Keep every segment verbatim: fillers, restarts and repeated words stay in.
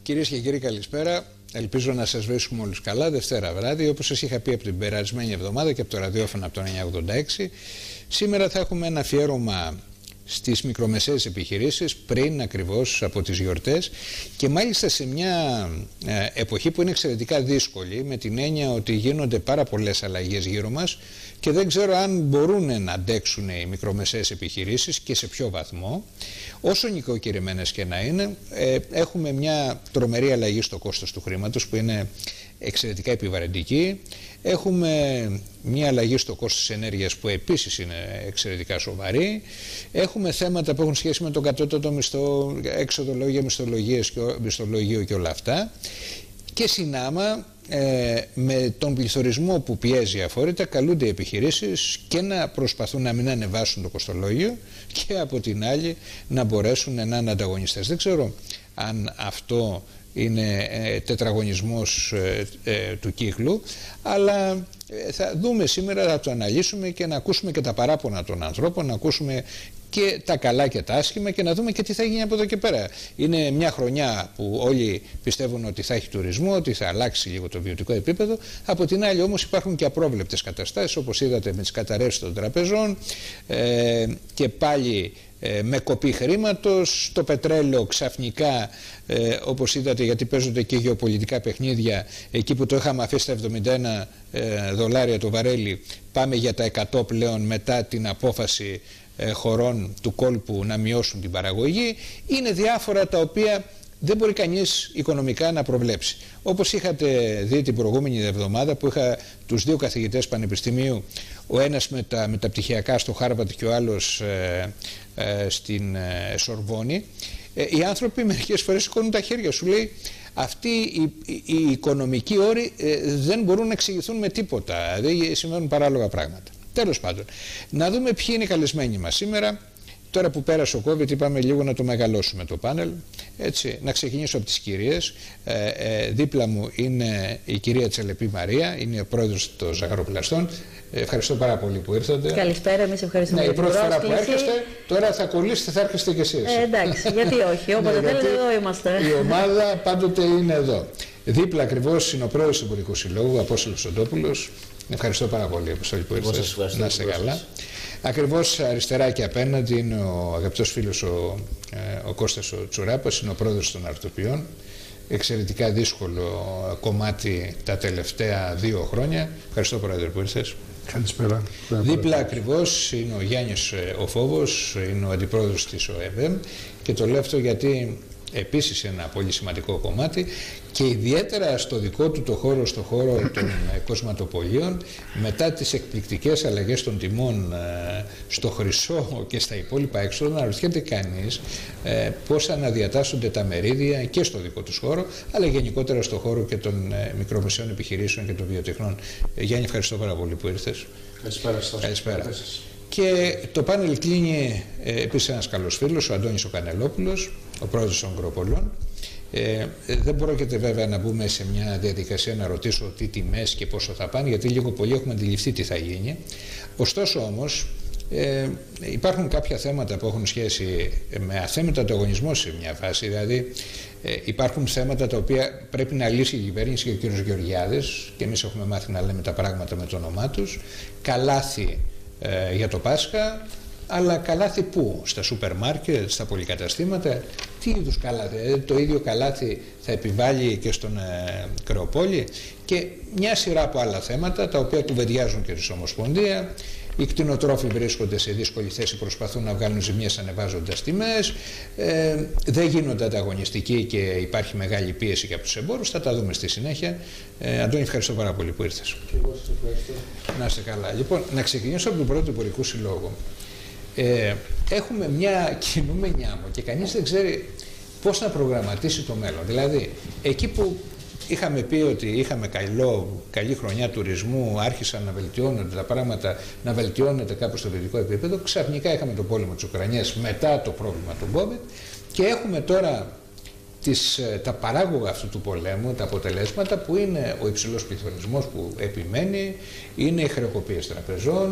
Κυρίες και κύριοι, καλησπέρα. Ελπίζω να σας βρίσκουμε όλους καλά. Δευτέρα βράδυ, όπως σας είχα πει από την περασμένη εβδομάδα και από το ραδιόφωνο από το εννιακόσια ογδόντα έξι, σήμερα θα έχουμε ένα αφιέρωμα στις μικρομεσαίες επιχειρήσεις πριν ακριβώς από τις γιορτές και μάλιστα σε μια ε, εποχή που είναι εξαιρετικά δύσκολη, με την έννοια ότι γίνονται πάρα πολλές αλλαγές γύρω μας και δεν ξέρω αν μπορούν να αντέξουν οι μικρομεσαίες επιχειρήσεις και σε ποιο βαθμό. Όσο νοικοκυρεμένες και να είναι, ε, έχουμε μια τρομερή αλλαγή στο κόστος του χρήματος που είναι εξαιρετικά επιβαρυντική. Έχουμε μια αλλαγή στο κόστος της ενέργειας που επίσης είναι εξαιρετικά σοβαρή. Έχουμε θέματα που έχουν σχέση με τον κατώτατο μισθό, εξοδολόγια, μισθολογίες, μισθολογείο και όλα αυτά. Και συνάμα ε, με τον πληθωρισμό που πιέζει αφόρητα, καλούνται οι επιχειρήσεις και να προσπαθούν να μην ανεβάσουν το κοστολόγιο και από την άλλη να μπορέσουν να είναι ανταγωνιστές. Δεν ξέρω αν αυτό είναι ε, τετραγωνισμός ε, ε, του κύκλου, αλλά ε, θα δούμε σήμερα, θα το αναλύσουμε και να ακούσουμε και τα παράπονα των ανθρώπων, να ακούσουμε και τα καλά και τα άσχημα και να δούμε και τι θα γίνει από εδώ και πέρα. Είναι μια χρονιά που όλοι πιστεύουν ότι θα έχει τουρισμό, ότι θα αλλάξει λίγο το βιωτικό επίπεδο. Από την άλλη όμως υπάρχουν και απρόβλεπτες καταστάσεις, όπως είδατε με τις καταρρεύσεις των τραπεζών ε, και πάλι ε, με κοπή χρήματος, το πετρέλαιο ξαφνικά ε, όπως είδατε, γιατί παίζονται και γεωπολιτικά παιχνίδια, εκεί που το είχαμε αφήσει στα εβδομήντα ένα ε, δολάρια το βαρέλι, πάμε για τα εκατό πλέον μετά την απόφαση χωρών του κόλπου να μειώσουν την παραγωγή. Είναι διάφορα τα οποία δεν μπορεί κανείς οικονομικά να προβλέψει. Όπως είχατε δει την προηγούμενη εβδομάδα που είχα τους δύο καθηγητές πανεπιστημίου, ο ένας με τα μεταπτυχιακά στο Χάρβαρντ και ο άλλος ε, ε, στην ε, Σορβόνη, ε, οι άνθρωποι μερικές φορές σηκώνουν τα χέρια, σου λέει αυτοί οι, οι, οι οικονομικοί όροι ε, δεν μπορούν να εξηγηθούν με τίποτα, δηλαδή σημαίνουν παράλογα πράγματα. Τέλος πάντων, να δούμε ποιοι είναι οι καλεσμένοι μας σήμερα. Τώρα που πέρασε ο COVID, είπαμε λίγο να το μεγαλώσουμε το πάνελ. Έτσι, να ξεκινήσω από τις κυρίες. Ε, ε, δίπλα μου είναι η κυρία Τσελεπή Μαρία, είναι ο πρόεδρος των Ζαχαροπλαστών. Ε, ευχαριστώ πάρα πολύ που ήρθατε. Καλησπέρα, εμείς ευχαριστούμε ναι, για την πρόσκληση. Η πρώτη φορά που έρχεστε, τώρα θα κολλήσετε, θα έρχεστε κι εσείς. Ε, εντάξει, γιατί όχι, όποτε ναι, θέλετε εδώ είμαστε. Η ομάδα πάντοτε είναι εδώ. Δίπλα ακριβώς είναι ο πρόεδρος του Εμπορικού Συλλόγου, Απόστολος Σοντόπουλος. Ευχαριστώ πάρα πολύ που ήρθες. Να είστε καλά. Ακριβώς αριστερά και απέναντι είναι ο αγαπητός φίλος ο, ε, ο Κώστας ο Τσουράπας, είναι ο πρόεδρος των Αρτοπιών. Εξαιρετικά δύσκολο κομμάτι τα τελευταία δύο χρόνια. Ευχαριστώ, πρόεδρε, που ήρθες. Καλησπέρα. Δίπλα ακριβώς είναι ο Γιάννης ο Φόβος, είναι ο αντιπρόεδρος της ΟΕΒΕΜ και το λέω αυτό γιατί επίσης ένα πολύ σημαντικό κομμάτι και ιδιαίτερα στο δικό του το χώρο, στο χώρο των κοσματοπολίων, μετά τις εκπληκτικές αλλαγές των τιμών ε, στο χρυσό και στα υπόλοιπα έξοδα, να ρωτιέται κανείς ε, πώς αναδιατάσσονται τα μερίδια και στο δικό τους χώρο, αλλά γενικότερα στο χώρο και των ε, μικρομεσαίων επιχειρήσεων και των βιοτεχνών. Ε, Γιάννη, ευχαριστώ πάρα πολύ που ήρθες. Καλησπέρα σας. Καλησπέρα. Και το πάνελ κλείνει ε, επίσης ένας καλός φίλος, ο Αντώνης ο Κανελόπουλος, ο πρόεδρος των Γκροπολών. Ε, δεν πρόκειται βέβαια να μπούμε σε μια διαδικασία να ρωτήσω τι τιμές και πόσο θα πάνε, γιατί λίγο πολύ έχουμε αντιληφθεί τι θα γίνει. Ωστόσο όμως ε, υπάρχουν κάποια θέματα που έχουν σχέση με αθέμητο ανταγωνισμό σε μια φάση, δηλαδή ε, υπάρχουν θέματα τα οποία πρέπει να λύσει η κυβέρνηση και ο κ. Γεωργιάδης και εμείς έχουμε μάθει να λέμε τα πράγματα με το όνομά τους. Καλάθι ε, για το Πάσχα. Αλλά καλάθι πού, στα σούπερ μάρκετ, στα πολυκαταστήματα, τι είδους καλάθι, το ίδιο καλάθι θα επιβάλλει και στον ε, Κρεοπόλη και μια σειρά από άλλα θέματα τα οποία κουβεντιάζουν και στην Ομοσπονδία. Οι κτηνοτρόφοι βρίσκονται σε δύσκολη θέση, προσπαθούν να βγάλουν ζημιές ανεβάζοντας τιμές, ε, δεν γίνονται ανταγωνιστικοί και υπάρχει μεγάλη πίεση και από τους εμπόρους. Θα τα δούμε στη συνέχεια. Ε, Αντώνη, ευχαριστώ πάρα πολύ που ήρθες. Και εγώ σας ευχαριστώ. Να είστε καλά. Λοιπόν, να ξεκινήσω από τον πρώτο Εμπορικού Συλλόγο. Ε, έχουμε μια κινούμενη άμμο και κανείς δεν ξέρει πώς να προγραμματίσει το μέλλον. Δηλαδή, εκεί που είχαμε πει ότι είχαμε καλό, καλή χρονιά τουρισμού, άρχισαν να βελτιώνονται τα πράγματα, να βελτιώνεται κάπως στο βιωτικό επίπεδο, ξαφνικά είχαμε τον πόλεμο της Ουκρανίας μετά το πρόβλημα του COVID και έχουμε τώρα τις, τα παράγωγα αυτού του πολέμου, τα αποτελέσματα που είναι ο υψηλός πληθωρισμός που επιμένει, είναι οι χρεοκοπίες τραπεζών,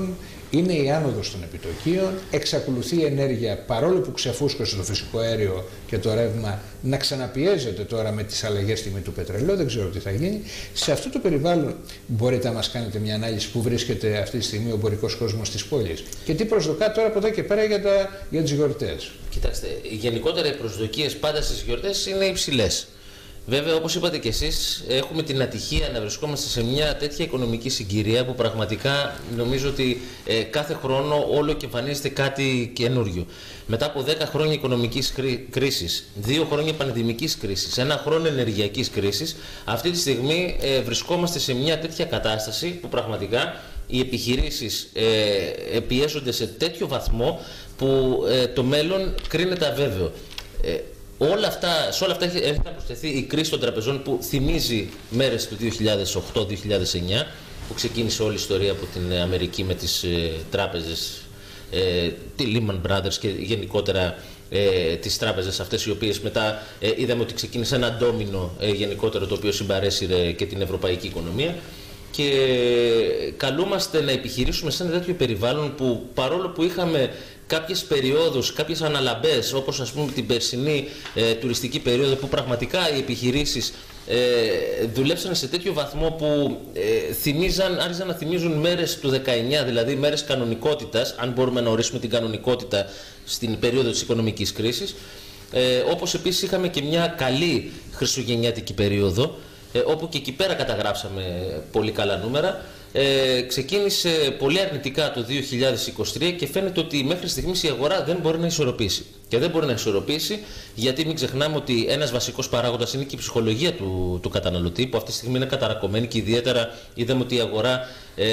είναι η άνοδος των επιτοκίων, εξακολουθεί η ενέργεια, παρόλο που ξεφούσκωσε το φυσικό αέριο και το ρεύμα, να ξαναπιέζεται τώρα με τις αλλαγές τιμή του πετρελαίου, δεν ξέρω τι θα γίνει. Σε αυτό το περιβάλλον μπορείτε να μας κάνετε μια ανάλυση που βρίσκεται αυτή τη στιγμή ο εμπορικός κόσμος της πόλης και τι προσδοκά τώρα από εδώ και πέρα για, τα, για τις γιορτές. Κοιτάξτε, γενικότερα οι προσδοκίες πάντα στις γιορτές είναι υψηλές. Βέβαια, όπως είπατε και εσείς, έχουμε την ατυχία να βρισκόμαστε σε μια τέτοια οικονομική συγκυρία που πραγματικά νομίζω ότι ε, κάθε χρόνο όλο και εμφανίζεται κάτι καινούριο. Μετά από δέκα χρόνια οικονομικής κρίσης, δύο χρόνια πανδημικής κρίσης, ένα χρόνο ενεργειακής κρίσης, αυτή τη στιγμή ε, βρισκόμαστε σε μια τέτοια κατάσταση που πραγματικά οι επιχειρήσεις ε, πιέζονται σε τέτοιο βαθμό που ε, το μέλλον κρίνεται αβέβαιο. Ε, Όλα αυτά, σε όλα αυτά έχει να προσθεθεί η κρίση των τραπεζών που θυμίζει μέρες του δύο χιλιάδες οκτώ δύο χιλιάδες εννιά που ξεκίνησε όλη η ιστορία από την Αμερική με τις ε, τράπεζες, ε, τη Lehman Brothers και γενικότερα ε, τις τράπεζες αυτές οι οποίες μετά ε, είδαμε ότι ξεκίνησε ένα ντόμινο ε, γενικότερο το οποίο συμπαρέσυρε και την ευρωπαϊκή οικονομία. Και καλούμαστε να επιχειρήσουμε σε ένα τέτοιο περιβάλλον που παρόλο που είχαμε κάποιες περιόδους, κάποιες αναλαμπές όπως ας πούμε την περσινή ε, τουριστική περίοδο που πραγματικά οι επιχειρήσεις ε, δουλέψαν σε τέτοιο βαθμό που ε, θυμίζαν, άρχισαν να θυμίζουν μέρες του δεκαεννιά, δηλαδή μέρες κανονικότητας, αν μπορούμε να ορίσουμε την κανονικότητα στην περίοδο της οικονομικής κρίσης, ε, όπως επίσης είχαμε και μια καλή χριστουγεννιάτικη περίοδο, Ε, όπου και εκεί πέρα καταγράψαμε πολύ καλά νούμερα. Ε, ξεκίνησε πολύ αρνητικά το δύο χιλιάδες είκοσι τρία και φαίνεται ότι μέχρι στιγμής η αγορά δεν μπορεί να ισορροπήσει. Και δεν μπορεί να ισορροπήσει γιατί μην ξεχνάμε ότι ένας βασικός παράγοντας είναι και η ψυχολογία του, του καταναλωτή, που αυτή τη στιγμή είναι καταρακωμένη και ιδιαίτερα είδαμε ότι η αγορά ε,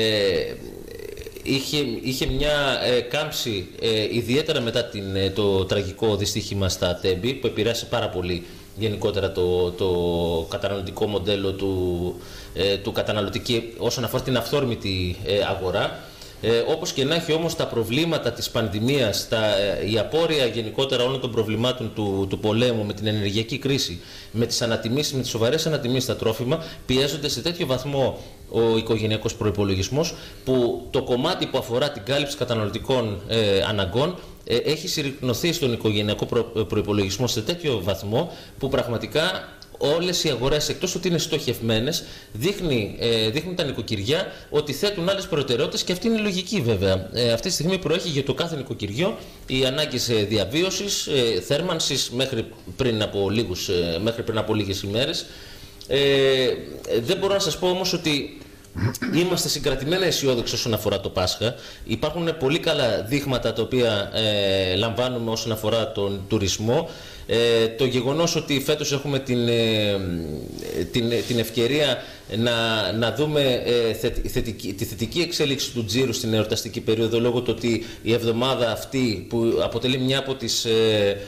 είχε, είχε μια ε, κάμψη ε, ιδιαίτερα μετά την, ε, το τραγικό δυστύχημα στα Τέμπη που επηρέασε πάρα πολύ γενικότερα το, το καταναλωτικό μοντέλο του, ε, του καταναλωτή και όσον αφορά την αυθόρμητη ε, αγορά. Ε, όπως και να έχει όμως τα προβλήματα της πανδημίας, τα, ε, η απόρρεια γενικότερα όλων των προβλημάτων του, του πολέμου με την ενεργειακή κρίση, με τις ανατιμήσεις, με τις σοβαρές ανατιμήσεις στα τρόφιμα, πιέζονται σε τέτοιο βαθμό ο οικογενειακός προϋπολογισμός που το κομμάτι που αφορά την κάλυψη καταναλωτικών ε, αναγκών ε, έχει συρρυκνωθεί στον οικογενειακό προ, προϋπολογισμό σε τέτοιο βαθμό που πραγματικά όλες οι αγορές, εκτός ότι είναι στοχευμένες, δείχνει, ε, δείχνουν τα νοικοκυριά ότι θέτουν άλλες προτεραιότητες και αυτή είναι λογική βέβαια. Ε, αυτή τη στιγμή προέχει για το κάθε νοικοκυριό οι ανάγκες διαβίωσης, ε, θέρμανσης μέχρι πριν από, λίγους, ε, μέχρι πριν από λίγες ημέρες. Ε, δεν μπορώ να σας πω όμως ότι είμαστε συγκρατημένα αισιόδοξοι όσον αφορά το Πάσχα. Υπάρχουν πολύ καλά δείγματα τα οποία ε, λαμβάνουμε όσον αφορά τον τουρισμό. Ε, το γεγονός ότι φέτος έχουμε την, ε, την, την ευκαιρία να, να δούμε ε, θετική, θετική, τη θετική εξέλιξη του τζίρου στην εορταστική περίοδο λόγω του ότι η εβδομάδα αυτή που αποτελεί μια από τις ε,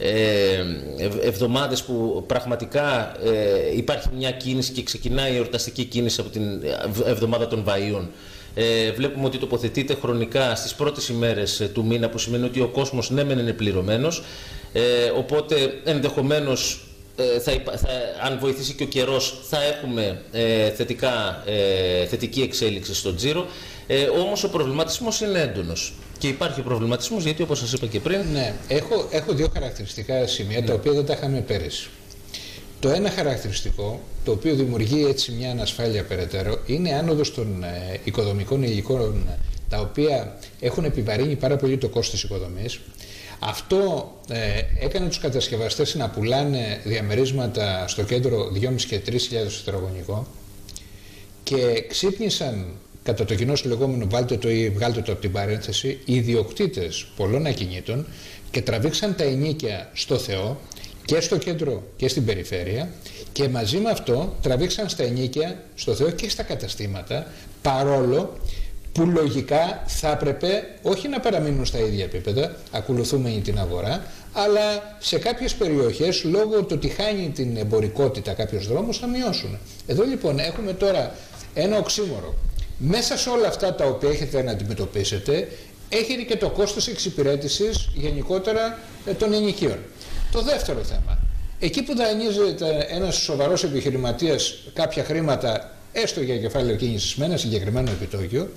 εβδομάδες που πραγματικά ε, υπάρχει μια κίνηση και ξεκινάει η εορταστική κίνηση από την εβδομάδα των Βαΐων. Ε, βλέπουμε ότι τοποθετείται χρονικά στις πρώτες ημέρες του μήνα, που σημαίνει ότι ο κόσμος ναι μεν είναι πληρωμένος, ε, οπότε ενδεχομένως ε, θα, θα, αν βοηθήσει και ο καιρός θα έχουμε ε, θετικά, ε, θετική εξέλιξη στο τζίρο. Ε, όμως ο προβληματισμός είναι έντονος. Και υπάρχει ο προβληματισμός γιατί, όπως σας είπα και πριν. Ναι, έχω, έχω δύο χαρακτηριστικά σημεία ναι. τα οποία δεν τα είχαμε πέρυσι. Το ένα χαρακτηριστικό, το οποίο δημιουργεί έτσι μια ανασφάλεια περαιτέρω, είναι η άνοδος των ε, οικοδομικών υλικών, τα οποία έχουν επιβαρύνει πάρα πολύ το κόστος της οικοδομής. Αυτό ε, έκανε τους κατασκευαστές να πουλάνε διαμερίσματα στο κέντρο δυόμισι και τρεις χιλιάδες τετραγωνικό και ξύπνησαν κατά το κοινό λεγόμενο βάλτε το ή βγάλτε το από την παρένθεση οι ιδιοκτήτες πολλών ακινήτων και τραβήξαν τα ενοίκια στο Θεό και στο κέντρο και στην περιφέρεια και μαζί με αυτό τραβήξαν στα ενοίκια στο Θεό και στα καταστήματα, παρόλο που λογικά θα έπρεπε όχι να παραμείνουν στα ίδια επίπεδα, ακολουθούμε την αγορά, αλλά σε κάποιες περιοχές λόγω του ότι χάνει την εμπορικότητα κάποιους δρόμους θα μειώσουν. Εδώ λοιπόν έχουμε τώρα ένα οξύμορο. Μέσα σε όλα αυτά τα οποία έχετε να αντιμετωπίσετε έχετε και το κόστος εξυπηρέτησης γενικότερα των ενοικίων. Το δεύτερο θέμα, εκεί που δανείζεται ένας σοβαρός επιχειρηματίας κάποια χρήματα έστω για κεφάλαιο κίνησης με ένα συγκεκριμένο επιτόκιο, το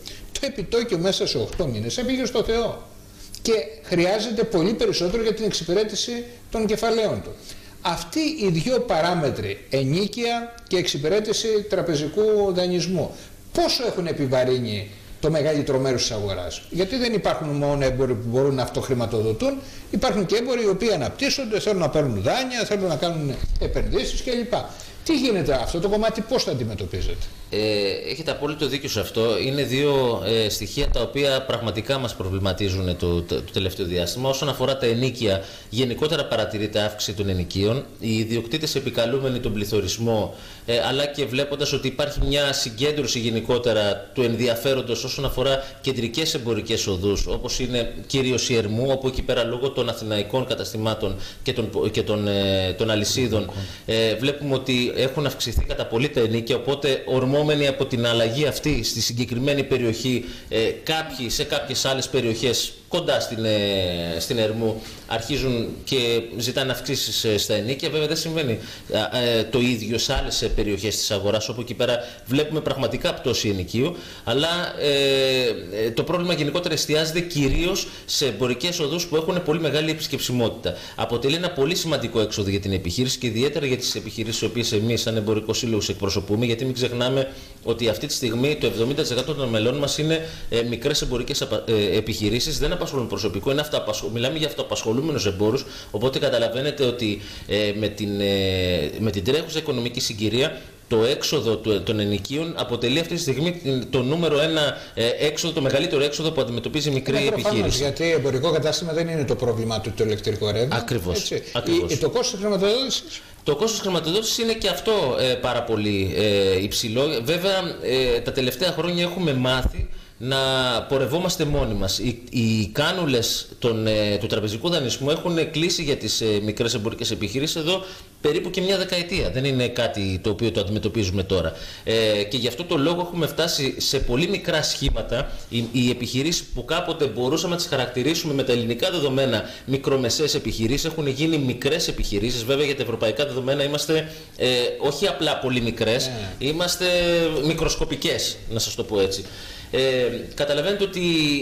επιτόκιο μέσα σε οκτώ μήνες έπηγε στο Θεό. Και χρειάζεται πολύ περισσότερο για την εξυπηρέτηση των κεφαλαίων του. Αυτοί οι δύο παράμετροι, ενοίκια και εξυπηρέτηση τραπεζικού δανεισμού, πόσο έχουν επιβαρύνει το μεγαλύτερο μέρος της αγοράς? Γιατί δεν υπάρχουν μόνο έμποροι που μπορούν να αυτοχρηματοδοτούν, υπάρχουν και έμποροι οι οποίοι αναπτύσσονται, θέλουν να παίρνουν δάνεια, θέλουν να κάνουν επενδύσεις κλπ. Τι γίνεται αυτό το κομμάτι, πώς θα αντιμετωπίζετε? Ε, έχετε απόλυτο δίκιο σε αυτό. Είναι δύο ε, στοιχεία τα οποία πραγματικά μας προβληματίζουν το, το, το τελευταίο διάστημα. Όσον αφορά τα ενοίκια, γενικότερα παρατηρείται αύξηση των ενοικίων. Οι ιδιοκτήτες επικαλούμενοι τον πληθωρισμό, ε, αλλά και βλέποντας ότι υπάρχει μια συγκέντρωση γενικότερα του ενδιαφέροντος όσον αφορά κεντρικές εμπορικές οδούς, όπως είναι κυρίως η Ερμού, όπου εκεί πέρα λόγω των αθηναϊκών καταστημάτων και των, και των, ε, των αλυσίδων ε, βλέπουμε ότι έχουν αυξηθεί κατά πολύ τα ενοίκια, οπότε ορμόμενοι από την αλλαγή αυτή στη συγκεκριμένη περιοχή, ε, κάποιοι σε κάποιες άλλες περιοχές κοντά στην, ε, στην Ερμού αρχίζουν και ζητάνε αυξήσεις ε, στα ενοίκια. Βέβαια δεν συμβαίνει ε, το ίδιο σε άλλες ε, περιοχές της αγοράς, όπου εκεί πέρα βλέπουμε πραγματικά πτώση ενοικίου, αλλά ε, ε, το πρόβλημα γενικότερα εστιάζεται κυρίως σε εμπορικές οδούς που έχουν πολύ μεγάλη επισκεψιμότητα. Αποτελεί ένα πολύ σημαντικό έξοδο για την επιχείρηση και ιδιαίτερα για τις επιχειρήσεις τις οποίες εμείς σαν εμπορικός σύλλογος εκπροσωπούμε, γιατί μην ξεχνάμε ότι αυτή τη στιγμή το εβδομήντα τοις εκατό των μελών μας είναι ε, μικρές εμπορικές ε, επιχειρήσεις, δεν απασχολούν προσωπικό, είναι αυτοαπασχολ... μιλάμε για αυτοαπασχολούμενους εμπόρους, οπότε καταλαβαίνετε ότι ε, με, την, ε, με την τρέχουσα οικονομική συγκυρία το έξοδο των ενοικίων αποτελεί αυτή τη στιγμή το νούμερο ένα έξοδο, το μεγαλύτερο έξοδο που αντιμετωπίζει η μικρή είναι επιχείρηση. Προφανώς, γιατί εμπορικό κατάστημα δεν είναι το πρόβλημά του το ηλεκτρικό ρεύμα. Ακριβώς. Ακριβώς. Η, το κόστος χρηματοδότησης. Το κόστος χρηματοδότησης είναι και αυτό ε, πάρα πολύ ε, υψηλό. Βέβαια, ε, τα τελευταία χρόνια έχουμε μάθει να πορευόμαστε μόνοι μας. Οι, οι κάνουλες των, ε, του τραπεζικού δανεισμού έχουν κλείσει για τις ε, μικρές εμπορικές επιχειρήσεις εδώ περίπου και μια δεκαετία. Δεν είναι κάτι το οποίο το αντιμετωπίζουμε τώρα. Ε, και γι' αυτό το λόγο έχουμε φτάσει σε πολύ μικρά σχήματα. Οι, οι επιχειρήσεις που κάποτε μπορούσαμε να τις χαρακτηρίσουμε με τα ελληνικά δεδομένα μικρομεσαίες επιχειρήσεις έχουν γίνει μικρές επιχειρήσεις. Βέβαια για τα ευρωπαϊκά δεδομένα είμαστε ε, όχι απλά πολύ μικρές, yeah. είμαστε μικροσκοπικές, να σας το πω έτσι. Ε, καταλαβαίνετε ότι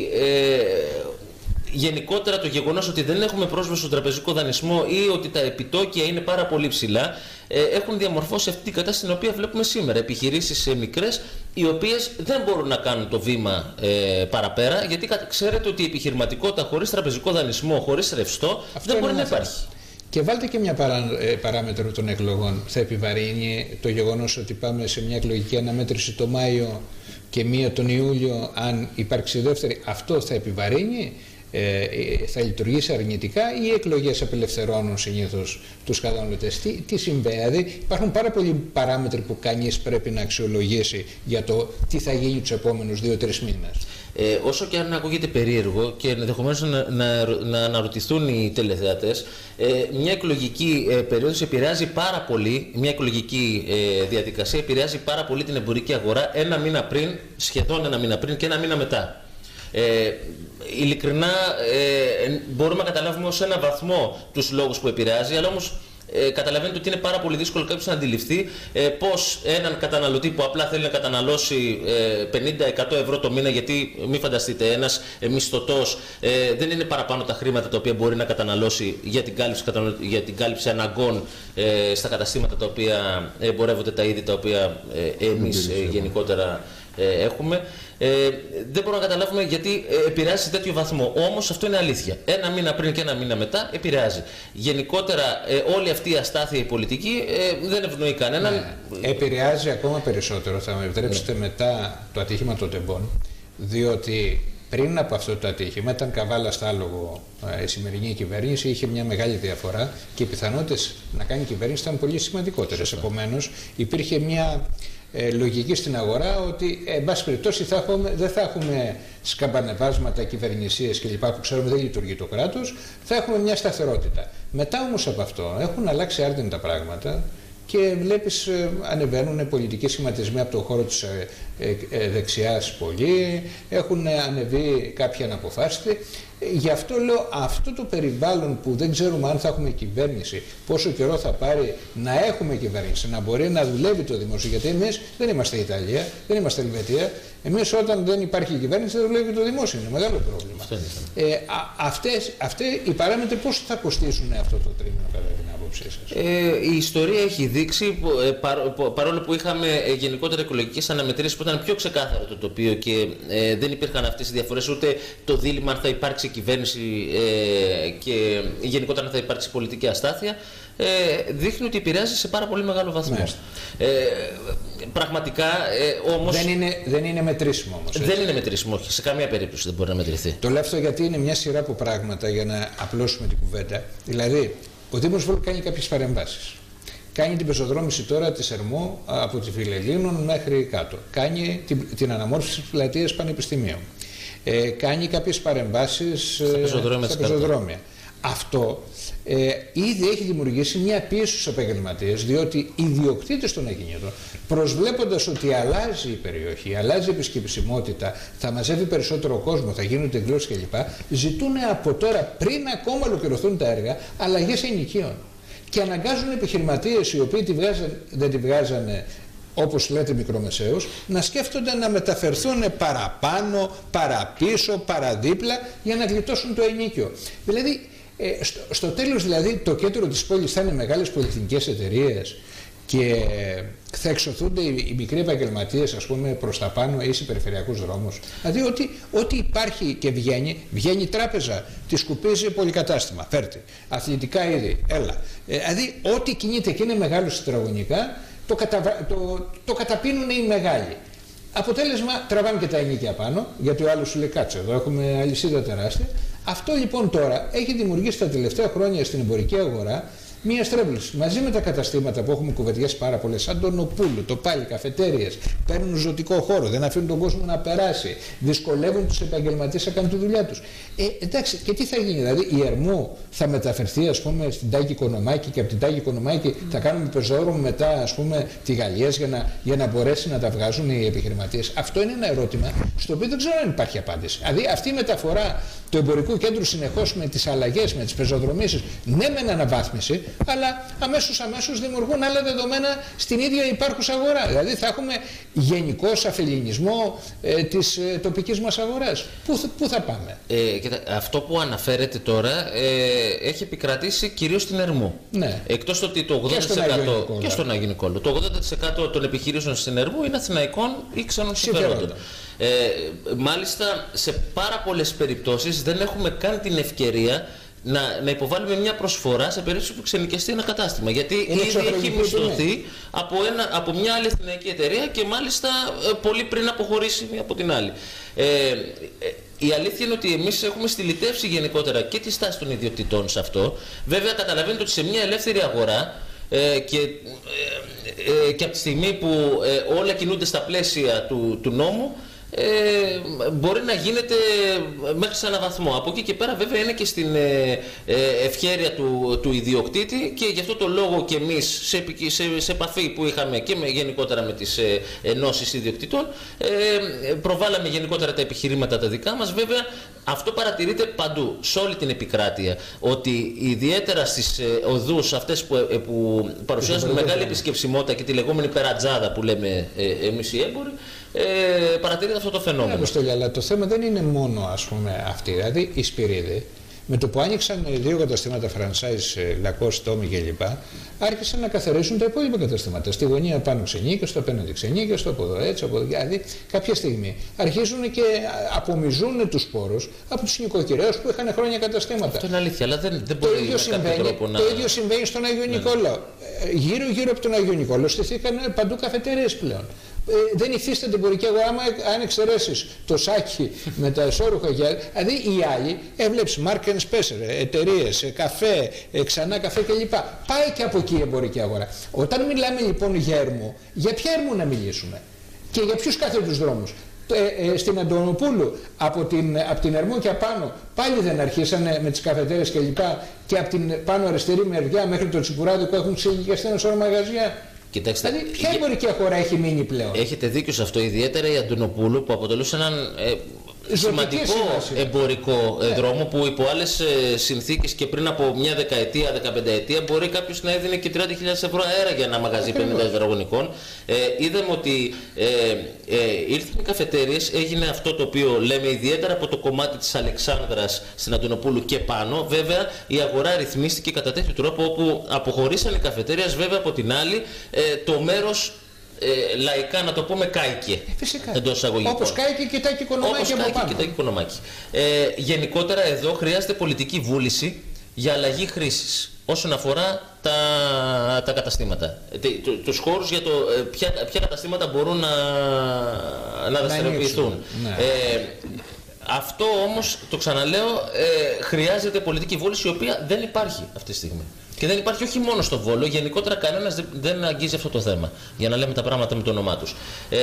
ε, γενικότερα το γεγονός ότι δεν έχουμε πρόσβαση στον τραπεζικό δανεισμό ή ότι τα επιτόκια είναι πάρα πολύ ψηλά ε, έχουν διαμορφώσει αυτή την κατάσταση την οποία βλέπουμε σήμερα. Επιχειρήσεις ε, μικρές οι οποίες δεν μπορούν να κάνουν το βήμα ε, παραπέρα, γιατί ξέρετε ότι η επιχειρηματικότητα χωρίς τραπεζικό δανεισμό, χωρίς ρευστό αυτό δεν μπορεί να υπάρχει. Και βάλτε και μια παρά, ε, παράμετρο των εκλογών. Θα επιβαρύνει το γεγονός ότι πάμε σε μια εκλογική αναμέτρηση το Μάιο και μία τον Ιούλιο, αν υπάρξει δεύτερη, αυτό θα επιβαρύνει, ε, θα λειτουργήσει αρνητικά, ή οι εκλογές απελευθερώνουν συνήθως τους καταναλωτές? Τι, τι συμβαίνει? Δηλαδή υπάρχουν πάρα πολλοί παράμετροι που κανείς πρέπει να αξιολογήσει για το τι θα γίνει τους επόμενους δύο τρεις μήνες. Ε, όσο και αν ακούγεται περίεργο και ενδεχομένως να, να, να αναρωτηθούν οι τελεθεατές, ε, μια εκλογική ε, περίοδος επηρεάζει πάρα πολύ, μια εκλογική ε, διαδικασία επηρεάζει πάρα πολύ την εμπορική αγορά ένα μήνα πριν, σχεδόν ένα μήνα πριν και ένα μήνα μετά. Ε, ειλικρινά ε, μπορούμε να καταλάβουμε ως ένα βαθμό τους λόγους που επηρεάζει, αλλά όμως Ε, καταλαβαίνετε ότι είναι πάρα πολύ δύσκολο κάποιος να αντιληφθεί ε, πως έναν καταναλωτή που απλά θέλει να καταναλώσει ε, πενήντα με εκατό ευρώ το μήνα, γιατί μην φανταστείτε ένας ε, μισθωτός ε, δεν είναι παραπάνω τα χρήματα τα οποία μπορεί να καταναλώσει για την κάλυψη, για την κάλυψη αναγκών ε, στα καταστήματα τα οποία εμπορεύονται τα είδη τα οποία ε, εμείς ε, γενικότερα ε, έχουμε. Ε, δεν μπορούμε να καταλάβουμε γιατί ε, επηρεάζει σε τέτοιο βαθμό. Όμως αυτό είναι αλήθεια. Ένα μήνα πριν και ένα μήνα μετά επηρεάζει. Γενικότερα ε, όλη αυτή η αστάθεια η πολιτική ε, δεν ευνοεί κανέναν. Ναι. Επηρεάζει ακόμα περισσότερο, θα με επιτρέψετε, ναι. μετά το ατύχημα των τεμπών, διότι πριν από αυτό το ατύχημα ήταν καβάλα στα άλογο η σημερινή κυβέρνηση, είχε μια μεγάλη διαφορά και οι πιθανότητες να κάνει η κυβέρνηση ήταν πολύ σημαντικότερες. Επομένως υπήρχε μια Ε, λογική στην αγορά ότι εν πάση περιπτώσει θα έχουμε, δεν θα έχουμε σκαμπανεβάσματα, κυβερνησίες κλπ. Που ξέρουμε δεν λειτουργεί το κράτος, θα έχουμε μια σταθερότητα. Μετά όμως από αυτό έχουν αλλάξει άρδιν τα πράγματα και βλέπεις ε, ανεβαίνουν πολιτικοί σχηματισμοί από το χώρο της ε, ε, ε, δεξιάς πολύ, έχουν ανεβεί κάποιοι αναποφάσιστοι. Ε, γι' αυτό λέω, αυτό το περιβάλλον που δεν ξέρουμε αν θα έχουμε κυβέρνηση, πόσο καιρό θα πάρει να έχουμε κυβέρνηση, να μπορεί να δουλεύει το δημόσιο, γιατί εμείς δεν είμαστε Ιταλία, δεν είμαστε Ελβετία. Εμείς όταν δεν υπάρχει κυβέρνηση δεν δουλεύει το δημόσιο, είναι μεγάλο πρόβλημα. Ε, α, αυτές, αυτές οι παράμετροι πώς θα κοστίσουν αυτό το τρίμηνο κατά την άποψή σας? Ε, η ιστορία έχει δείξει, ε, παρό, παρόλο που είχαμε ε, γενικότερα οικολογικές αναμετρήσεις που ήταν πιο ξεκάθαρο το τοπίο και ε, δεν υπήρχαν αυτές οι διαφορές, ούτε το δίλημμα αν θα υπάρξει κυβέρνηση ε, και γενικότερα αν θα υπάρξει πολιτική αστάθεια, ε, δείχνει ότι επηρεάζει σε πάρα πολύ μεγάλο βαθμό. Ε, πραγματικά ε, όμως... Δεν είναι, δεν είναι μετρήσιμο όμως. Έτσι. Δεν είναι μετρήσιμο, όχι. Σε καμία περίπτωση δεν μπορεί να μετρηθεί. Το λέω αυτό γιατί είναι μια σειρά από πράγματα για να απλώσουμε την κουβέντα. Δηλαδή, ο Δήμος Βόλου κάνει κάποιες παρεμβάσεις. Κάνει την πεζοδρόμηση τώρα της Ερμού από τη Φιλελλήνων μέχρι κάτω. Κάνει την, την αναμόρφωση της πλατείας πανεπιστημίου. Ε, κάνει κάποιες παρεμβάσεις στα πεζοδρόμια. Στα πεζοδρόμια. Αυτό ε, ήδη έχει δημιουργήσει μια πίεση στους επαγγελματίες, διότι οι ιδιοκτήτες των ακινήτων, προσβλέποντας ότι αλλάζει η περιοχή, αλλάζει η επισκεψιμότητα, θα μαζεύει περισσότερο κόσμο, θα γίνονται εκδηλώσεις κλπ., ζητούν από τώρα, πριν ακόμα ολοκληρωθούν τα έργα, αλλαγές ενοικίων. Και αναγκάζουν επιχειρηματίες οι οποίοι τη βγάζαν, δεν τη βγάζανε, όπως λέτε μικρομεσαίους, να σκέφτονται να μεταφερθούν παραπάνω, παραπίσω, παραδίπλα για να γλιτώσουν το ενοίκιο. Δηλαδή, ε, στο, στο τέλος δηλαδή το κέντρο της πόλης θα είναι μεγάλες πολυεθνικές εταιρείες και θα εξωθούνται οι, οι μικροί επαγγελματίες, ας πούμε, προς τα πάνω ή σε περιφερειακούς δρόμους. Δηλαδή ότι, ό,τι υπάρχει και βγαίνει, βγαίνει η τράπεζα, τη σκουπίζει πολυκατάστημα, φέρτε, αθλητικά είδη, έλα. Ε, δηλαδή ό,τι κινείται και είναι μεγάλο τετραγωνικά, το, κατα, το, το καταπίνουν οι μεγάλοι. Αποτέλεσμα, τραβάμε και τα ενίκια πάνω, γιατί ο άλλος σου λέει κάτσε, εδώ έχουμε αλυσίδα τεράστια. Αυτό λοιπόν τώρα έχει δημιουργήσει τα τελευταία χρόνια στην εμπορική αγορά μία στρέβλωση. Μαζί με τα καταστήματα που έχουμε κουβεντιάσει πάρα πολλές, σαν το Νοπούλου, το Πάλι, καφετέριες, παίρνουν ζωτικό χώρο, δεν αφήνουν τον κόσμο να περάσει, δυσκολεύουν τους επαγγελματίες να κάνουν τη δουλειά τους. Ε, εντάξει, και τι θα γίνει, δηλαδή η Ερμού θα μεταφερθεί, ας πούμε, στην Τάκη Κονομάκη και από την Τάκη Κονομάκη θα κάνουμε πεζόδρομο μετά, ας πούμε, τη Γαλλίας για να, για να μπορέσει να τα βγάζουν οι επιχειρηματίες. Αυτό είναι ένα ερώτημα στο οποίο δεν ξέρω αν υπάρχει απάντηση. Δηλαδή αυτή η μεταφορά του εμπορικού κέντρου συνεχώς με τις αλλαγές, με τις πεζοδρομήσεις, ναι μεν αναβάθμιση, αλλά αμέσως αμέσως δημιουργούν άλλα δεδομένα στην ίδια υπάρχουσα αγορά. Δηλαδή θα έχουμε γενικώς αφελινισμό ε, της ε, τοπικής μας αγοράς. Πού, πού θα πάμε? Ε, κοίτα, αυτό που αναφέρετε τώρα ε, έχει επικρατήσει κυρίως στην Ερμού. Ναι. Εκτός ότι το ογδόντα τοις εκατό και στον Αγιο Νικόλαο. Το ογδόντα τοις εκατό των επιχειρήσεων στην Ερμού είναι αθηναϊκών ή ξένων συμφερόντων. Ε, μάλιστα σε πάρα πολλές περιπτώσεις δεν έχουμε καν την ευκαιρία να, να υποβάλουμε μια προσφορά σε περίπτωση που ξενοικιαστεί ένα κατάστημα. Γιατί είναι ήδη έχει μισθωθεί από, ένα, από μια άλλη εθνική εταιρεία και μάλιστα ε, πολύ πριν αποχωρήσει μία από την άλλη. Ε, ε, η αλήθεια είναι ότι εμείς έχουμε στυλιτεύσει γενικότερα και τη στάση των ιδιοκτητών σε αυτό. Βέβαια καταλαβαίνετε ότι σε μια ελεύθερη αγορά ε, και, ε, ε, και από τη στιγμή που ε, όλα κινούνται στα πλαίσια του, του νόμου, Ε, μπορεί να γίνεται μέχρι σε έναν βαθμό. Από εκεί και πέρα βέβαια είναι και στην ε, ε, ευχέρεια του, του ιδιοκτήτη και γι' αυτό το λόγο και εμείς σε, σε, σε επαφή που είχαμε και με, γενικότερα με τις ε, ενώσεις ιδιοκτητών ε, προβάλαμε γενικότερα τα επιχειρήματα τα δικά μας. Βέβαια αυτό παρατηρείται παντού, σε όλη την επικράτεια, ότι ιδιαίτερα στις ε, οδούς αυτές που, ε, που παρουσιάζουν μεγάλη επισκεψιμότητα και τη λεγόμενη περατζάδα που λέμε ε, εμείς οι έμποροι, Ε, παρατηρείται αυτό το φαινόμενο. Αποστολή, αλλά το θέμα δεν είναι μόνο, ας πούμε, αυτή. Δηλαδή η Σπυρίδη, με το που άνοιξαν δύο καταστήματα franchise, Lacoste, Tommy κλπ., άρχισαν να καθαρίσουν τα υπόλοιπα καταστήματα. Στη γωνία πάνω ξενίκιο, στο απέναντι ξενίκιο, στο από εδώ έτσι, από εδώ. Δηλαδή κάποια στιγμή αρχίζουν και απομυζούν τους πόρους από τους νοικοκυρέους που είχαν χρόνια καταστήματα. Αυτό είναι αλήθεια, αλλά δεν, δεν μπορεί να κάποιο τρόπο να. Το ίδιο συμβαίνει στον Άγιο Νικόλαο. Γύρω-γύρω από τον Άγιο Νικόλαο στηθήκαν παντού καφετέρειες πλέον. Ε, δεν υφίσταται εμπορική αγορά, αν εξαιρέσεις το σάκι με τα εσώρουχα γυαλιά. Δηλαδή οι άλλοι, έβλεψε Mark and Spencer, εταιρείες, καφέ, ξανά καφέ κλπ. Πάει και από εκεί η εμπορική αγορά. Όταν μιλάμε λοιπόν για Ερμού, για ποια Ερμού να μιλήσουμε και για ποιους κάθετους δρόμους? Ε, ε, στην Αντωνοπούλου από την, από την Ερμού και απάνω πάλι δεν αρχίσανε με τις καφετέρες και λοιπά, και από την πάνω αριστερή μεριά μέχρι το Τσιπουράδικο έχουν ξεγικιαστεί ένα σώρο μαγαζιά. Κοιτάξτε, δηλαδή ποια εμπορική αγορά έχει μείνει πλέον? Έχετε δίκιο σε αυτό, ιδιαίτερα η Αντωνοπούλου που αποτελούσε έναν ε, σημαντικό σημασία. εμπορικό ε, Ναι. δρόμο, που υπό άλλες ε, συνθήκες και πριν από μια δεκαετία, δεκαπενταετία μπορεί κάποιος να έδινε και τριάντα χιλιάδες ευρώ αέρα για ένα μαγαζί πενήντα τετραγωνικών. Ε, είδαμε ότι ε, ε, ήρθαν οι καφετέριες, έγινε αυτό το οποίο λέμε ιδιαίτερα από το κομμάτι της Αλεξάνδρας στην Αντωνοπούλου και πάνω. Βέβαια η αγορά ρυθμίστηκε κατά τέτοιο τρόπο όπου αποχωρήσαν οι καφετέριες, βέβαια από την άλλη ε, το μέρος Ε, λαϊκά να το πούμε κάηκε. Φυσικά. Εντός εισαγωγικών. Όπως κάηκε και τάκι οικονομάκι Όπως από κάηκε πάνω. και τάκι οικονομάκι. Ε, γενικότερα εδώ χρειάζεται πολιτική βούληση για αλλαγή χρήσης όσον αφορά τα, τα καταστήματα. Ε, το, τους χώρους για το ε, ποια, ποια καταστήματα μπορούν να, να δραστηριοποιηθούν. Ναι. Ε, αυτό όμως, το ξαναλέω, ε, χρειάζεται πολιτική βούληση η οποία δεν υπάρχει αυτή τη στιγμή. Και δεν υπάρχει όχι μόνο στο Βόλο, γενικότερα κανένας δεν, δεν αγγίζει αυτό το θέμα, για να λέμε τα πράγματα με το όνομά τους. Ε,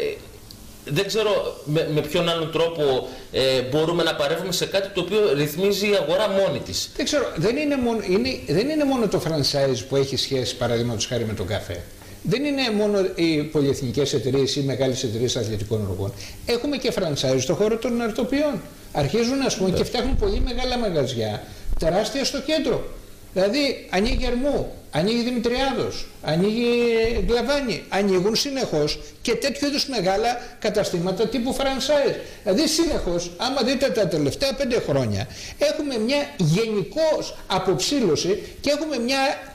δεν ξέρω με, με ποιον άλλον τρόπο ε, μπορούμε να παρεύουμε σε κάτι το οποίο ρυθμίζει η αγορά μόνη της. Δεν ξέρω, δεν είναι μόνο, είναι, δεν είναι μόνο το franchise που έχει σχέση, παραδείγματος χάρη, με τον καφέ. Δεν είναι μόνο οι πολυεθνικές εταιρείες ή οι μεγάλες εταιρείες αθλητικών οργών. Έχουμε και franchise στον χώρο των αρτοποιών. Αρχίζουν, ας πούμε, και φτιάχνουν πολύ μεγάλα μαγαζιά, τεράστια στο κέντρο. Δηλαδή ανοίγει Ερμού, ανοίγει Δημητριάδος, ανοίγει Γκλαβάνι, ανοίγουν συνεχώς και τέτοιου είδους μεγάλα καταστήματα τύπου franchise. Δηλαδή συνεχώς, άμα δείτε τα τελευταία πέντε χρόνια, έχουμε μια γενικώς αποψήλωση και έχουμε μια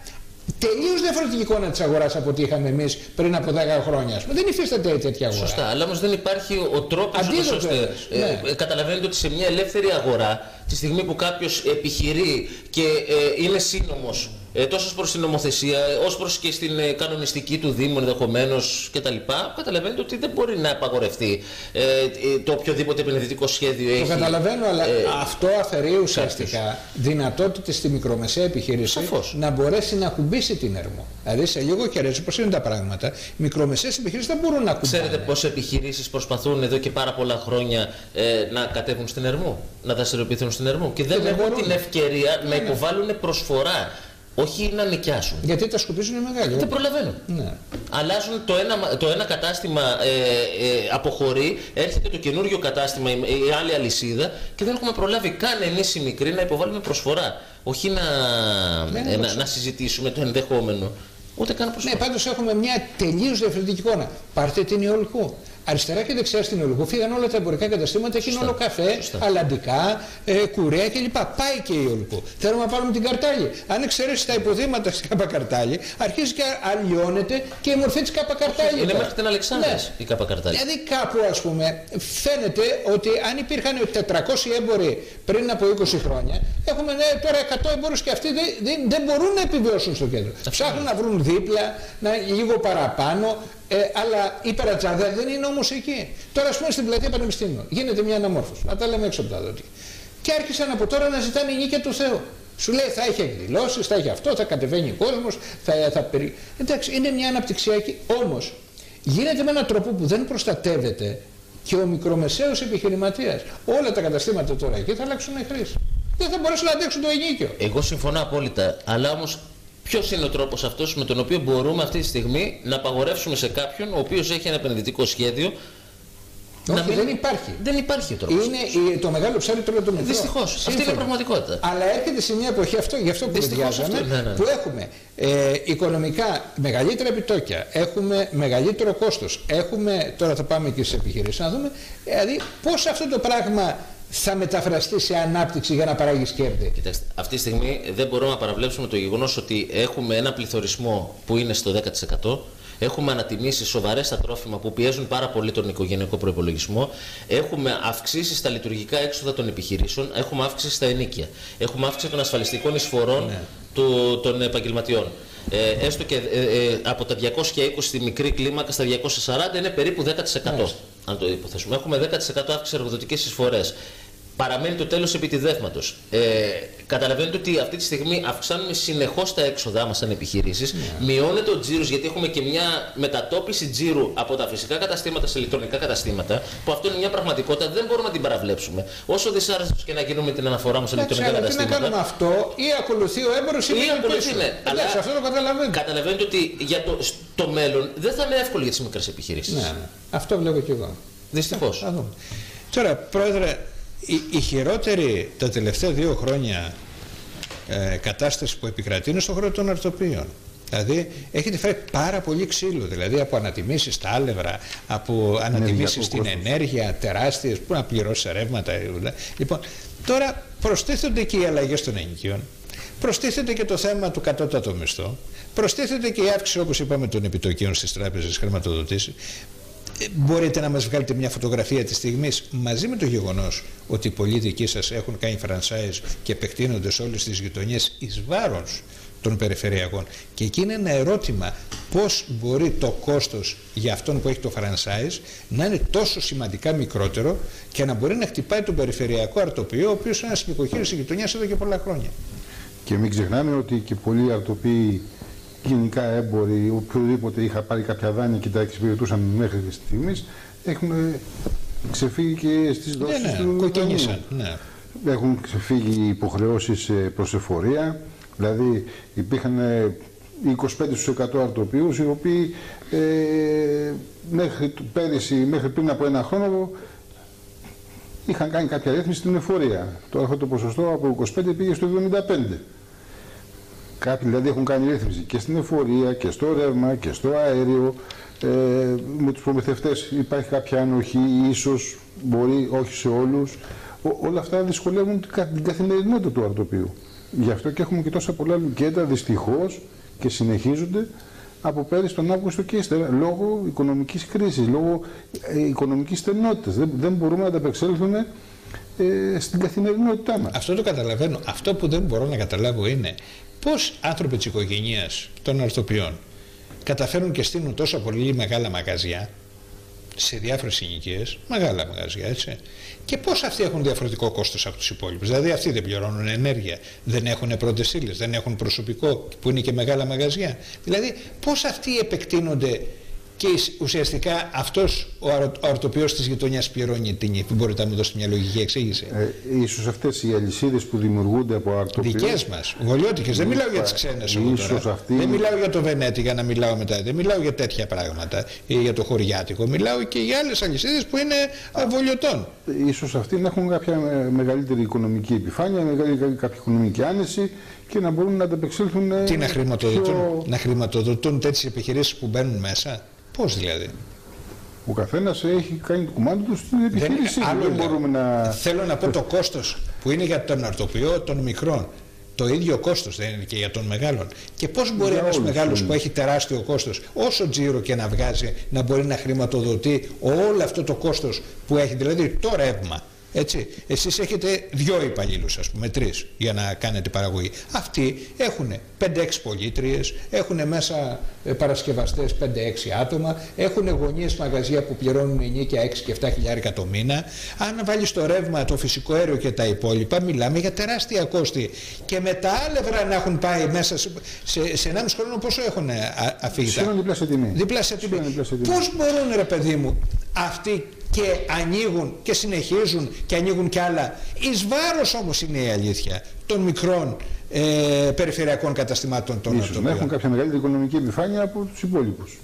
τελείως διαφορετική εικόνα της αγοράς από ό,τι είχαμε εμείς πριν από δέκα χρόνια. Δεν υφίσταται τέτοια αγορά. Σωστά, αλλά όμως δεν υπάρχει ο τρόπος Αντίδοτο, ώστε ε, ναι. ε, καταλαβαίνετε ότι σε μια ελεύθερη αγορά, τη στιγμή που κάποιος επιχειρεί και ε, είναι σύνομος ε, τόσο προς την νομοθεσία, ως προς και στην ε, κανονιστική του Δήμου ενδεχομένως κτλ., καταλαβαίνετε ότι δεν μπορεί να απαγορευτεί ε, ε, το οποιοδήποτε επενδυτικό σχέδιο έχει. Το καταλαβαίνω, αλλά ε, αυτό αφαιρεί ουσιαστικά δυνατότητες στη μικρομεσαία επιχείρηση Σαφώς. να μπορέσει να κουμπίσει την Ερμού. Δηλαδή σε λίγο καιρό, πώς είναι τα πράγματα, μικρομεσαίες επιχειρήσεις δεν μπορούν να κουμπάνε. Ξέρετε πόσες επιχειρήσεις προσπαθούν εδώ και πάρα πολλά χρόνια ε, να κατέβουν στην Ερμού, να δραστηριοποιηθούν στην Ερμού και δεν δεν έχουν μπορούν. την ευκαιρία Ναι, να ναι. υποβάλουν προσφορά, όχι να νοικιάσουν. Γιατί τα σκουπίζουν μεγάλοι. Δεν προλαβαίνουν. Ναι. Αλλάζουν το ένα, το ένα κατάστημα, ε, ε, αποχωρεί, έρχεται το καινούριο κατάστημα, η, η άλλη αλυσίδα και δεν έχουμε προλάβει καν εμείς οι μικροί να υποβάλουμε προσφορά. Όχι να, Ναι, ναι, ε, να, ναι. να συζητήσουμε το ενδεχόμενο. Ούτε καν προσφορά. Ναι, πάντως έχουμε μια τελείως διαφορετική εικόνα. Πάρτε την Ιολκού. Αριστερά και δεξιά στην Ιολκού φύγαν όλα τα εμπορικά καταστήματα, έχει όλο καφέ, Σωστά. αλαντικά, ε, κουρέα κλπ. Πάει και η Ιολκού. Θέλουμε να πάρουμε την Καρτάλη. Αν εξαιρέσει τα υποδήματα στην Κάπα Καρτάλη, αρχίζει και αλλοιώνεται και η μορφή της Κάπα Καρτάλη. Είναι μέχρι την Αλεξάνδρας Ναι. η Κάπα Καρτάλη. Δηλαδή κάπου, ας πούμε, φαίνεται ότι αν υπήρχαν τετρακόσιοι έμποροι πριν από είκοσι χρόνια, έχουμε ναι, τώρα εκατό έμπορους και αυτοί δεν, δεν, δεν μπορούν να επιβιώσουν στο κέντρο. Ψάχνουν να βρουν δίπλα, να, λίγο παραπάνω, ε, αλλά η Περατζάδα δεν είναι όμως εκεί. Τώρα, ας πούμε, στην πλατεία Πανεπιστήμιου γίνεται μια αναμόρφωση, να τα λέμε έξω από τα δόντια. Και άρχισαν από τώρα να ζητάνε η νίκη του Θεού. Σου λέει θα έχει εκδηλώσεις, θα έχει αυτό, θα κατεβαίνει ο κόσμος, θα, θα περι... Εντάξει, είναι μια αναπτυξιακή. Όμως γίνεται με έναν τρόπο που δεν προστατεύεται και ο μικρομεσαίος επιχειρηματίας. Όλα τα καταστήματα τώρα εκεί θα αλλάξουν χρήση. Δεν θα μπορέσουν να αντέξουν το ενίκιο. Εγώ συμφωνώ απόλυτα, αλλά όμως ποιος είναι ο τρόπος αυτός με τον οποίο μπορούμε αυτή τη στιγμή να απαγορεύσουμε σε κάποιον ο οποίος έχει ένα επενδυτικό σχέδιο? Όχι, να μην... δεν υπάρχει. Δεν υπάρχει ο τρόπος. Είναι η, το μεγάλο ψάρι τώρα το μικρό. Δυστυχώς. Αυτή είναι η πραγματικότητα. Αλλά έρχεται σε μια εποχή, αυτό, γι' αυτό που Δυστυχώς κουβεντιάζαμε, αυτό, ναι, ναι. που έχουμε ε, οικονομικά μεγαλύτερα επιτόκια, έχουμε μεγαλύτερο κόστος, έχουμε, τώρα θα πάμε και στις επιχειρήσεις να δούμε, δηλαδή πώς αυτό το πράγμα θα μεταφραστεί σε ανάπτυξη για να παράγει κέρδη. Κοιτάξτε, αυτή τη στιγμή δεν μπορούμε να παραβλέψουμε το γεγονός ότι έχουμε ένα πληθωρισμό που είναι στο δέκα τοις εκατό. Έχουμε ανατιμήσει σοβαρές στα τρόφιμα που πιέζουν πάρα πολύ τον οικογενειακό προϋπολογισμό. Έχουμε αυξήσει στα λειτουργικά έξοδα των επιχειρήσεων. Έχουμε αύξηση στα ενοίκια. Έχουμε αύξηση των ασφαλιστικών εισφορών Ναι. του, των επαγγελματιών. Ε, έστω και ε, ε, από τα διακόσια είκοσι στη μικρή κλίμακα στα διακόσια σαράντα είναι περίπου δέκα τοις εκατό. Ναι. Αν το υποθέσουμε. Έχουμε δέκα τοις εκατό αύξηση εργοδοτικές εισφορές. παραμένει το τέλος επιτιδεύματος. Ε, καταλαβαίνετε ότι αυτή τη στιγμή αυξάνουμε συνεχώς τα έξοδά μας σαν επιχειρήσεις, yeah. μειώνεται ο τζίρος γιατί έχουμε και μια μετατόπιση τζίρου από τα φυσικά καταστήματα σε ηλεκτρονικά καταστήματα, που αυτό είναι μια πραγματικότητα, δεν μπορούμε να την παραβλέψουμε. Όσο δυσάρεστος και να γίνουμε την αναφορά μου σε ηλεκτρονικά Άξε, καταστήματα. Τι να κάνουμε αυτό, ή ακολουθεί ο έμπορος ή ή ακολουθεί, ναι. Αλλά αυτό το καταλαβαίνω. Καταλαβαίνετε ότι για το, το μέλλον δεν θα είναι εύκολο για τις μικρές επιχειρήσεις. Ναι, ναι. Αυτό βλέπω κι εγώ. Δυστυχώς. Τώρα, Πρόεδρε, η, η χειρότερη τα τελευταία δύο χρόνια ε, κατάσταση που επικρατεί είναι στον χώρο των αρτοπίων. Δηλαδή, έχετε φάει πάρα πολύ ξύλο, δηλαδή από ανατιμήσεις στα άλευρα, από ανατιμήσεις στην κόστος. Ενέργεια τεράστιες, που να πληρώσει ρεύματα. Λοιπόν, τώρα προστίθενται και οι αλλαγές των ενοικίων, προστίθεται και το θέμα του κατώτατου μισθού, προστίθεται και η αύξηση, όπως είπαμε, των επιτοκίων στις τράπεζες, χρηματοδοτήσεις. Μπορείτε να μας βγάλετε μια φωτογραφία της στιγμής, μαζί με το γεγονός ότι οι πολιτικοί σας έχουν κάνει franchise και επεκτείνονται σε όλες τις γειτονιές εις βάρος των περιφερειακών. Και εκεί είναι ένα ερώτημα, πώς μπορεί το κόστος για αυτόν που έχει το franchise να είναι τόσο σημαντικά μικρότερο και να μπορεί να χτυπάει τον περιφερειακό αρτοποιό, ο οποίος είναι ένας νοικοκύρης γειτονιάς εδώ και πολλά χρόνια. Και μην ξεχνάμε ότι και πολλοί αρτοποιοί, γενικά έμποροι, οποιοδήποτε είχα πάρει κάποια δάνεια και τα εξυπηρετούσαν μέχρι στιγμής, έχουν ξεφύγει και στις δόσεις ναι, ναι, του δανείου. Ναι. Έχουν ξεφύγει υποχρεώσεις προς εφορία, δηλαδή υπήρχαν είκοσι πέντε τοις εκατό αρτοποιούς οι οποίοι ε, μέχρι, πέρυσι, μέχρι πριν από ένα χρόνο είχαν κάνει κάποια ρύθμιση στην εφορία. Τώρα αυτό το ποσοστό από είκοσι πέντε πήγε στο εβδομήντα πέντε. Κάποιοι δηλαδή έχουν κάνει ρύθμιση και στην εφορία και στο ρεύμα και στο αέριο. Ε, με τους προμηθευτές υπάρχει κάποια ανοχή, ίσως μπορεί, όχι σε όλους. Ό, όλα αυτά δυσκολεύουν την καθημερινότητα του αρτοποιού. Γι' αυτό και έχουμε και τόσα πολλά λουκέτα δυστυχώς και συνεχίζονται από πέρυσι τον Αύγουστο και ύστερα, λόγω οικονομικής κρίσης, λόγω ε, οικονομικής στενότητας. Δεν, δεν μπορούμε να ανταπεξέλθουμε ε, στην καθημερινότητά μας. Αυτό το καταλαβαίνω. Αυτό που δεν μπορώ να καταλάβω είναι πώς άνθρωποι της οικογένειας των αρτοποιών καταφέρουν και στείλουν τόσο πολύ μεγάλα μαγαζιά σε διάφορες συνοικίες, μεγάλα μαγαζιά, έτσι, και πώς αυτοί έχουν διαφορετικό κόστος από τους υπόλοιπους. Δηλαδή αυτοί δεν πληρώνουν ενέργεια, δεν έχουν πρώτες ύλες, δεν έχουν προσωπικό που είναι και μεγάλα μαγαζιά. Δηλαδή πώς αυτοί επεκτείνονται και ουσιαστικά αυτός ο, αρο, ο αρτοποιός της γειτονιάς πληρώνει την ύφη. Μπορείτε να μου δώσετε μια λογική εξήγηση? Ε, ίσως αυτές οι αλυσίδες που δημιουργούνται από αρτοποιούς. Δικές μας, γολιώτικες, δεν μιλάω για τις ξένες. Αυτή... Δεν μιλάω για το Βενέτη για να μιλάω μετά, δεν μιλάω για τέτοια πράγματα ή για το χωριάτικο. Μιλάω και για άλλες αλυσίδες που είναι βολιωτών. Ίσως αυτοί να έχουν κάποια μεγαλύτερη οικονομική επιφάνεια, μεγαλύτερη κάποια οικονομική άνεση και να μπορούν να ανταπεξέλθουν. Τι να χρηματοδοτούν, πιο... να χρηματοδοτούν τέτοιες επιχειρήσεις που μπαίνουν μέσα? Πώς δηλαδή? Ο καθένας έχει κάνει το κουμάντι του στην επιχείρηση. Δεν, δεν μπορούμε να... Θέλω να πω το κόστος που είναι για τον αρτοποιό των μικρών. Το ίδιο κόστος δεν είναι και για τον μεγάλον? Και πώς μπορεί ένας μεγάλος που έχει τεράστιο κόστος, όσο τζίρο και να βγάζει, να μπορεί να χρηματοδοτεί όλο αυτό το κόστος που έχει, δηλαδή το ρεύμα? Έτσι, εσείς έχετε δυο υπαλλήλους, ας πούμε, τρεις, για να κάνετε παραγωγή. Αυτοί έχουν πέντε έξι πολίτριες, έχουν μέσα ε, παρασκευαστές πέντε έξι άτομα, έχουν γωνίες μαγαζιά που πληρώνουν ενίκια έξι και επτά χιλιάρικα το μήνα. Αν βάλεις το ρεύμα, το φυσικό αέριο και τα υπόλοιπα, μιλάμε για τεράστια κόστη. Και με τα άλευρα να έχουν πάει μέσα σε, σε, σε ενάμιση χρόνο, πόσο έχουν αφήγητα? Σήμερα διπλάσια τιμή. Διπλάσια τιμή. Πώς μπορούν, ρε παιδί μου, αυτοί και ανοίγουν και συνεχίζουν και ανοίγουν κι άλλα? Εις βάρος όμως είναι η αλήθεια των μικρών ε, περιφερειακών καταστημάτων των ίσως να έχουν κάποια μεγαλύτερη οικονομική επιφάνεια από τους υπόλοιπους.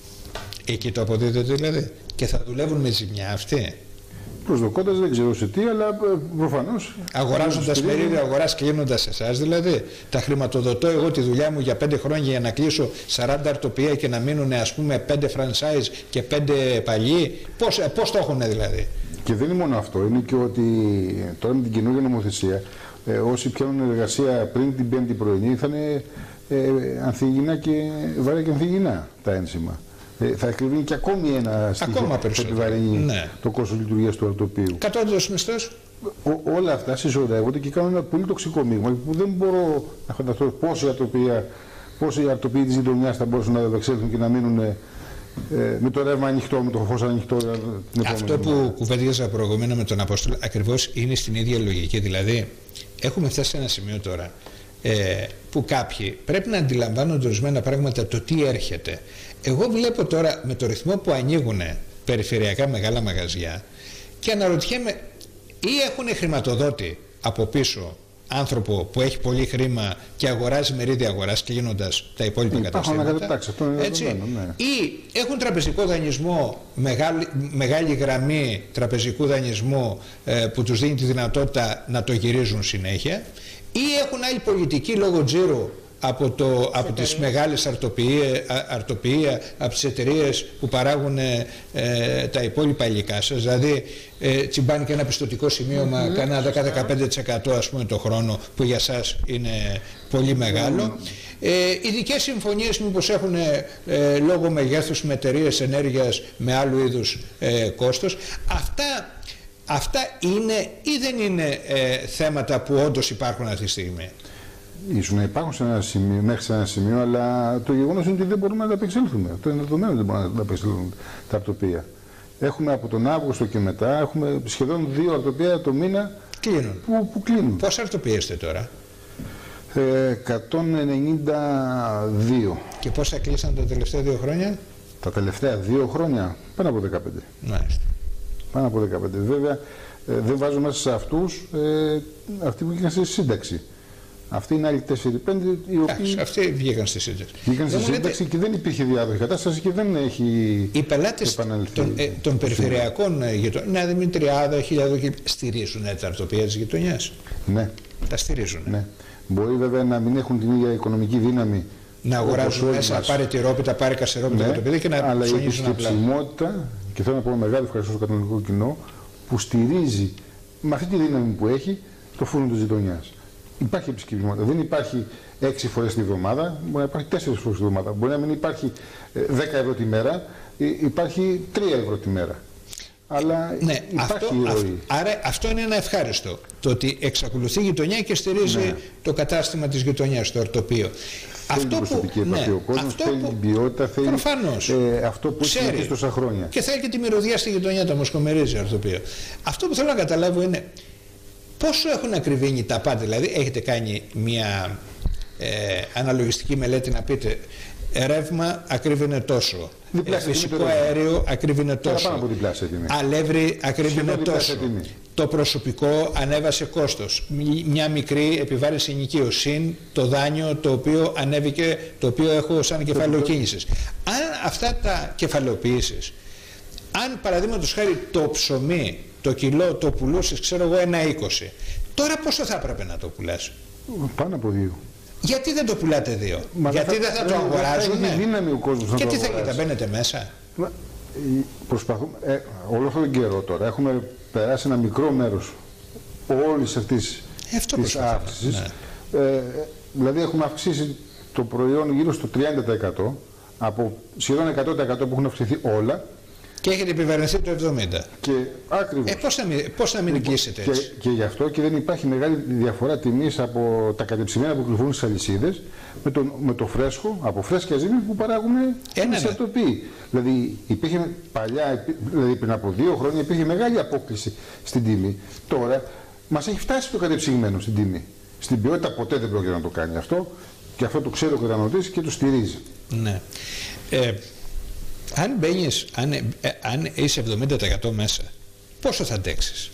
Εκεί το αποδίδεται δηλαδή? Και θα δουλεύουν με ζημιά αυτοί? Προσδοκώντας δεν ξέρω σε τι, αλλά προφανώς. Αγοράζοντας μερίδια αγοράς, κλείνοντας εσάς δηλαδή. Τα χρηματοδοτώ εγώ τη δουλειά μου για πέντε χρόνια για να κλείσω σαράντα αρτοπία και να μείνουν, ας πούμε, πέντε franchise και πέντε παλιοί. Πώς, πώς το έχουν δηλαδή? Και δεν είναι μόνο αυτό. Είναι και ότι τώρα με την καινούργια νομοθεσία, ε, όσοι πιάνουν εργασία πριν την πέμπτη πρωινή θα είναι ε, ανθυγινά και βαρέα και ανθυγινά τα ένσημα. Ε, θα εκκρεμεί και ακόμη ένα στοιχείο που επιβαρύνει ναι. το κόστος λειτουργίας του αρτοπείου. Κατώτατος μισθός. Όλα αυτά συσσωρεύονται και κάνουν ένα πολύ τοξικό μείγμα που δεν μπορώ να φανταστώ πόσοι αρτοποιοί, πόσοι αρτοποιοί της γειτονιάς θα μπορούσαν να ανταπεξέλθουν και να μείνουν ε, με το ρεύμα ανοιχτό, με το φως ανοιχτό την επόμενη Αυτό που μέρα. κουβέντιαζα προηγούμενα με τον Απόστολο ακριβώς είναι στην ίδια λογική. Δηλαδή, έχουμε φτάσει σε ένα σημείο τώρα ε, που κάποιοι πρέπει να αντιλαμβάνονται ορισμένα πράγματα, το τι έρχεται. Εγώ βλέπω τώρα με το ρυθμό που ανοίγουν περιφερειακά μεγάλα μαγαζιά και αναρωτιέμαι, ή έχουν χρηματοδότη από πίσω άνθρωπο που έχει πολύ χρήμα και αγοράζει μερίδια αγοράς κλείνοντας τα υπόλοιπα καταστήματα, έτσι, ναι. Ή έχουν τραπεζικό δανεισμό, μεγάλη, μεγάλη γραμμή τραπεζικού δανεισμού ε, που τους δίνει τη δυνατότητα να το γυρίζουν συνέχεια, ή έχουν άλλη πολιτική λόγω τζίρου από, το, από τις μεγάλες αρτοποιία, από τις εταιρείες που παράγουν ε, τα υπόλοιπα υλικά σας, δηλαδή ε, τσιμπάνε και ένα πιστωτικό σημείωμα, mm-hmm. κανένα δέκα με δεκαπέντε τοις εκατό ας πούμε το χρόνο, που για σας είναι πολύ μεγάλο. Mm-hmm. ε, ειδικές συμφωνίες μήπως έχουν ε, λόγω μεγέθους με εταιρείες ενέργειας με άλλου είδους ε, κόστος. Αυτά, αυτά είναι ή δεν είναι ε, θέματα που όντως υπάρχουν αυτή τη στιγμή? Ίσως να υπάρχουν σε ένα σημείο, μέχρι σε ένα σημείο, αλλά το γεγονός είναι ότι δεν μπορούμε να τα απεξέλθουμε. Αυτό είναι δεδομένο, δεν μπορούμε να τα απεξέλθουν τα αρτοπία. Έχουμε από τον Αύγουστο και μετά, έχουμε σχεδόν δύο αρτοπία το μήνα κλείνουν. Που, που κλείνουν. Πόσα αρτοπία είστε τώρα? Ε, εκατόν ενενήντα δύο. Και πόσα κλείσαν τα τελευταία δύο χρόνια? Τα τελευταία δύο χρόνια, πάνω από δεκαπέντε. Μάλιστα. Πάνω από δεκαπέντε. Βέβαια, ε, δεν βάζω μέσα σε αυτούς ε, αυτοί που βγήκαν σε σύνταξη. Αυτοί είναι άλλοι τέσσερις πέντε οι οποίοι. Αυτοί βγήκαν στη σύνταξη. Βγήκαν στη σύνταξη λέτε... και δεν υπήρχε διάδοχη κατάσταση και δεν έχει. Οι πελάτες των, ε, των περιφερειακών γειτονιών, Νέα Δημητριάδα, Χιλιάδο, στηρίζουν τα αρτοπία της γειτονιάς. Ναι. Τα στηρίζουν. Ναι. Μπορεί βέβαια να μην έχουν την ίδια οικονομική δύναμη. Να αγοράζουν μέσα, πάρει τυρόπιτα, πάρει κασερόπιτα ναι, για το παιδί και να αλλά ψωνίζουν απλά. Αλλά η επισκεψιμότητα, και θέλω να πω μεγάλο ευχαριστώ στο καταναλωτικό κοινό, που στηρίζει με αυτή τη δύναμη που έχει το φούρνο της γειτονιάς. Υπάρχει επισκεψιμότητα. Δεν υπάρχει έξι φορές τη βδομάδα, μπορεί να υπάρχει τέσσερις φορές τη βδομάδα. Μπορεί να μην υπάρχει δέκα ευρώ τη μέρα, υπάρχει τρία ευρώ τη μέρα. Αλλά ναι, υπάρχει αυτό, η ροή. Αυτό, άρα αυτό είναι ένα ευχάριστο. Το ότι εξακολουθεί η γειτονιά και στηρίζει ναι. το κατάστημα της γειτονιάς, το αρτοπείο. Θέλει αυτό προσωπική που, επαφή ναι, ο κόσμος, θέλει που, την ποιότητα, θέλει ε, αυτό που έχει συνεχίσει τόσα χρόνια. Και θέλει και τη μυρωδιά στη γειτονιά, το μοσκομερίζει αρτοπείο. Αυτό που θέλω να καταλάβω είναι πόσο έχουν ακριβήνει τα πάντα. Δηλαδή έχετε κάνει μια ε, αναλογιστική μελέτη να πείτε ρεύμα ακρίβεινε τόσο, ε, φυσικό αέριο ακρίβεινε τόσο, αλεύρι ακρίβεινε τόσο, το προσωπικό ανέβασε κόστος, μια μικρή επιβάρυνση ενοικίου, συν το δάνειο το οποίο ανέβηκε, το οποίο έχω σαν κεφάλαιο κίνησης. Αν αυτά τα κεφαλαιοποιήσεις, αν παραδείγματος χάρη το ψωμί, το κιλό το πουλούσες, ξέρω εγώ, ένα είκοσι, τώρα πόσο θα έπρεπε να το πουλάς? Πάνω από δύο. Γιατί δεν το πουλάτε δύο? Μα γιατί θα, δεν θα το αγοράζουν? Είναι δύναμη ο κόσμος να και το τι αγοράζει. θα γίνεται, μπαίνετε μέσα? Μα, προσπαθούμε, ε, όλο αυτόν τον καιρό τώρα έχουμε περάσει ένα μικρό μέρος όλης αυτής ε, της αύξησης. Ναι. Ε, δηλαδή έχουμε αυξήσει το προϊόν γύρω στο τριάντα τοις εκατό από σχεδόν εκατό τοις εκατό που έχουν αυξηθεί όλα. Και έχετε επιβαρυνθεί το εβδομήντα τοις εκατό. Και ακριβώς. Ε, πώς να μην, πώς να μην εγγύσετε έτσι? Και, και γι' αυτό και δεν υπάρχει μεγάλη διαφορά τιμής από τα κατεψυγμένα που κυκλοφορούν στις αλυσίδες με το, με το φρέσκο, από φρέσκια ζύμη που παράγουν οι αρτοποί. Δηλαδή υπήρχε παλιά, δηλαδή πριν από δύο χρόνια υπήρχε μεγάλη απόκληση στην τιμή. Τώρα μας έχει φτάσει το κατεψυγμένο στην τιμή. Στην ποιότητα ποτέ δεν πρόκειται να το κάνει αυτό και αυτό το ξέρει ο καταναλωτής και το στηρίζει. Ναι. Ε, Αν μπαίνεις, αν, ε, αν είσαι εβδομήντα τοις εκατό μέσα, πόσο θα αντέξεις?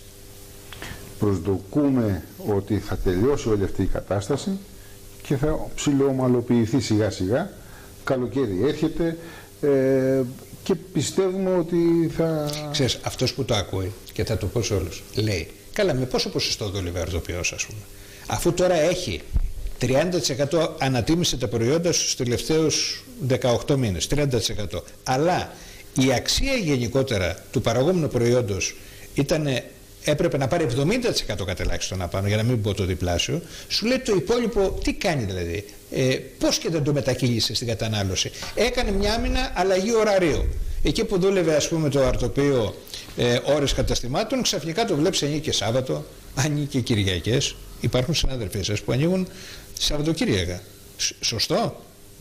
Προσδοκούμε ότι θα τελειώσει όλη αυτή η κατάσταση και θα ψιλοομαλοποιηθεί σιγά σιγά. Καλοκαίρι έρχεται ε, και πιστεύουμε ότι θα... Ξέρεις, αυτός που το ακούει, και θα το πω σε όλους, λέει, καλά, με πόσο ποσοστό δούλευε ο αρτοπιός, ας πούμε, αφού τώρα έχει τριάντα τοις εκατό ανατίμησε τα προϊόντα στους τελευταίους δεκαοκτώ μήνες, τριάντα τοις εκατό. Αλλά η αξία γενικότερα του παραγόμενου προϊόντος ήταν, έπρεπε να πάρει εβδομήντα τοις εκατό κατελάχιστον απάνω, για να μην πω το διπλάσιο. Σου λέει το υπόλοιπο τι κάνει δηλαδή, ε, πώς και δεν το μετακύλησε στην κατανάλωση? Έκανε μια άμυνα αλλαγή ωραρίου. Εκεί που δούλευε ας πούμε το αρτοπείο ε, ώρες καταστημάτων, ξαφνικά το βλέπεις ανοίγει και Σάββατο, ανοίγει και Κυριακές. Υπάρχουν συνάδελφοί σας που ανοίγουν Σαββατοκύριακα. Σωστό?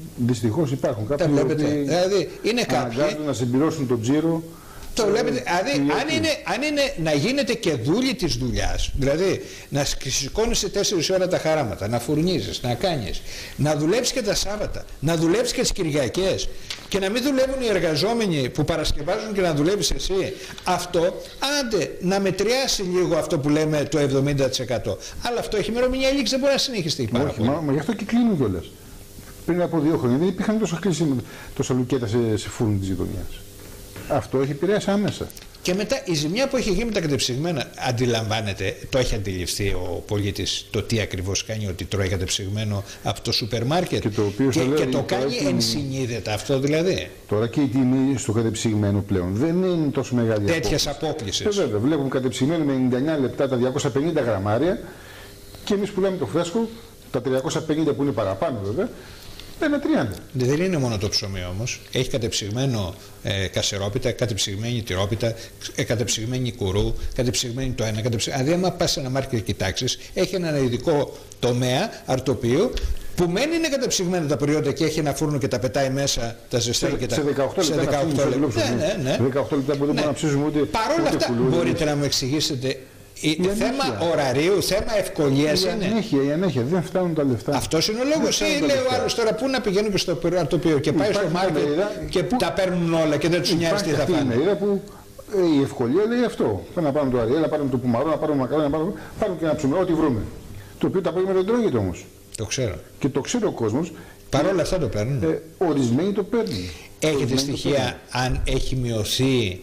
Δυστυχώς υπάρχουν Τα κάποιοι βλέπετε. οποίοι Δηλαδή είναι κάποιοι. αναγκάζονται να συμπληρώσουν τον τζίρο. Το βλέπετε, δηλαδή αν είναι, αν είναι να γίνετε και δούλοι της δουλειάς, δηλαδή να σηκώνεσαι τέσσερις ώρα τα χαράματα, να φουρνίζεις, να κάνεις, να δουλέψεις και τα Σάββατα, να δουλέψεις και τις Κυριακές και να μην δουλεύουν οι εργαζόμενοι που παρασκευάζουν και να δουλεύεις εσύ, αυτό άντε να μετριάσει λίγο αυτό που λέμε το εβδομήντα τοις εκατό. Αλλά αυτό έχει ημερομηνία λήξη, δεν μπορεί να συνεχιστεί πάρα Όχι, πολύ. μα, μα γι' αυτό και κλείνουν κιόλας. Πριν από δύο χρόνια δεν υπήρχαν τόσα, τόσα λουκέτα σε, σε φούρνη της γειτονιάς. Αυτό έχει επηρεάσει άμεσα. Και μετά η ζημιά που έχει γίνει με τα κατεψυγμένα, αντιλαμβάνεται, το έχει αντιληφθεί ο πολίτης το τι ακριβώς κάνει, ότι τρώει κατεψυγμένο από το σούπερ μάρκετ Και το, οποίο και, λέω, και το κάνει που... ενσυνείδητα αυτό δηλαδή. Τώρα και η τιμή στο κατεψυγμένο πλέον δεν είναι τόσο μεγάλη. Τέτοιες απόκλησεις. Ε, βέβαια, βλέπουμε κατεψυγμένο με ενενήντα εννέα λεπτά τα διακόσια πενήντα γραμμάρια και εμείς πουλάμε το φρέσκο, τα τριακόσια πενήντα που είναι παραπάνω βέβαια. ένα τριάντα. Δεν είναι μόνο το ψωμί όμως. Έχει κατεψυγμένο ε, κασερόπιτα, κατεψυγμένη τυρόπιτα, ε, κατεψυγμένη κουρού, κατεψυγμένη το ένα. Κατεψυγμένη... Δηλαδή, άμα πας σε ένα μάρκετ και κοιτάξεις, έχει ένα ειδικό τομέα αρτοπίου που μένει είναι κατεψυγμένα τα προϊόντα και έχει ένα φούρνο και τα πετάει μέσα, τα ζεστάει και τα. Σε δεκαοκτώ λεπτά. Σε δεκαοκτώ λεπτά. Ναι, ναι, ναι. δεκαοκτώ λεπτά που δεν μπορούμε να ψήσουμε ούτε. Παρ' όλα αυτά, μπορείτε να μου εξηγήσετε. Η, θέμα ωραρίου, θέμα ευκολίας είναι. Η ανέχεια, η ανέχεια, δεν φτάνουν τα λεφτά. Αυτός είναι ο λόγος. Ή λέει ο άλλος τώρα πού να πηγαίνουν και στο τοπίο και πάει στο μάρκετ και που... τα παίρνουν όλα και δεν τους νοιάζει τι θα φάνε. Είναι που ε, η ευκολία λέει αυτό. Θέλω να πάρουμε το αριέλ, να πάρουμε το πουμαρό, να πάρουμε μακαρόνι, να πάρουμε, πάρουμε και να ψούμε ό,τι βρούμε. Το οποίο τα παίρνουμε δεν τρώγεται όμως. Το ξέρω. Και το ξέρει ο κόσμος. Παρ' όλα αυτά το παίρνουν. Ε, ορισμένοι το παίρνουν. Έχετε στοιχεία αν έχει μειωθεί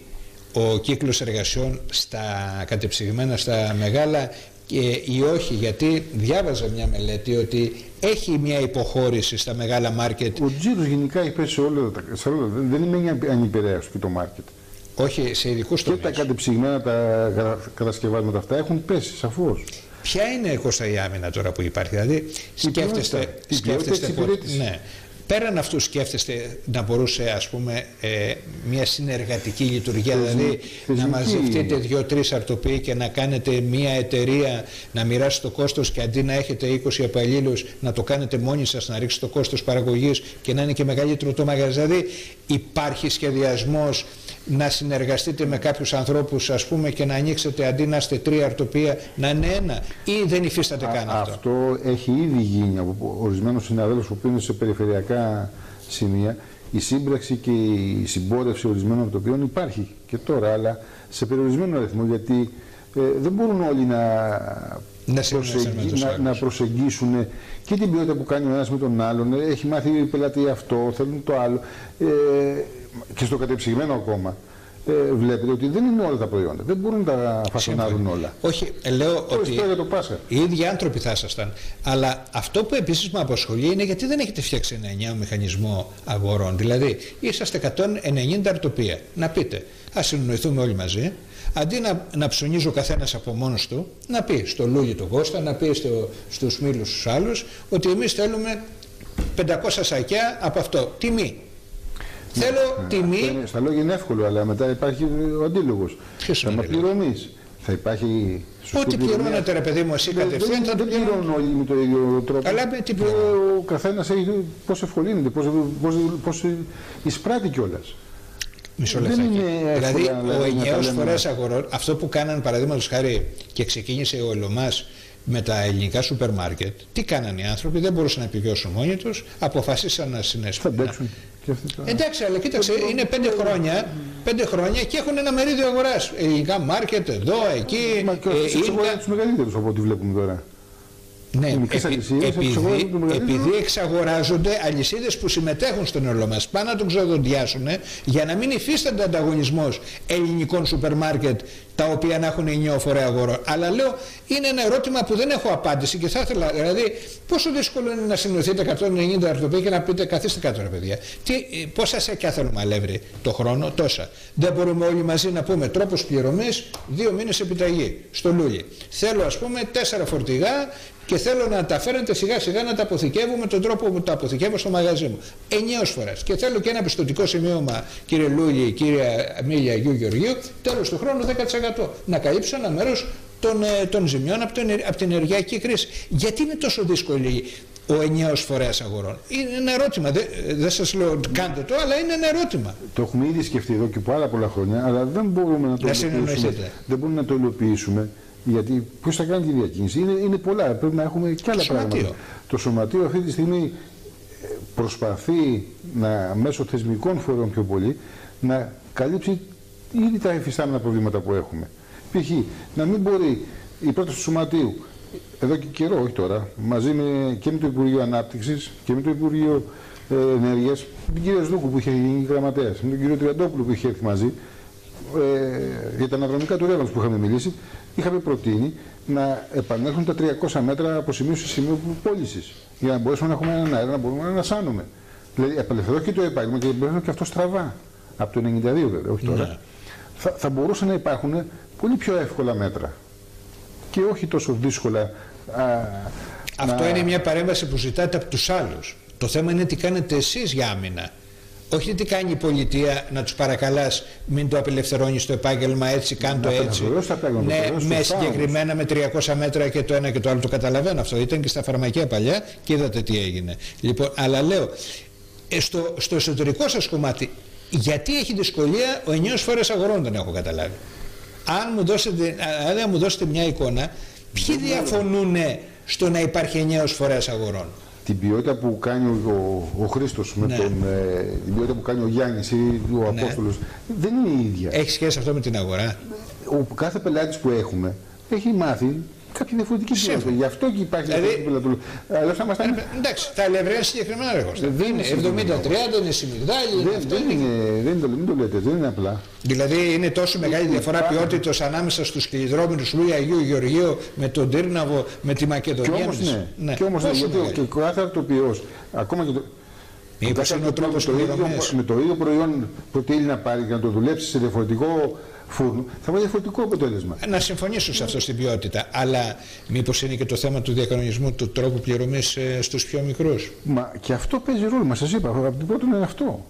ο κύκλος εργασιών στα κατεψυγμένα, στα μεγάλα και, ή όχι, γιατί διάβαζα μια μελέτη ότι έχει μια υποχώρηση στα μεγάλα μάρκετ. Ο τζίρος γενικά έχει πέσει σε όλα τα, σε όλα, δεν είναι ανυπηρέαστο και το μάρκετ. Όχι, σε ειδικούς τομείς. Και τα κατεψυγμένα τα κατασκευάσματα αυτά έχουν πέσει σαφώς. Ποια είναι, Κώστα, η άμυνα τώρα που υπάρχει, δηλαδή σκέφτεστε, σκέφτεστε ναι. Πέραν αυτού σκέφτεστε να μπορούσε, ας πούμε, ε, μια συνεργατική λειτουργία, θεσμ, δηλαδή θεσμική. Να μαζευτείτε δύο-τρεις αρτοποιοί και να κάνετε μια εταιρεία να μοιράσει το κόστος και αντί να έχετε είκοσι υπαλλήλους να το κάνετε μόνοι σας, να ρίξετε το κόστος παραγωγής και να είναι και μεγαλύτερο το μαγαζί. Δηλαδή υπάρχει σχεδιασμός να συνεργαστείτε με κάποιους ανθρώπους, ας πούμε, και να ανοίξετε αντί να είστε τρία αρτοπία να είναι ένα, ή δεν υφίσταται Α, καν αυτό? Αυτό έχει ήδη γίνει από ορισμένους συναδέλφους που είναι σε περιφερειακά σημεία. Η σύμπραξη και η συμπόρευση ορισμένων αρτοπιών υπάρχει και τώρα, αλλά σε περιορισμένο αριθμό, γιατί ε, δεν μπορούν όλοι να, να, προσεγγί, να, να προσεγγίσουν και την ποιότητα που κάνει ο ένας με τον άλλον. Έχει μάθει οι πελάτες αυτό, θέλουν το άλλο. Ε, και στο κατεψυγμένο ακόμα. Ε, βλέπετε ότι δεν είναι όλα τα προϊόντα. Δεν μπορούν να τα φασονάρουν όλα. Όχι, λέω το ότι το Πάσχα. οι ίδιοι άνθρωποι θα ήσασταν. Αλλά αυτό που επίσης με απασχολεί είναι γιατί δεν έχετε φτιάξει ένα ενιαίο μηχανισμό αγορών. Δηλαδή, είσαστε εκατόν ενενήντα αρτοπία. Να πείτε, ας συνοηθούμε όλοι μαζί. Αντί να, να ψωνίζει ο καθένας από μόνος του, να πει στο Λούλι τον Κώστα, να πει στο, στους Μήλους τους άλλους, ότι εμείς θέλουμε πεντακόσια σακιά από αυτό. Τιμή. Θέλω ναι, τιμή. Είναι, στα λόγια είναι εύκολο, αλλά μετά υπάρχει ο αντίλογος. Θέμα πληρωμής. Θα υπάρχει. Ό,τι πληρώνετε, ρε παιδί μου, εσύ κατευθείαν θα το πληρώνετε. Δεν πληρώνουν όλοι με τον ίδιο τρόπο. Αλλά με τι ο καθένας έχει πώς ευκολύνεται, πώς, πώς, πώς εισπράττει κιόλας. Μισό λεπτάκι. Δηλαδή, ο ενιαίος φορέας αγορών, αυτό που κάνανε παραδείγματος χάρη και ξεκίνησε ο Ελωμάς με τα ελληνικά σούπερ μάρκετ, τι κάνανε οι άνθρωποι, δεν μπορούσαν να επιβιώσουν μόνοι τους, αποφασίσαν να συνέσουν. Εντάξει, αλλά κοίταξε, είναι πέντε χρόνια, πέντε χρόνια και έχουν ένα μερίδιο αγοράς. Ελληνικά μάρκετ, εδώ, εκεί. Μα και όσοι εξαγοράζουν τους μεγαλύτερους από ό,τι βλέπουμε τώρα. Ναι, επει, επειδή, επειδή εξαγοράζονται αλυσίδες που συμμετέχουν στον Ελωμάς, πάνε να τον ξεδοντιάσουν για να μην υφίστανται ανταγωνισμός ελληνικών σούπερ μάρκετ τα οποία να έχουν ενιαίο φορέα αγορών. Αλλά λέω, είναι ένα ερώτημα που δεν έχω απάντηση και θα ήθελα, δηλαδή, πόσο δύσκολο είναι να συνοηθείτε εκατόν ενενήντα αρτοπία και να πείτε καθίστε κάτω, ρε παιδιά. Τι, πόσα σακιά θέλουμε αλεύρι το χρόνο, τόσα. Δεν μπορούμε όλοι μαζί να πούμε τρόπος πληρωμής, δύο μήνες επιταγή στο Λούλι. Θέλω, ας πούμε, τέσσερα φορτηγά. Και θέλω να τα φέρετε σιγά σιγά να τα αποθηκεύω με τον τρόπο που τα αποθηκεύω στο μαγαζί μου. Ενιαίος φοράς. Και θέλω και ένα πιστωτικό σημείωμα, κύριε Λούλη, κύριε Μίλια Αγίου Γεωργίου, τέλος του χρόνου δέκα τοις εκατό. Να καλύψω ένα μέρος των, των ζημιών από, τον, από την ενεργειακή κρίση. Γιατί είναι τόσο δύσκολη ο ενιαίος φορέας αγορών? Είναι ένα ερώτημα. Δεν, δεν σας λέω κάντε το, αλλά είναι ένα ερώτημα. Το έχουμε ήδη σκεφτεί εδώ και πάρα πολλά χρόνια, αλλά δεν μπορούμε να το υλοποιήσουμε. Δεν μπορούμε να το υλοποιήσουμε. Γιατί ποιος θα κάνει τη διακίνηση? Είναι, είναι πολλά. Πρέπει να έχουμε και άλλα πράγματα. Το σωματείο αυτή τη στιγμή προσπαθεί να, μέσω θεσμικών φορέων πιο πολύ, να καλύψει ήδη τα εφιστάμενα προβλήματα που έχουμε. Π.χ. να μην μπορεί η πρόταση του σωματείου, εδώ και καιρό, όχι τώρα, μαζί με, και με το Υπουργείο Ανάπτυξης και με το Υπουργείο ε, Ενέργειας, με την κυρία Σλούκου που είχε γίνει γραμματέας, με τον κύριο Τριαντόπουλο που είχε έρθει μαζί, ε, για τα αναδρομικά του ρεύματος που είχαμε μιλήσει, είχαμε προτείνει να επανέλθουν τα τριακόσια μέτρα από σημείο σε σημείο πώλησης, για να μπορέσουμε να έχουμε έναν αέρα, να μπορούμε να ανασάνουμε. Δηλαδή, απελευθερώ και το επάγγελμα και απελευθερώ και αυτό στραβά. Από το ενενήντα δύο βέβαια, όχι τώρα. Ναι. Θα, θα μπορούσαν να υπάρχουν πολύ πιο εύκολα μέτρα. Και όχι τόσο δύσκολα. Α, αυτό να... είναι μια παρέμβαση που ζητάτε από τους άλλους. Το θέμα είναι τι κάνετε εσείς για άμυνα. Όχι τι κάνει η πολιτεία να τους παρακαλάς, μην το απελευθερώνεις το επάγγελμα έτσι, κάν το έτσι. Ναι, με συγκεκριμένα με τριακόσια μέτρα και το ένα και το άλλο. Το καταλαβαίνω αυτό. Ήταν και στα φαρμακεία παλιά και είδατε τι έγινε. Λοιπόν, αλλά λέω, στο, στο εσωτερικό σας κομμάτι, γιατί έχει δυσκολία ο ενιαίος φορέας αγορών, δεν έχω καταλάβει. Αν μου δώσετε, αν μου δώσετε μια εικόνα, ποιοι διαφωνούν στο να υπάρχει ενιαίος φορέας αγορών? Την ποιότητα που κάνει ο, ο Χρήστος με ναι. τον, ε, την ποιότητα που κάνει ο Γιάννης ή ο ναι. Απόστολος δεν είναι η ίδια. Έχει σχέση αυτό με την αγορά? Ο κάθε πελάτης που έχουμε έχει μάθει κάποια διαφορετική ποιότητα. Γι' αυτό και υπάρχει δηλαδή, διαφορετική πελατούλα. Αλλιώς θα ήμασταν... Εντάξει, τα αλευρία είναι συγκεκριμένα εργοστάσια. Δεν είναι εβδομήντα τριάντα, είναι Σιμιγδάλι. Δεν, δεν, είναι, δεν είναι το, μην το λέτε, δεν είναι απλά. Δηλαδή είναι τόσο μεγάλη διαφορά ποιότητας ανάμεσα στους κυλιδρόμενους Λούι Αγίου Γεωργίου με τον Τύρναβο, με τη Μακεδονία. Και όμως ναι, ναι. Και όμως ναι, γιατί και ο κάθε αρτοποιός, ακόμα και το... Μήπως είναι ο τρόπος το ίδιο, με το ίδιο προϊόν προτείνει να πάρει και να το δουλέψει σε διαφορετικό φούρνο, θα βάλει διαφορετικό αποτέλεσμα. Να συμφωνήσω σε αυτό στην ποιότητα, αλλά μήπως είναι και το θέμα του διακανονισμού του τρόπου πληρωμής ε, στους πιο μικρούς? Μα και αυτό παίζει ρόλο, μα σας είπα, από την πρώτη είναι αυτό.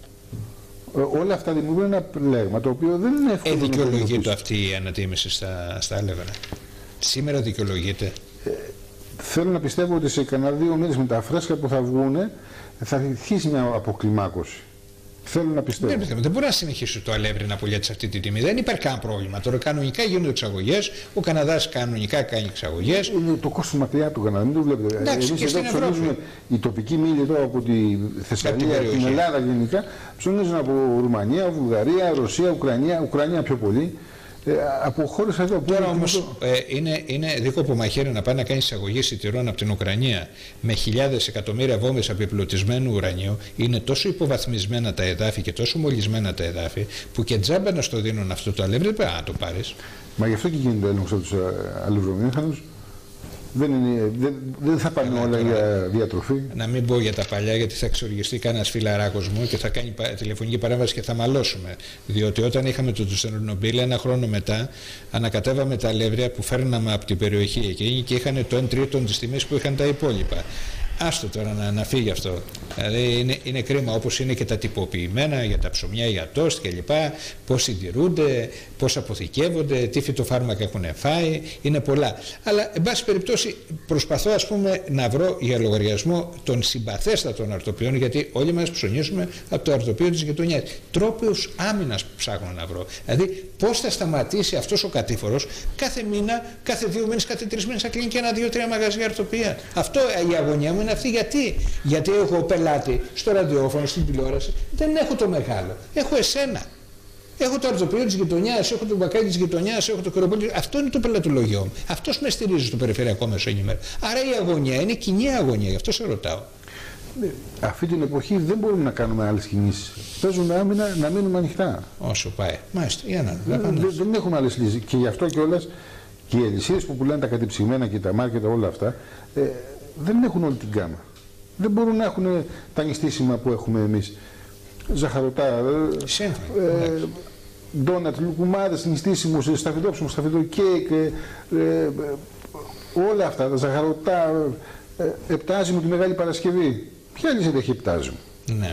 Ε, όλα αυτά δημιουργούν ένα πλέγμα το οποίο δεν είναι εύκολο. Ε, δικαιολογείται αυτή η ανατίμηση στα, στα αλεύρια? Σήμερα δικαιολογείται? Ε, θέλω να πιστεύω ότι σε κανένα δύο μήνες με τα φρέσκα που θα βγουν θα αρχίσει μια αποκλιμάκωση. Θέλω να πιστεύω. Δεν, δεν μπορεί να συνεχίσει το αλεύρι να πουλιέται σε αυτή τη τιμή. Δεν υπάρχει κανένα πρόβλημα. Τώρα κανονικά γίνονται εξαγωγές. Ο Καναδάς κανονικά κάνει εξαγωγές. Είναι το κόστος μακριά του Καναδά. Μην το βλέπετε. Εντάξει, εμείς εδώ ψωνίζουμε. Οι τοπικοί μήλοι εδώ από τη Θεσσαλία, την, την Ελλάδα γενικά, ψωνίζουν από Ρουμανία, Βουλγαρία, Ρωσία, Ουκρανία, Ουκρανία πιο πολύ. Ε, από χώρες εδώ που τώρα όμως ε, είναι, είναι δίκοπο μαχαίρι να πάει να κάνει εισαγωγή σιτηρών από την Ουκρανία με χιλιάδες εκατομμύρια βόμβες επιπλωτισμένου ουρανίου. Είναι τόσο υποβαθμισμένα τα εδάφη και τόσο μολυσμένα τα εδάφη που και τζάμπα να στο δίνουν αυτό το αλεύρι δεν πρέπει να το πάρεις. Μα γι' αυτό και γίνεται ο έλεγχος από τους αλευρομήχανους. Δεν, είναι, δεν, δεν θα πάνε όλα για διατροφή. Να μην πω για τα παλιά, γιατί θα εξοργιστεί κανένας φιλαράκος μου και θα κάνει τηλεφωνική παρέμβαση και θα μαλώσουμε. Διότι όταν είχαμε το Τσερνομπίλ, ένα χρόνο μετά, ανακατεύαμε τα αλεύρια που φέρναμε από την περιοχή εκείνη και είχαν το ένα τρίτο της τιμής που είχαν τα υπόλοιπα. Άστο τώρα να, να φύγει αυτό. Δηλαδή είναι, είναι κρίμα, όπως είναι και τα τυποποιημένα για τα ψωμιά, για τόστ κλπ. Πώς συντηρούνται, πώς αποθηκεύονται, τι φυτοφάρμακα έχουν φάει, είναι πολλά. Αλλά, εν πάση περιπτώσει, προσπαθώ ας πούμε να βρω για λογαριασμό των συμπαθέστατων αρτοποιών, γιατί όλοι μας ψωνίζουμε από το αρτοπείο της γειτονιάς. Τρόπους άμυνας ψάχνω να βρω. Δηλαδή, πώς θα σταματήσει αυτός ο κατήφορος κάθε μήνα, κάθε δύο μήνες, κάθε τρεις μήνες θα κλείνει και ένα, δύο, τρία μαγαζιά αρτοπία. Αυτό η αγωνία μου είναι αυτή. Γιατί? Γιατί έχω πελάτη στο ραδιόφωνο, στην τηλεόραση, δεν έχω το μεγάλο. Έχω εσένα. Έχω το αρτοπείο της γειτονιάς, έχω το μπακάκι της γειτονιάς, έχω το κοροπόλι. Αυτό είναι το πελατολογιό μου. Αυτός με στηρίζει στο περιφερειακό μέσο ενημέρωση. Άρα η αγωνία είναι κοινή αγωνία, γι' αυτό σε ρωτάω. Αυτή την εποχή δεν μπορούμε να κάνουμε άλλες κινήσεις. Παίζουμε άμυνα να μείνουμε ανοιχτά. Όσο πάει. Μάλιστα, για να δεν, δεν, δεν έχουμε άλλες λύσεις. Και γι' αυτό κιόλας και οι αλυσίες που πουλάνε τα κατεψυγμένα και τα μάρκετα, όλα αυτά, ε, δεν έχουν όλη την γκάμα. Δεν μπορούν να έχουν τα νηστίσιμα που έχουμε εμείς. Ζαχαρωτά, ε, ντόνατ, λουκουμάδες, νηστίσιμους, σταφυλόψιμους, σταφυλοκέικ, ε, ε, όλα αυτά, τα ζαχαρωτά, ε, επτάζιμο τη Μεγάλη Παρασκευή. Ποια λύση έχει επτάζιμο? Ναι.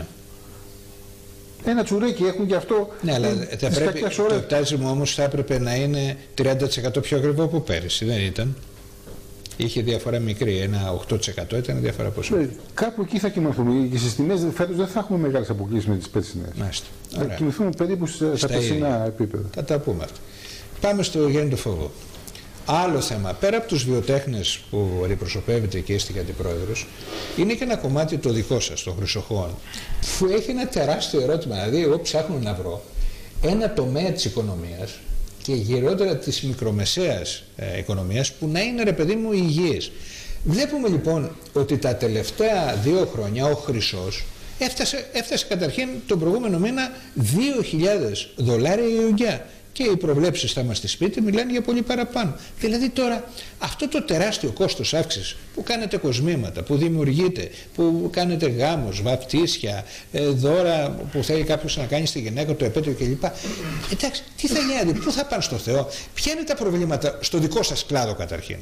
Ένα τσουρέκι έχουν και αυτό. Ναι, αλλά θα πρέπει, το επτάζιμο όμως θα έπρεπε να είναι τριάντα τοις εκατό πιο ακριβό από πέρυσι, δεν ήταν? είχε διαφορά μικρή, ένα οκτώ τοις εκατό ήταν διαφορά ποσό. Ναι, κάπου εκεί θα κοιμηθούμε και στις τιμές φέτος δεν θα έχουμε μεγάλες αποκλήσεις με τις περσινές. Μάλιστα. Θα κοιμηθούμε περίπου στα περσινά επίπεδα. Θα τα πούμε αυτά. Πάμε στο γέννητο φόβο. Άλλο θέμα, πέρα από τους βιοτέχνες που αντιπροσωπεύετε και είστε και αντιπρόεδρος, είναι και ένα κομμάτι το δικό σας, των χρυσοχώων, που έχει ένα τεράστιο ερώτημα. Δηλαδή, εγώ ψάχνω να βρω ένα τομέα της οικονομίας και γυρότερα της μικρομεσαίας ε, οικονομίας που να είναι, ρε παιδί μου, υγιής. Βλέπουμε λοιπόν ότι τα τελευταία δύο χρόνια ο χρυσός έφτασε, έφτασε καταρχήν τον προηγούμενο μήνα δύο χιλιάδες δολάρια η ουγγιά. Και οι προβλέψεις θα είμαστε σπίτι μιλάνε για πολύ παραπάνω. Δηλαδή τώρα αυτό το τεράστιο κόστος αύξησης που κάνετε κοσμήματα, που δημιουργείτε, που κάνετε γάμους, βαπτίσια, δώρα που θέλει κάποιος να κάνει στη γυναίκα το επέτειο κλπ. Εντάξει, τι θα γίνει, πού θα πάνε στο Θεό, ποια είναι τα προβλήματα στο δικό σας κλάδο καταρχήν?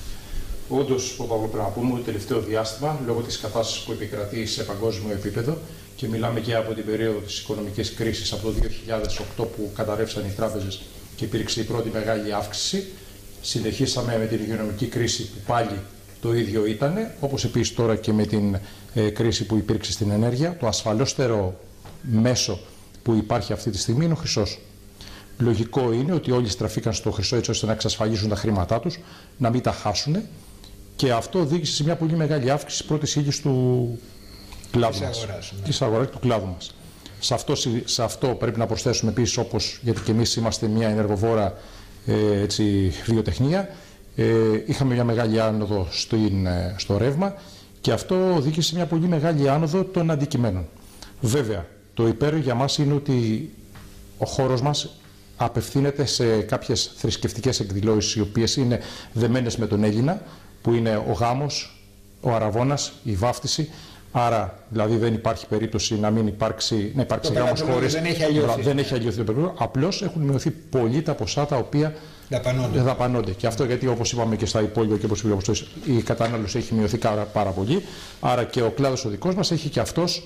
Όντως, Παπαγλου, πρέπει να πούμε ότι το τελευταίο διάστημα, λόγω της κατάστασης που επικρατεί σε παγκόσμιο επίπεδο, και μιλάμε και από την περίοδο της οικονομικής κρίσης από το δύο χιλιάδες οκτώ που καταρρεύσαν οι τράπεζες και υπήρξε η πρώτη μεγάλη αύξηση, συνεχίσαμε με την υγειονομική κρίση που πάλι το ίδιο ήταν, όπως επίσης τώρα και με την ε, κρίση που υπήρξε στην ενέργεια. Το ασφαλέστερο μέσο που υπάρχει αυτή τη στιγμή είναι ο χρυσός. Λογικό είναι ότι όλοι στραφήκαν στο χρυσό έτσι ώστε να εξασφαλίσουν τα χρήματά τους, να μην τα χάσουν, και αυτό οδήγησε σε μια πολύ μεγάλη αύξηση πρώτης ύλης του κλάδου της μας, αγοράς, ναι. της αγοράς του κλάδου μας. Σε αυτό, σε αυτό πρέπει να προσθέσουμε επίσης, όπως, γιατί και εμείς είμαστε μια ενεργοβόρα ε, έτσι, βιοτεχνία, ε, είχαμε μια μεγάλη άνοδο στην, ε, στο ρεύμα, και αυτό οδήγησε σε μια πολύ μεγάλη άνοδο των αντικειμένων. Βέβαια, το υπέρ για μας είναι ότι ο χώρος μας απευθύνεται σε κάποιες θρησκευτικές εκδηλώσεις οι οποίες είναι δεμένες με τον Έλληνα, που είναι ο γάμος, ο αραβώνας, η βάφτιση. Άρα, δηλαδή, δεν υπάρχει περίπτωση να μην υπάρξει, να υπάρξει γάμος χωρίς. Δεν έχει αλλοιωθεί. Δεν έχει αλλοιωθεί το περίπτωμα. Απλώς έχουν μειωθεί πολύ τα ποσά τα οποία δαπανώνται. δαπανώνται. Και αυτό γιατί, όπως είπαμε και στα υπόλοιπα και όπως είπαμε, η κατανάλωση έχει μειωθεί πάρα πολύ. Άρα και ο κλάδος ο δικός μας έχει και αυτός,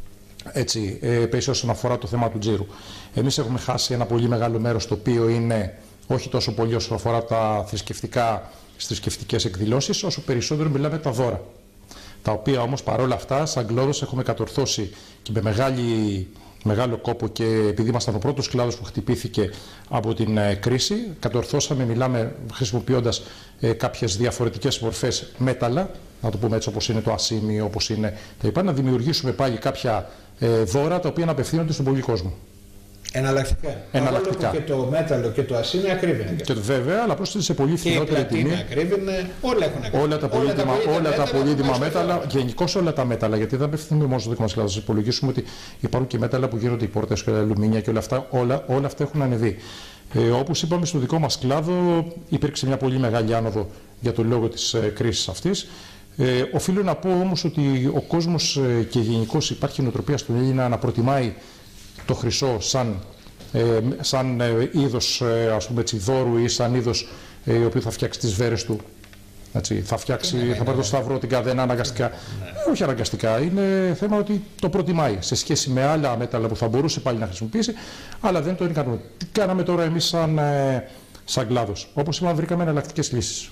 έτσι, πέσει όσον αφορά το θέμα του τζίρου. Εμείς έχουμε χάσει ένα πολύ μεγάλο μέρος, το οποίο είναι όχι τόσο πολύ όσον αφορά τα θρησκευτικά, θρησκευτικές εκδηλώσεις, όσο περισσότερο μιλάμε τα δώρα. Τα οποία όμως παρόλα αυτά, σαν κλάδος, έχουμε κατορθώσει και με μεγάλη, μεγάλο κόπο, και επειδή ήμασταν ο πρώτος κλάδος που χτυπήθηκε από την ε, κρίση, κατορθώσαμε, μιλάμε χρησιμοποιώντας ε, κάποιες διαφορετικές μορφές μέταλλα, να το πούμε έτσι, όπως είναι το ασίμι, όπως είναι τα λοιπά, να δημιουργήσουμε πάλι κάποια ε, δώρα τα οποία να απευθύνονται στον πολύ κόσμο. Εναλλακτικά. Εναλλακτικά. Και το μέταλλο και το ασίμι ακρίβεινε. Και βέβαια, αλλά πρόσθεσε σε πολύ φθηνότερη τιμή. Και η πλατίνα ακρίβεινε, όλα έχουν ακρίβει. Όλα τα πολύτιμα, όλα τα πολύτιμα μέταλλα, γενικώς όλα τα μέταλλα, γιατί δεν απευθύνουμε μόνο στο δικό μας κλάδο. Σας υπολογίσουμε ότι υπάρχουν και μέταλλα που γίνονται, οι πόρτες και τα αλουμίνια και όλα αυτά, όλα, όλα αυτά έχουν ανεβεί. Ε, όπως είπαμε, στο δικό μας κλάδο υπήρξε μια πολύ μεγάλη άνοδο για τον λόγο της ε, κρίσης αυτής. Ε, οφείλω να πω όμως ότι ο κόσμος ε, και γενικώς υπάρχει νοοτροπία στον Έλληνα να προτιμάει το χρυσό σαν, ε, σαν ε, είδος ε, ας πούμε έτσι, δώρου, ή σαν είδος ε, ο οποίος θα φτιάξει τις βέρες του. Έτσι, θα φτιάξει, ναι, θα πάρει το σταυρό, την καδένα αναγκαστικά. Ναι. Ε, όχι αναγκαστικά, είναι θέμα ότι το προτιμάει σε σχέση με άλλα μέταλλα που θα μπορούσε πάλι να χρησιμοποιήσει, αλλά δεν το είναι. Τι κάναμε τώρα εμείς σαν, ε, σαν κλάδος? Όπως είπαμε, βρήκαμε εναλλακτικές λύσεις,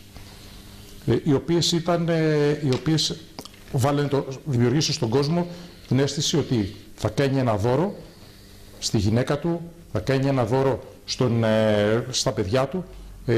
ε, οι οποίες, ήταν, ε, οι οποίες βάλανε το, δημιουργήσουν στον κόσμο την αίσθηση ότι θα κάνει ένα δώρο στη γυναίκα του, θα κάνει ένα δώρο στον, ε, στα παιδιά του, ε,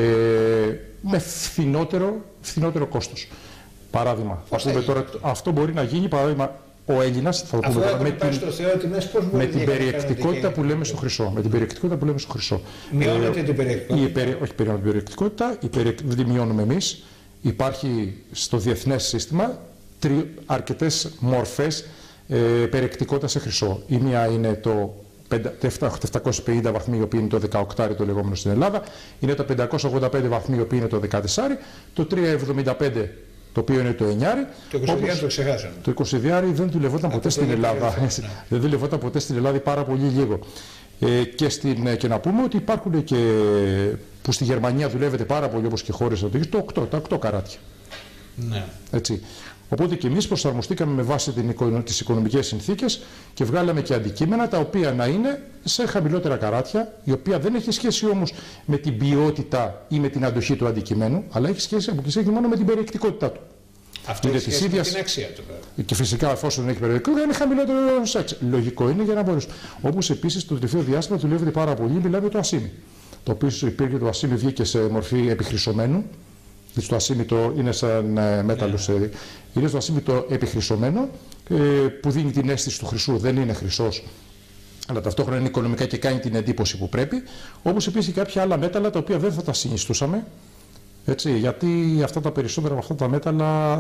με φθηνότερο, φθηνότερο κόστος. Παράδειγμα, θα πούμε τώρα, αυτό μπορεί να γίνει, παράδειγμα, ο Έλληνας, θα το πούμε τώρα, με την, με την περιεκτικότητα που λέμε στο χρυσό. Με την περιεκτικότητα που λέμε στο χρυσό. Μειώνεται ε, την περιεκτικότητα. Η, περι, όχι, περι, την περιεκτικότητα, η περι, δεν τη μειώνουμε εμείς. Υπάρχει στο διεθνές σύστημα τρι, αρκετές μορφές ε, περιεκτικότητα σε χρυσό. Η μία είναι το επτακόσιοι πενήντα βαθμοί, οι οποίοι είναι το δεκαοκτάρι το λεγόμενο στην Ελλάδα, είναι τα πεντακόσια ογδόντα πέντε βαθμοί, οι οποίοι είναι το δεκατέσσερι, το τριακόσια εβδομήντα πέντε, το οποίο είναι το εννιά. Το είκοσι το ξεχάσαμε. Το είκοσι δεν δουλευόταν ποτέ στην Ελλάδα. Δεν δουλευόταν ποτέ στην Ελλάδα, πάρα πολύ λίγο. Ε, και, στην, και να πούμε ότι υπάρχουν και που στη Γερμανία δουλεύεται πάρα πολύ, όπως και χώρες ανατολικής, το οκτώ, τα οκτώ καράτια. Ναι. Έτσι. Οπότε και εμείς προσαρμοστήκαμε με βάση τις οικονομικές συνθήκες και βγάλαμε και αντικείμενα τα οποία να είναι σε χαμηλότερα καράτια, η οποία δεν έχει σχέση όμως με την ποιότητα ή με την αντοχή του αντικειμένου, αλλά έχει σχέση αποκλειστικά μόνο με την περιεκτικότητά του. Αυτό είναι σχέση ίδιας... με την αξία του. Και φυσικά, εφόσον έχει περιεκτικότητα, είναι χαμηλότερο σεξ. Λογικό είναι για να μπορέσει. Όπως επίσης το τελευταίο διάστημα δουλεύεται πάρα πολύ, μιλάμε για το ασίμι. Το οποίο υπήρχε το ασίμι, βγήκε σε μορφή επιχρυσωμένου. Το ασίμι το είναι σαν μέταλλος. Yeah. Είναι το ασίμι το επιχρυσωμένο που δίνει την αίσθηση του χρυσού, δεν είναι χρυσός, αλλά ταυτόχρονα είναι οικονομικά και κάνει την εντύπωση που πρέπει. Όπως επίσης και κάποια άλλα μέταλλα τα οποία δεν θα τα συνιστούσαμε. Έτσι, γιατί αυτά τα περισσότερα από αυτά τα μέταλλα,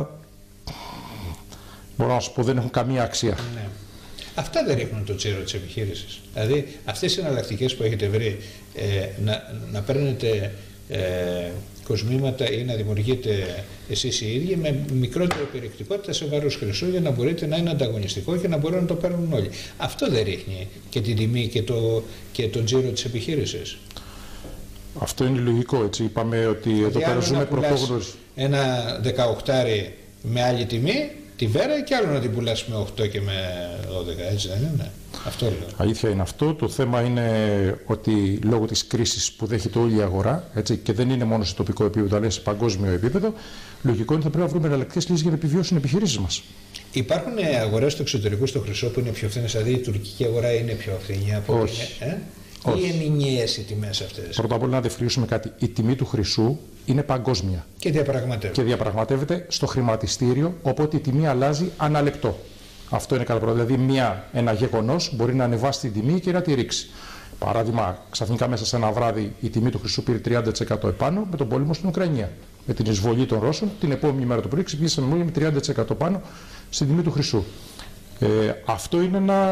μπορώ να σου πω, δεν έχουν καμία αξία. Ναι. Αυτά δεν ρίχνουν το τζίρο της επιχείρησης. Δηλαδή, αυτές οι εναλλακτικές που έχετε βρει, ε, να, να παίρνετε ε, κοσμήματα ή να δημιουργείτε εσείς οι ίδιοι με μικρότερη περιεκτικότητα σε βάρος χρυσού για να μπορείτε να είναι ανταγωνιστικό και να μπορούν να το παίρνουν όλοι. Αυτό δεν ρίχνει και την τιμή και το, και το τζίρο της επιχείρησης. Αυτό είναι λογικό, έτσι. Είπαμε ότι δηλαδή, εδώ πέρα ζούμε πρωτόγνωρες. Ένα δεκαοκτάρι με άλλη τιμή, τη βέρα, και άλλο να την πουλάς με οκτώ και με δώδεκα, έτσι δεν είναι? Αυτό λέω. Αλήθεια είναι αυτό. Το θέμα είναι ότι λόγω της κρίσης που δέχεται όλη η αγορά, έτσι, και δεν είναι μόνο σε τοπικό επίπεδο, αλλά σε παγκόσμιο επίπεδο, λογικό είναι ότι θα πρέπει να βρούμε εναλλακτικές λύσεις για να επιβιώσουν οι επιχειρήσεις μας. Υπάρχουν αγορές του εξωτερικού στο χρυσό που είναι πιο φθηνές, δηλαδή η τουρκική αγορά είναι πιο φθηνή από Όχι. την, ε? Ή είναι ενιαίες οι τιμές αυτές? Πρώτα απ' όλα να διευκρινίσουμε κάτι. Η τιμή του χρυσού είναι παγκόσμια. Και διαπραγματεύεται. Και διαπραγματεύεται στο χρηματιστήριο, οπότε η τιμή αλλάζει ανά λεπτό. Αυτό είναι κατά πρώτα. Δηλαδή, μια, ένα γεγονός μπορεί να ανεβάσει την τιμή και να τη ρίξει. Παράδειγμα, ξαφνικά μέσα σε ένα βράδυ η τιμή του χρυσού πήρε τριάντα τοις εκατό επάνω με τον πόλεμο στην Ουκρανία. Με την εισβολή των Ρώσων, την επόμενη μέρα το πρωί ξυπνήσαμε με τριάντα τοις εκατό πάνω στην τιμή του χρυσού. Ε, αυτό είναι ένα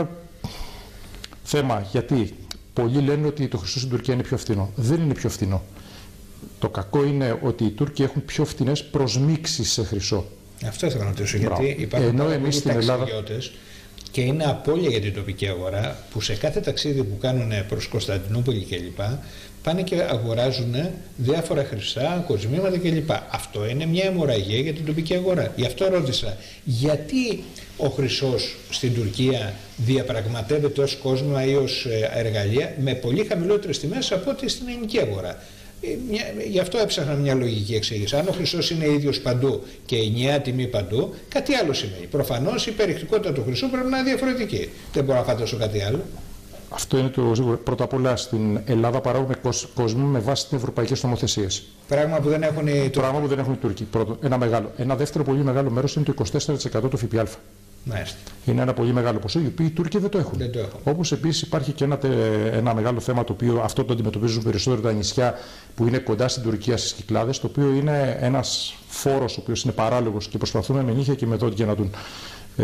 θέμα. Γιατί πολλοί λένε ότι το χρυσό στην Τουρκία είναι πιο φθηνό. Δεν είναι πιο φθηνό. Το κακό είναι ότι οι Τούρκοι έχουν πιο φθηνές προσμίξεις σε χρυσό. Αυτό ήθελα να ρωτήσω. Γιατί υπάρχουν πολλοί ταξιδιώτες και είναι απώλεια για την τοπική αγορά που σε κάθε ταξίδι που κάνουν προς Κωνσταντινούπολη κλπ. Πάνε και αγοράζουν διάφορα χρυσά, κοσμήματα κλπ. Αυτό είναι μια αιμορραγία για την τοπική αγορά. Γι' αυτό ρώτησα, γιατί ο χρυσός στην Τουρκία διαπραγματεύεται ως κόσμημα ή ως εργαλεία με πολύ χαμηλότερες τιμές από ό,τι στην ελληνική αγορά? Γι' αυτό έψαχνα μια λογική εξήγηση. Αν ο χρυσός είναι ίδιος παντού και η ενιαία τιμή παντού, κάτι άλλο σημαίνει. Προφανώς η περιεκτικότητα του χρυσού πρέπει να είναι διαφορετική. Δεν μπορώ να φανταστώ κάτι άλλο. Αυτό είναι το σίγουρο. Πρώτα απ' όλα στην Ελλάδα παράγουμε κόσμο με βάση τις ευρωπαϊκές νομοθεσίες. Πράγμα που δεν έχουν οι Τούρκοι. Πράγμα που δεν έχουν οι Τούρκοι. Πρώτο, ένα μεγάλο. Ένα δεύτερο πολύ μεγάλο μέρος είναι το είκοσι τέσσερα τοις εκατό του ΦΠΑ. Μάλιστα. Είναι ένα πολύ μεγάλο ποσό, οι οποίοι οι Τούρκοι δεν το έχουν. έχουν. Όπως επίσης υπάρχει και ένα, ένα μεγάλο θέμα, το οποίο αυτό το αντιμετωπίζουν περισσότερο τα νησιά που είναι κοντά στην Τουρκία, στις Κυκλάδες, το οποίο είναι ένας φόρος ο οποίος είναι παράλογος και προσπαθούμε με νύχια και με δόντια να τον. Ε,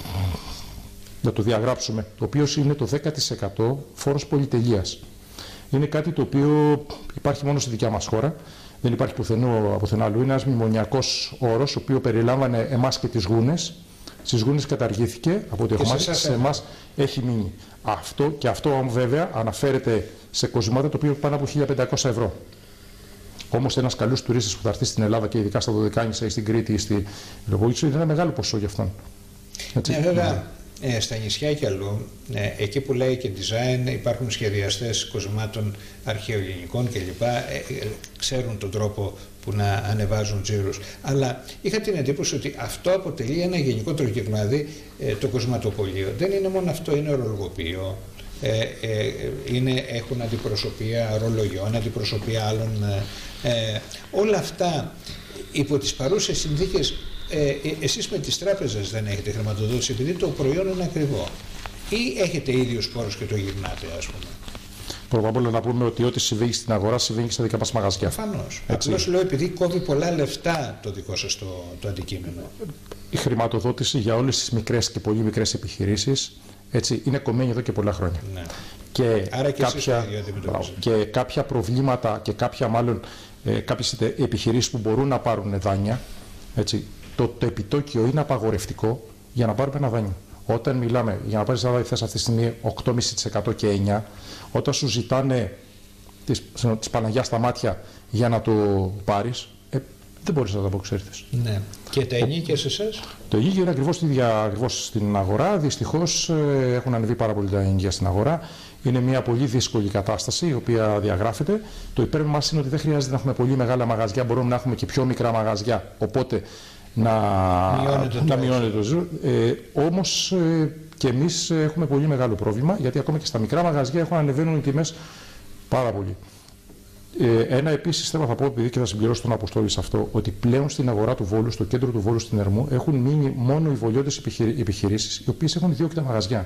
να το διαγράψουμε, το οποίο είναι το δέκα τοις εκατό φόρος πολυτελείας. Είναι κάτι το οποίο υπάρχει μόνο στη δικιά μας χώρα, δεν υπάρχει πουθενού, πουθενά αλλού. Είναι ένας μνημονιακός όρος, ο οποίος περιλάμβανε εμάς και τις γούνες. Στις γούνες καταργήθηκε, από ό,τι έχω μάθει, σε εμάς έχει μείνει. Αυτό, και αυτό βέβαια αναφέρεται σε κοσμήματα το οποίο πάνω από χίλια πεντακόσια ευρώ. Όμως ένας καλός τουρίστας που θα έρθει στην Ελλάδα και ειδικά στα Δωδεκάνησα ή στην Κρήτη ή στη Λογόκησο είναι ένα μεγάλο ποσό για αυτόν. Έτσι. Ναι, βέβαια. Ε, στα νησιά και αλλού, ε, εκεί που λέει και design, υπάρχουν σχεδιαστές κοσμάτων αρχαιοελληνικών κλπ. Ε, ε, ξέρουν τον τρόπο που να ανεβάζουν τζίρους. Αλλά είχα την εντύπωση ότι αυτό αποτελεί ένα γενικότερο κύκλο. Δηλαδή ε, το κοσματοπωλείο δεν είναι μόνο αυτό, είναι ορολογοποιείο. Ε, ε, είναι, έχουν αντιπροσωπεία ρολογιών, αντιπροσωπεία άλλων. Ε, όλα αυτά υπό τις παρούσες συνθήκες. Ε, εσείς με τις τράπεζες δεν έχετε χρηματοδότηση επειδή το προϊόν είναι ακριβό, ή έχετε ίδιους πόρους και το γυρνάτε, ας πούμε? Πρώτα απ' όλα να πούμε ότι ό,τι συμβαίνει στην αγορά συμβαίνει και στα δικά μας μαγαζιά. Προφανώς. Απλώς λέω επειδή κόβει πολλά λεφτά το δικό σας το, το αντικείμενο. Η χρηματοδότηση για όλες τις μικρές και πολύ μικρές επιχειρήσεις, έτσι, είναι κομμένη εδώ και πολλά χρόνια. Ναι. Και, Άρα και, κάποια, και κάποια προβλήματα και κάποια μάλλον ε, κάποιες επιχειρήσεις που μπορούν να πάρουν δάνεια, έτσι, το, το επιτόκιο είναι απαγορευτικό για να πάρουμε ένα δάνειο. Όταν μιλάμε για να πάρεις ένα δάνειο θες αυτή τη στιγμή οκτώ κόμμα πέντε τοις εκατό και εννιά τοις εκατό, όταν σου ζητάνε της, της Παναγιάς στα μάτια για να το πάρεις, ε, δεν μπορείς να τα αποκρίνεις. Ναι. Και τα ενίκια σε εσάς? Το ενίκιο είναι ακριβώς, ακριβώς στην αγορά. Δυστυχώς ε, έχουν ανεβεί πάρα πολύ τα ενίκια στην αγορά. Είναι μια πολύ δύσκολη κατάσταση η οποία διαγράφεται. Το υπέρ μας είναι ότι δεν χρειάζεται να έχουμε πολύ μεγάλα μαγαζιά, μπορούμε να έχουμε και πιο μικρά μαγαζιά. Οπότε να μειώνεται να μειώνεται το ζώο. Ε, όμως ε, και εμείς έχουμε πολύ μεγάλο πρόβλημα, γιατί ακόμα και στα μικρά μαγαζιά έχουν ανεβαίνουν οι τιμές πάρα πολύ. Ε, ένα επίσης θέμα θα πω, επειδή και θα συμπληρώσω τον Αποστόλη σε αυτό, ότι πλέον στην αγορά του Βόλου, στο κέντρο του Βόλου στην Ερμού, έχουν μείνει μόνο οι βολιώτες επιχειρήσεις, οι οποίες έχουν ιδιόκτητα μαγαζιά.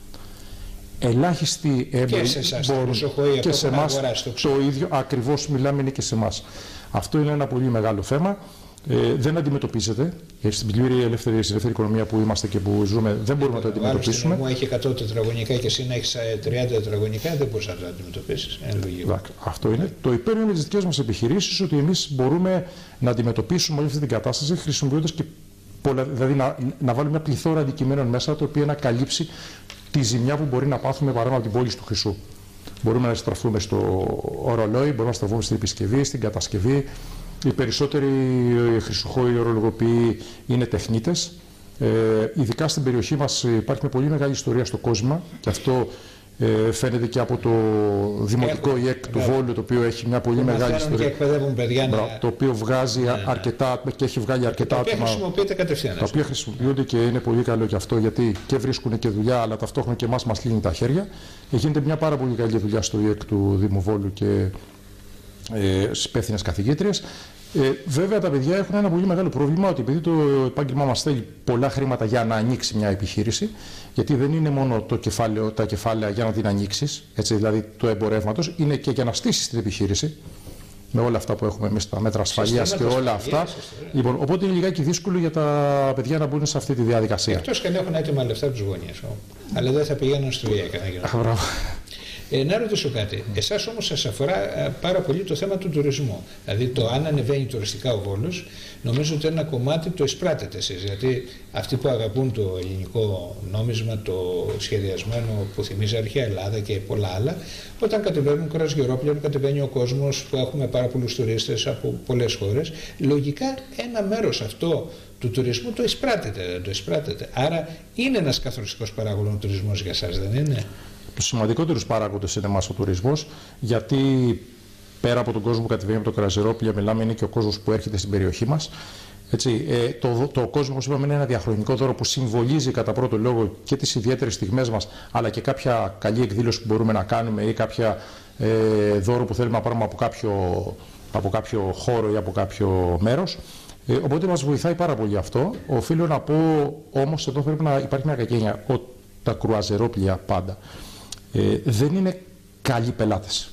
Ελάχιστοι έμποροι μπορούν και σε εμάς το ίδιο, ακριβώς μιλάμε, είναι και σε εμάς. Αυτό είναι ένα πολύ μεγάλο θέμα. Ε, δεν αντιμετωπίζεται. Στην πλήρη ελεύθερη, ελεύθερη οικονομία που είμαστε και που ζούμε, δεν μπορούμε να το αντιμετωπίσουμε. Αν έχει εκατό τετραγωνικά και εσύ να έχει τριάντα τετραγωνικά, δεν μπορεί να το αντιμετωπίσει. Αυτό είναι. Το υπέρ είναι με τις δικές μας επιχειρήσεις, ότι εμείς μπορούμε να αντιμετωπίσουμε όλη αυτή την κατάσταση χρησιμοποιώντας και πολλά, δηλαδή να, να βάλουμε μια πληθώρα αντικειμένων μέσα, το οποίο να καλύψει τη ζημιά που μπορεί να πάθουμε παράδειγμα από την πώληση του χρυσού. Μπορούμε να στραφούμε στο ορολόι, μπορούμε να στραφούμε στην επισκευή, στην κατασκευή. Οι περισσότεροι χρυσοχόοι ορολογοποιοί είναι τεχνίτες. Ε, ειδικά στην περιοχή μας υπάρχει μια πολύ μεγάλη ιστορία στο κόσμημα και αυτό ε, φαίνεται και από το Δημοτικό ΙΕΚ του Βόλου, το οποίο έχει μια πολύ μεγάλη ιστορία. Και εκπαιδεύουν παιδιά να... Το οποίο βγάζει ναι, ναι. αρκετά και έχει βγάλει αρκετά άτομα. Τα οποία χρησιμοποιείται κατευθείαν. Τα οποία χρησιμοποιούνται και είναι πολύ καλό και αυτό, γιατί και βρίσκουν και δουλειά, αλλά ταυτόχρονα και εμάς μας λύνει τα χέρια. Γίνεται μια πάρα πολύ καλή δουλειά στο ΙΕΚ του Δήμου Βόλου και ε, στις υπεύθυνες καθηγήτριες. Ε, βέβαια τα παιδιά έχουν ένα πολύ μεγάλο πρόβλημα, ότι επειδή το επάγγελμά μας θέλει πολλά χρήματα για να ανοίξει μια επιχείρηση, γιατί δεν είναι μόνο το κεφάλαιο, τα κεφάλαια για να την ανοίξεις, έτσι, δηλαδή του εμπορεύματος, είναι και για να στήσεις την επιχείρηση, με όλα αυτά που έχουμε εμείς, τα μέτρα ασφαλείας και όλα αυτά. Λοιπόν, οπότε είναι λιγάκι δύσκολο για τα παιδιά να μπουν σε αυτή τη διαδικασία. Εκτός και αν έχουν έτοιμα λεφτά από τους γονείς, αλλά δεν θα πηγαίνουν στο ΙΕΚ. Ε, να ρωτήσω κάτι. Εσάς όμως σας αφορά πάρα πολύ το θέμα του τουρισμού. Δηλαδή το αν ανεβαίνει τουριστικά ο Βόλος, νομίζω ότι ένα κομμάτι το εισπράτετε εσείς. Γιατί αυτοί που αγαπούν το ελληνικό νόμισμα, το σχεδιασμένο που θυμίζει αρχαία Ελλάδα και πολλά άλλα, όταν κατεβαίνουν κρουαζιερόπλαιο, κατεβαίνει ο κόσμος που έχουμε πάρα πολλούς τουρίστες από πολλές χώρες, λογικά ένα μέρος αυτό του τουρισμού το εισπράτετε, το εισπράτετε. Άρα είναι ένας καθοριστικός παράγοντας ο τουρισμός για σας, δεν είναι? Τους σημαντικότερους παράγοντες είναι εμάς ο τουρισμός, γιατί πέρα από τον κόσμο που κατεβαίνει από το κρουαζιερόπλαιο, μιλάμε, είναι και ο κόσμος που έρχεται στην περιοχή μας. Έτσι, ε, το, το κόσμο, όπως είπαμε, είναι ένα διαχρονικό δώρο που συμβολίζει κατά πρώτο λόγο και τις ιδιαίτερες στιγμές μας, αλλά και κάποια καλή εκδήλωση που μπορούμε να κάνουμε ή κάποια ε, δώρο που θέλουμε να πάρουμε από κάποιο, από κάποιο χώρο ή από κάποιο μέρος. Ε, οπότε μας βοηθάει πάρα πολύ αυτό. Οφείλω να πω όμως, εδώ πρέπει να υπάρχει μια κακένεια, ότι τα κρουαζιερόπλια πάντα Ε, δεν είναι καλοί πελάτες.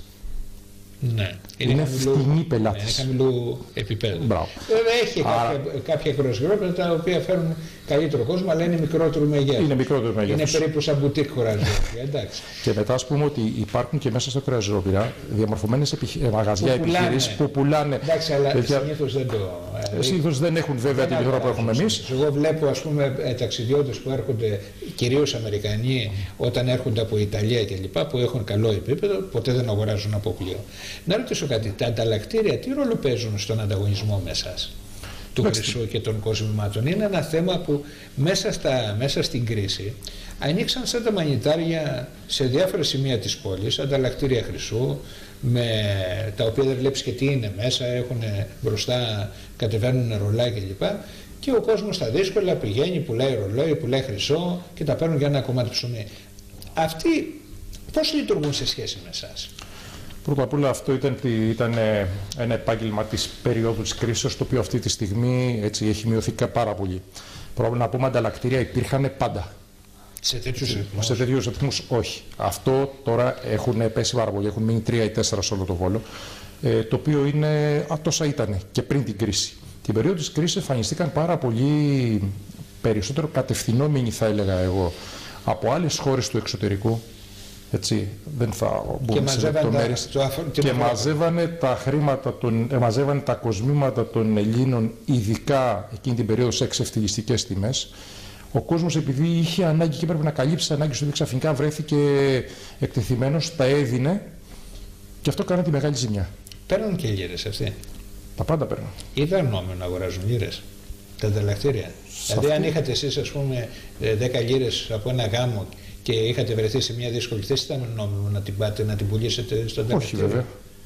Ναι. Είναι, είναι φτηνοί πελάτες. Είναι χαμηλού επίπεδου. Μπράβο. Βέβαια έχει Άρα... κάποια, κάποια κρουαζιερόπλια τα οποία φέρουν καλύτερο κόσμο, αλλά είναι μικρότερο μεγέθους. Είναι μικρότερο μεγέθους. Είναι περίπου σαν μπουτίκ κρουαζιερόπλια. Εντάξει. Και μετά, ας πούμε, ότι υπάρχουν και μέσα στα κρουαζιερόπλια διαμορφωμένες επιχει... μαγαζιά επιχειρήσεις που πουλάνε. Εντάξει, αλλά τέτοια... συνήθως δεν το. Συνήθως δεν έχουν βέβαια την πληθώρα που έχουμε εμείς. Εγώ βλέπω, ας πούμε, ταξιδιώτες που έρχονται, κυρίως Αμερικανοί, όταν έρχονται από Ιταλία κλπ., που έχουν καλό επίπεδο, ποτέ δεν αγοράζουν από πλοίο. Να ρωτήσω κάτι, τα ανταλλακτήρια τι ρόλο παίζουν στον ανταγωνισμό με εσάς, του χρυσού και των κοσμημάτων? Είναι ένα θέμα που μέσα, στα, μέσα στην κρίση ανοίξαν σαν τα μανιτάρια σε διάφορα σημεία της πόλης, ανταλλακτήρια χρυσού, με, τα οποία δεν βλέπεις και τι είναι μέσα, έχουν μπροστά, κατεβαίνουν ρολά κλπ. Και ο κόσμος στα δύσκολα πηγαίνει, πουλάει ρολόι, πουλάει χρυσό και τα παίρνουν για ένα κομμάτι ψωμί. Αυτοί πώς λειτουργούν σε σχέση με εσάς? Πρώτα απ' όλα αυτό ήταν, ήταν ένα επάγγελμα της περίοδου της κρίσης, το οποίο αυτή τη στιγμή έτσι, έχει μειωθεί πάρα πολύ. Πρέπει να πούμε, ανταλλακτήρια υπήρχαν πάντα. Σε τέτοιους ρυθμούς? Σε τέτοιους ρυθμούς όχι. Αυτό τώρα έχουν πέσει πάρα πολύ, έχουν μείνει τρία ή τέσσερα σε όλο το Βόλο, ε, το οποίο είναι τόσα ήταν και πριν την κρίση. Την περίοδο της κρίσης εμφανιστήκαν πάρα πολύ περισσότερο κατευθυνόμενοι, θα έλεγα εγώ, από άλλες χώρες του εξωτερικού. Έτσι, δεν θα μπούμε σε λεπτομέρειες. Και μαζεύανε τα χρήματα, των, μαζεύανε τα κοσμήματα των Ελλήνων, ειδικά εκείνη την περίοδο, σε εξευτελιστικές τιμές. Ο κόσμος, επειδή είχε ανάγκη και έπρεπε να καλύψει τις ανάγκες του, ξαφνικά βρέθηκε εκτεθειμένος, τα έδινε και αυτό κάνει τη μεγάλη ζημιά. Παίρνουν και οι Έλληνες αυτοί? Τα πάντα παίρνουν. Ήταν νόμιμο να αγοράζουν λίρες τα ανταλλακτήρια? Δηλαδή, αυτή... αν είχατε εσείς, ας πούμε, δέκα λίρες από ένα γάμο και είχατε βρεθεί σε μια δύσκολη θέση, ήταν νόμιμο να την πάτε, να την πουλήσετε στο ανταλλακτήριο? Όχι, βέβαια.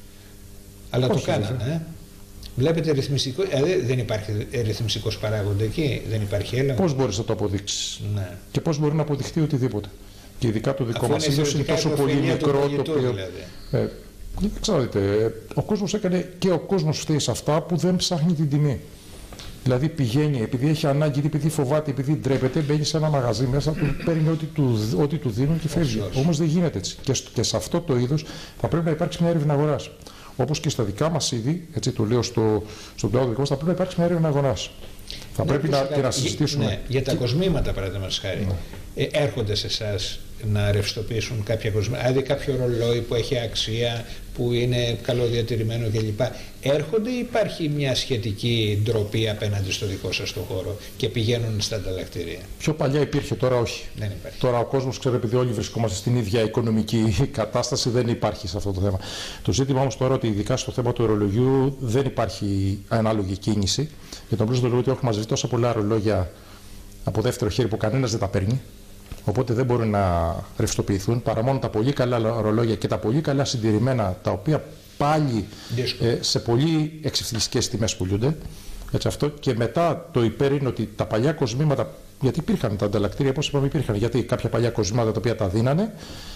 Αλλά Όχι, το κάνανε. βέβαια. Ε? Βλέπετε ρυθμιστικό, δηλαδή δεν υπάρχει ρυθμιστικός παράγοντα εκεί, δεν υπάρχει έλεγχο. Πώς μπορείς να το αποδείξεις? Ναι. Και πώς μπορεί να αποδειχτεί οτιδήποτε? Και ειδικά το δικό Αφού μας είναι είδος είναι τόσο πολύ υποφελία του μικρό, το παγιτού, οποίο. δηλαδή. Ε, ξέρετε, ο κόσμος έκανε και ο κόσμος φταίει σε αυτά που δεν ψάχνει την τιμή. Δηλαδή πηγαίνει, επειδή έχει ανάγκη, επειδή φοβάται, επειδή ντρέπεται, μπαίνει σε ένα μαγαζί μέσα, του παίρνει ό,τι του, ό,τι του δίνουν και φεύγει. Όμως δεν γίνεται έτσι. Και, και σε αυτό το είδος θα πρέπει να υπάρξει μια έρευνα αγοράς. Όπως και στα δικά μας είδη, έτσι το λέω στο, στον κλάδο δικό μας, θα πρέπει να υπάρξει μια έρευνα αγοράς. Θα Ναι, πρέπει να, φυσικά, και να συζητήσουμε. Ναι, για τα και... κοσμήματα, παραδείγματος χάρη, ναι. ε, έρχονται σε εσάς να ρευστοποιήσουν κάποια κοσμήματα, δηλαδή κάποιο ρολόι που έχει αξία, που είναι καλοδιατηρημένο κλπ. Έρχονται ή υπάρχει μια σχετική ντροπή απέναντι στο δικό σας το χώρο και πηγαίνουν στα ανταλλακτήρια? Πιο παλιά υπήρχε, τώρα όχι. Δεν υπάρχει. Τώρα ο κόσμος, ξέρω, επειδή όλοι βρισκόμαστε στην ίδια οικονομική κατάσταση, δεν υπάρχει σε αυτό το θέμα. Το ζήτημα όμως τώρα ότι ειδικά στο θέμα του ρολογιού δεν υπάρχει ανάλογη κίνηση. Για τον πλούσιο το λόγο ότι έχουμε μαζευτεί τόσα πολλά ρολόγια από δεύτερο χέρι που κανένας δεν τα παίρνει. Οπότε δεν μπορούν να ρευστοποιηθούν παρά μόνο τα πολύ καλά ρολόγια και τα πολύ καλά συντηρημένα, τα οποία πάλι ε, σε πολύ εξευθυντικές τιμές πουλούνται. Έτσι, αυτό. Και μετά το υπέρ είναι ότι τα παλιά κοσμήματα, γιατί υπήρχαν τα ανταλλακτήρια, όπως είπαμε, υπήρχαν, γιατί κάποια παλιά κοσμήματα τα οποία τα δίνανε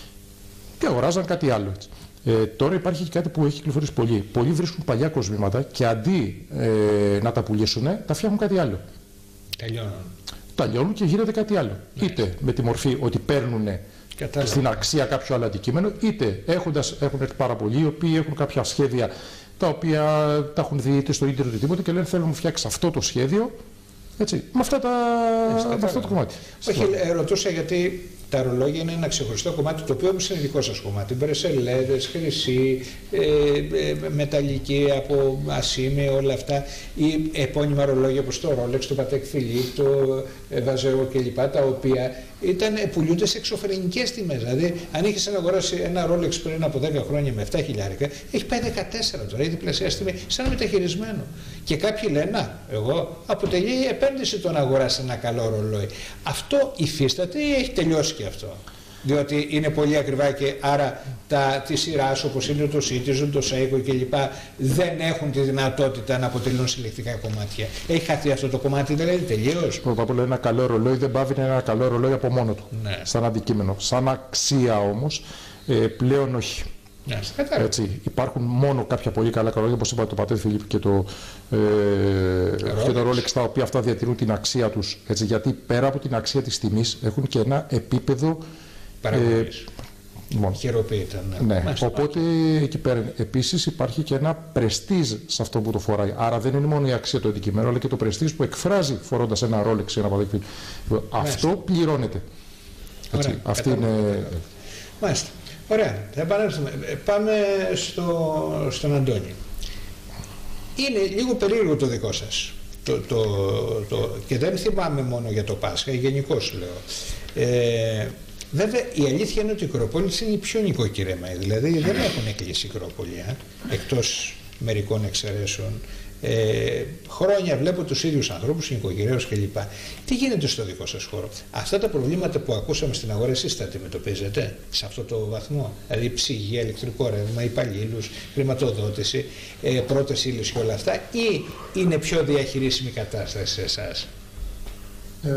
και αγοράζαν κάτι άλλο. Έτσι. Ε, τώρα υπάρχει και κάτι που έχει κυκλοφορήσει πολύ. Πολλοί βρίσκουν παλιά κοσμήματα και αντί ε, να τα πουλήσουν, τα φτιάχνουν κάτι άλλο. Τελειώνουν. Τα λιώνουν και γίνεται κάτι άλλο. Ναι. Είτε με τη μορφή ότι παίρνουν Κατάλαβα. στην αξία κάποιο άλλο αντικείμενο, είτε έχοντας, έχουν έρθει πάρα πολλοί οι οποίοι έχουν κάποια σχέδια τα οποία τα έχουν δει είτε στο ίντερνετ ή τίποτα και λένε θέλω να μου φτιάξει αυτό το σχέδιο. Έτσι, με, αυτά τα, με αυτό το κομμάτι. Όχι, ρωτούσα γιατί τα ρολόγια είναι ένα ξεχωριστό κομμάτι, το οποίο όμως είναι δικό σας κομμάτι. Μπρεσελέδες, χρυσή, ε, ε, μεταλλική από ασήμι, όλα αυτά. Ή επώνυμα ρολόγια όπως το Rolex, το Patek Philippe, το Vazero κλπ. Τα οποία ήταν, πουλούνται σε εξωφρενικές τιμές. Δηλαδή, αν είχες να αγοράσει ένα Rolex πριν από δέκα χρόνια με επτά χιλιάρικα, έχει πάει δεκατέσσερα τώρα, έχει διπλασιάσει τιμή, σαν μεταχειρισμένο. Και κάποιοι λένε, να, εγώ αποτελεί επένδυση το να αγοράσει ένα καλό ρολόι. Αυτό υφίσταται ή έχει τελειώσει και αυτό? Διότι είναι πολύ ακριβά και άρα τα τη σειρά όπως είναι το Citizen, το Seiko κλπ. Δεν έχουν τη δυνατότητα να αποτελούν συλλεκτικά κομμάτια. Έχει χαθεί αυτό το κομμάτι, δηλαδή τελείως? Πρώτα απ' όλα, ένα καλό ρολόι δεν πάβει να είναι ένα καλό ρολόι από μόνο του. Ναι. Σαν αντικείμενο. Σαν αξία όμως, ε, πλέον όχι. Ναι, έτσι, υπάρχουν μόνο κάποια πολύ καλά ρολόγια, όπως είπα, το Patek Philippe και το, ε, και το Rolex, τα οποία αυτά διατηρούν την αξία τους. Έτσι, γιατί πέρα από την αξία της τιμής έχουν και ένα επίπεδο παραγωγής. Ε, Χειροποίητα, ναι. ναι. Οπότε εκεί πέρα επίσης υπάρχει και ένα πρεστίζ σε αυτό που το φοράει. Άρα δεν είναι μόνο η αξία του αντικειμένου, αλλά και το πρεστίζ που εκφράζει φορώντας ένα Rolex ή ένα Patek Philippe. Αυτό πληρώνεται. Έτσι, Ωραία, αυτή είναι... Μάλιστα. Ωραία, θα επανέλθουμε. Πάμε στο, στον Αντώνη. Είναι λίγο περίεργο το δικό σας. Το, το, το, και δεν θυμάμαι μόνο για το Πάσχα, γενικώς λέω. Ε, βέβαια, η αλήθεια είναι ότι η Ακρόπολης είναι η πιο νοικοκυρέμα. Δηλαδή δεν έχουν κλείσει η Ακρόπολη, εκτός μερικών εξαιρέσεων. Ε, χρόνια βλέπω τους ίδιους ανθρώπους, νοικοκυρέους κλπ. Τι γίνεται στο δικό σας χώρο? Αυτά τα προβλήματα που ακούσαμε στην αγορά, εσείς τα αντιμετωπίζετε σε αυτό το βαθμό? Δηλαδή ψυγεία, ηλεκτρικό ρεύμα, υπαλλήλους, χρηματοδότηση, ε, πρώτες ύλες και όλα αυτά, ή είναι πιο διαχειρίσιμη κατάσταση σε εσάς? Ε,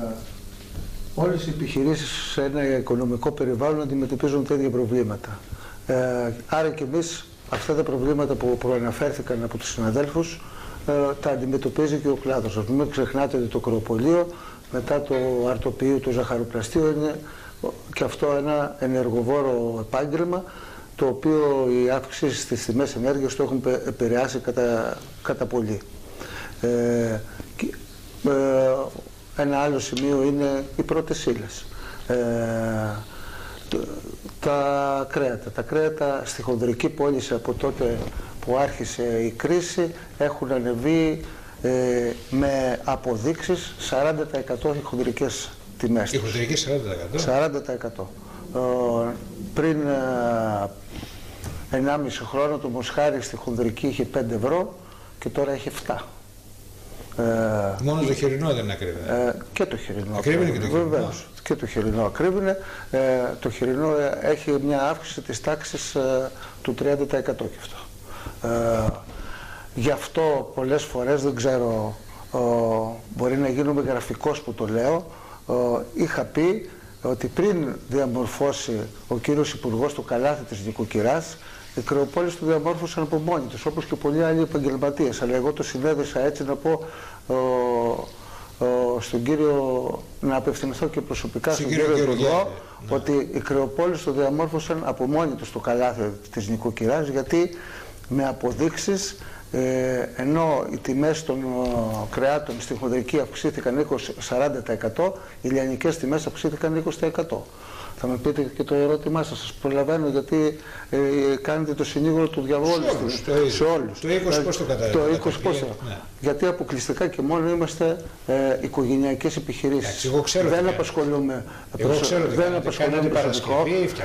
όλες οι επιχειρήσεις σε ένα οικονομικό περιβάλλον αντιμετωπίζουν τέτοια προβλήματα. Ε, άρα και εμείς αυτά τα προβλήματα που προαναφέρθηκαν από τους συναδέλφους ε, τα αντιμετωπίζει και ο κλάδος. Ας μην ξεχνάτε ότι το κρεοπωλείο μετά το αρτοποιείο του ζαχαροπλαστείου είναι και αυτό ένα ενεργοβόρο επάγγελμα, το οποίο οι αύξησεις στις τιμές ενέργειας το έχουν επηρεάσει κατά, κατά πολύ. Ε, και, ε, ένα άλλο σημείο είναι οι πρώτες ύλες. Ε, τα κρέατα. Τα κρέατα στη χονδρική πώληση από τότε που άρχισε η κρίση έχουν ανεβεί ε, με αποδείξεις σαράντα τοις εκατό οι χονδρικές τιμές. Οι χονδρικές σαράντα τοις εκατό? σαράντα τοις εκατό. Ε, πριν ε, ενάμιση χρόνο το μοσχάρι στη χονδρική είχε πέντε ευρώ και τώρα έχει επτά. Ε, Μόνο το χοιρινό δεν ακρίβαινε. Ε, και το χοιρινό. Ακρίβαινε και το χοιρινό. Βεβαίως, και το χοιρινό ακρίβαινε. Ε, το χοιρινό έχει μια αύξηση της τάξης ε, του τριάντα τοις εκατό και αυτό. Ε, γι' αυτό πολλές φορές, δεν ξέρω, ε, μπορεί να γίνομαι γραφικός που το λέω, ε, είχα πει ότι πριν διαμορφώσει ο κύριος Υπουργός το καλάθι της νοικοκυράς, οι κρεοπόλεις το διαμόρφωσαν από μόνοι τους, όπως και πολλοί άλλοι επαγγελματίες. Αλλά εγώ το συνέδεσα έτσι να πω ο, ο, στον κύριο, να απευθυνθώ και προσωπικά στον κύριο Υπουργό, ναι, ότι οι κρεοπόλεις το διαμόρφωσαν από μόνοι τους το καλάθι της νοικοκυράς, γιατί με αποδείξεις, ε, ενώ οι τιμές των ο, κρεάτων στη χονδρική αυξήθηκαν είκοσι με σαράντα τοις εκατό, οι λιανικές τιμές αυξήθηκαν είκοσι τοις εκατό. Θα με πείτε και το ερώτημά σας, σας προλαβαίνω, γιατί ε, κάνετε το συνήγορο του διαβόλου σε όλους. Το είκοσι πώς το καταλαβαίνετε? Το είκοσι πώς, ναι. Γιατί αποκλειστικά και μόνο είμαστε ε, οικογενειακές επιχειρήσεις. Εγώ ξέρω δεν απασχολούμε προσωπικό.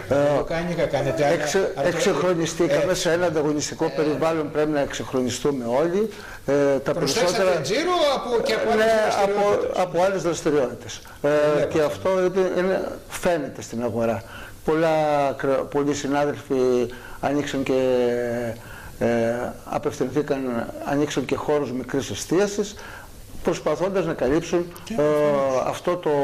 Εξεχρονιστήκαμε σε ένα ανταγωνιστικό περιβάλλον, πρέπει να εξεχρονιστούμε όλοι. Ε, τα περισσότερα τζίρο από, και από, ναι, άλλες από, από άλλες δραστηριότητες. Ε, και αυτό είναι, είναι, φαίνεται στην αγορά. Πολλά, πολλοί συνάδελφοι ανοίξαν και ε, απευθυνθήκαν, ανοίξαν και χώρους μικρής εστίασης, προσπαθώντας να καλύψουν ε, αυτό το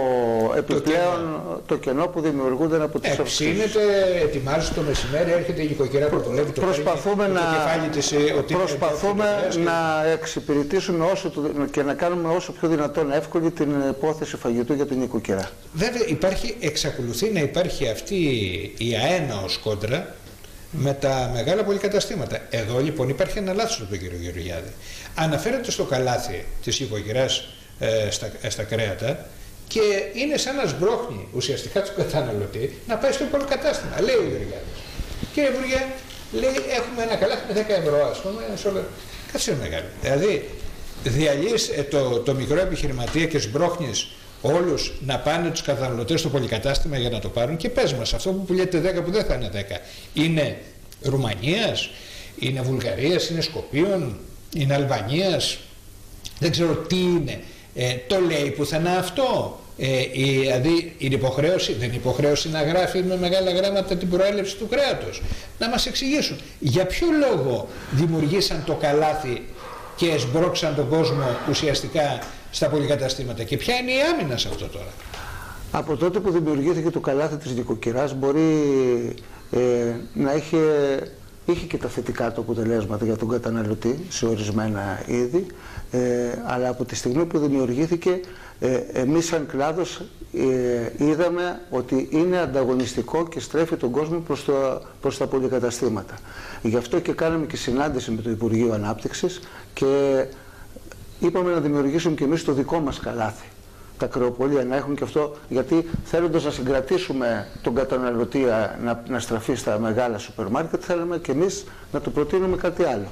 επιπλέον το, το κενό που δημιουργούνται από τις αυξήσεις. Ψήνεται, ετοιμάζεται το μεσημέρι, έρχεται η νοικοκυρά που δουλεύει το προσπαθούμε φέρει, να, το κεφάλι της, ότι προσπαθούμε να εξυπηρετήσουμε όσο το, και να κάνουμε όσο πιο δυνατόν εύκολη την υπόθεση φαγητού για την νοικοκυρά. Βέβαια υπάρχει, εξακολουθεί να υπάρχει αυτή η αένα ως κόντρα με τα μεγάλα πολυκαταστήματα. Εδώ λοιπόν υπάρχει ένα λάθος από τον κύριο Γεωργιάδη. Αναφέρεται στο καλάθι της νοικοκυράς ε, στα, στα κρέατα και είναι σαν να σμπρώχνει ουσιαστικά τον καταναλωτή να πάει στο πολυκατάστημα. Λέει ο Γεωργιάδης: κύριε Υπουργέ, λέει, έχουμε ένα καλάθι με δέκα ευρώ, ας πούμε, όλο... Κάτσε μεγάλο. Δηλαδή διαλύεις ε, το, το μικρό επιχειρηματία και σμπρώχνεις όλους να πάνε τους καταναλωτές στο πολυκατάστημα για να το πάρουν. Και πες μας, αυτό που πουλιέται δέκα που δεν θα είναι δέκα, είναι Ρουμανίας, είναι Βουλγαρίας, είναι Σκοπίων, είναι Αλβανίας, δεν ξέρω τι είναι. Ε, το λέει πουθενά αυτό. Ε, η, δηλαδή είναι υποχρέωση, δεν είναι υποχρέωση να γράφει με μεγάλα γράμματα την προέλευση του κρέατος. Να μας εξηγήσουν για ποιο λόγο δημιουργήσαν το καλάθι και εσμπρώξαν τον κόσμο ουσιαστικά στα πολυκαταστήματα και ποια είναι η άμυνα σε αυτό τώρα. Από τότε που δημιουργήθηκε το καλάθι της νοικοκυράς μπορεί ε, να είχε, είχε και τα θετικά του αποτελέσματα για τον καταναλωτή σε ορισμένα είδη, ε, αλλά από τη στιγμή που δημιουργήθηκε ε, εμείς σαν κλάδος ε, είδαμε ότι είναι ανταγωνιστικό και στρέφει τον κόσμο προς, το, προς τα πολυκαταστήματα. Γι' αυτό και κάναμε και συνάντηση με το Υπουργείο Ανάπτυξης και είπαμε να δημιουργήσουμε και εμείς το δικό μας καλάθι. Τα κρεοπολία να έχουν και αυτό, γιατί θέλοντας να συγκρατήσουμε τον καταναλωτή να, να στραφεί στα μεγάλα σούπερ μάρκετ, θέλαμε και εμείς να του προτείνουμε κάτι άλλο.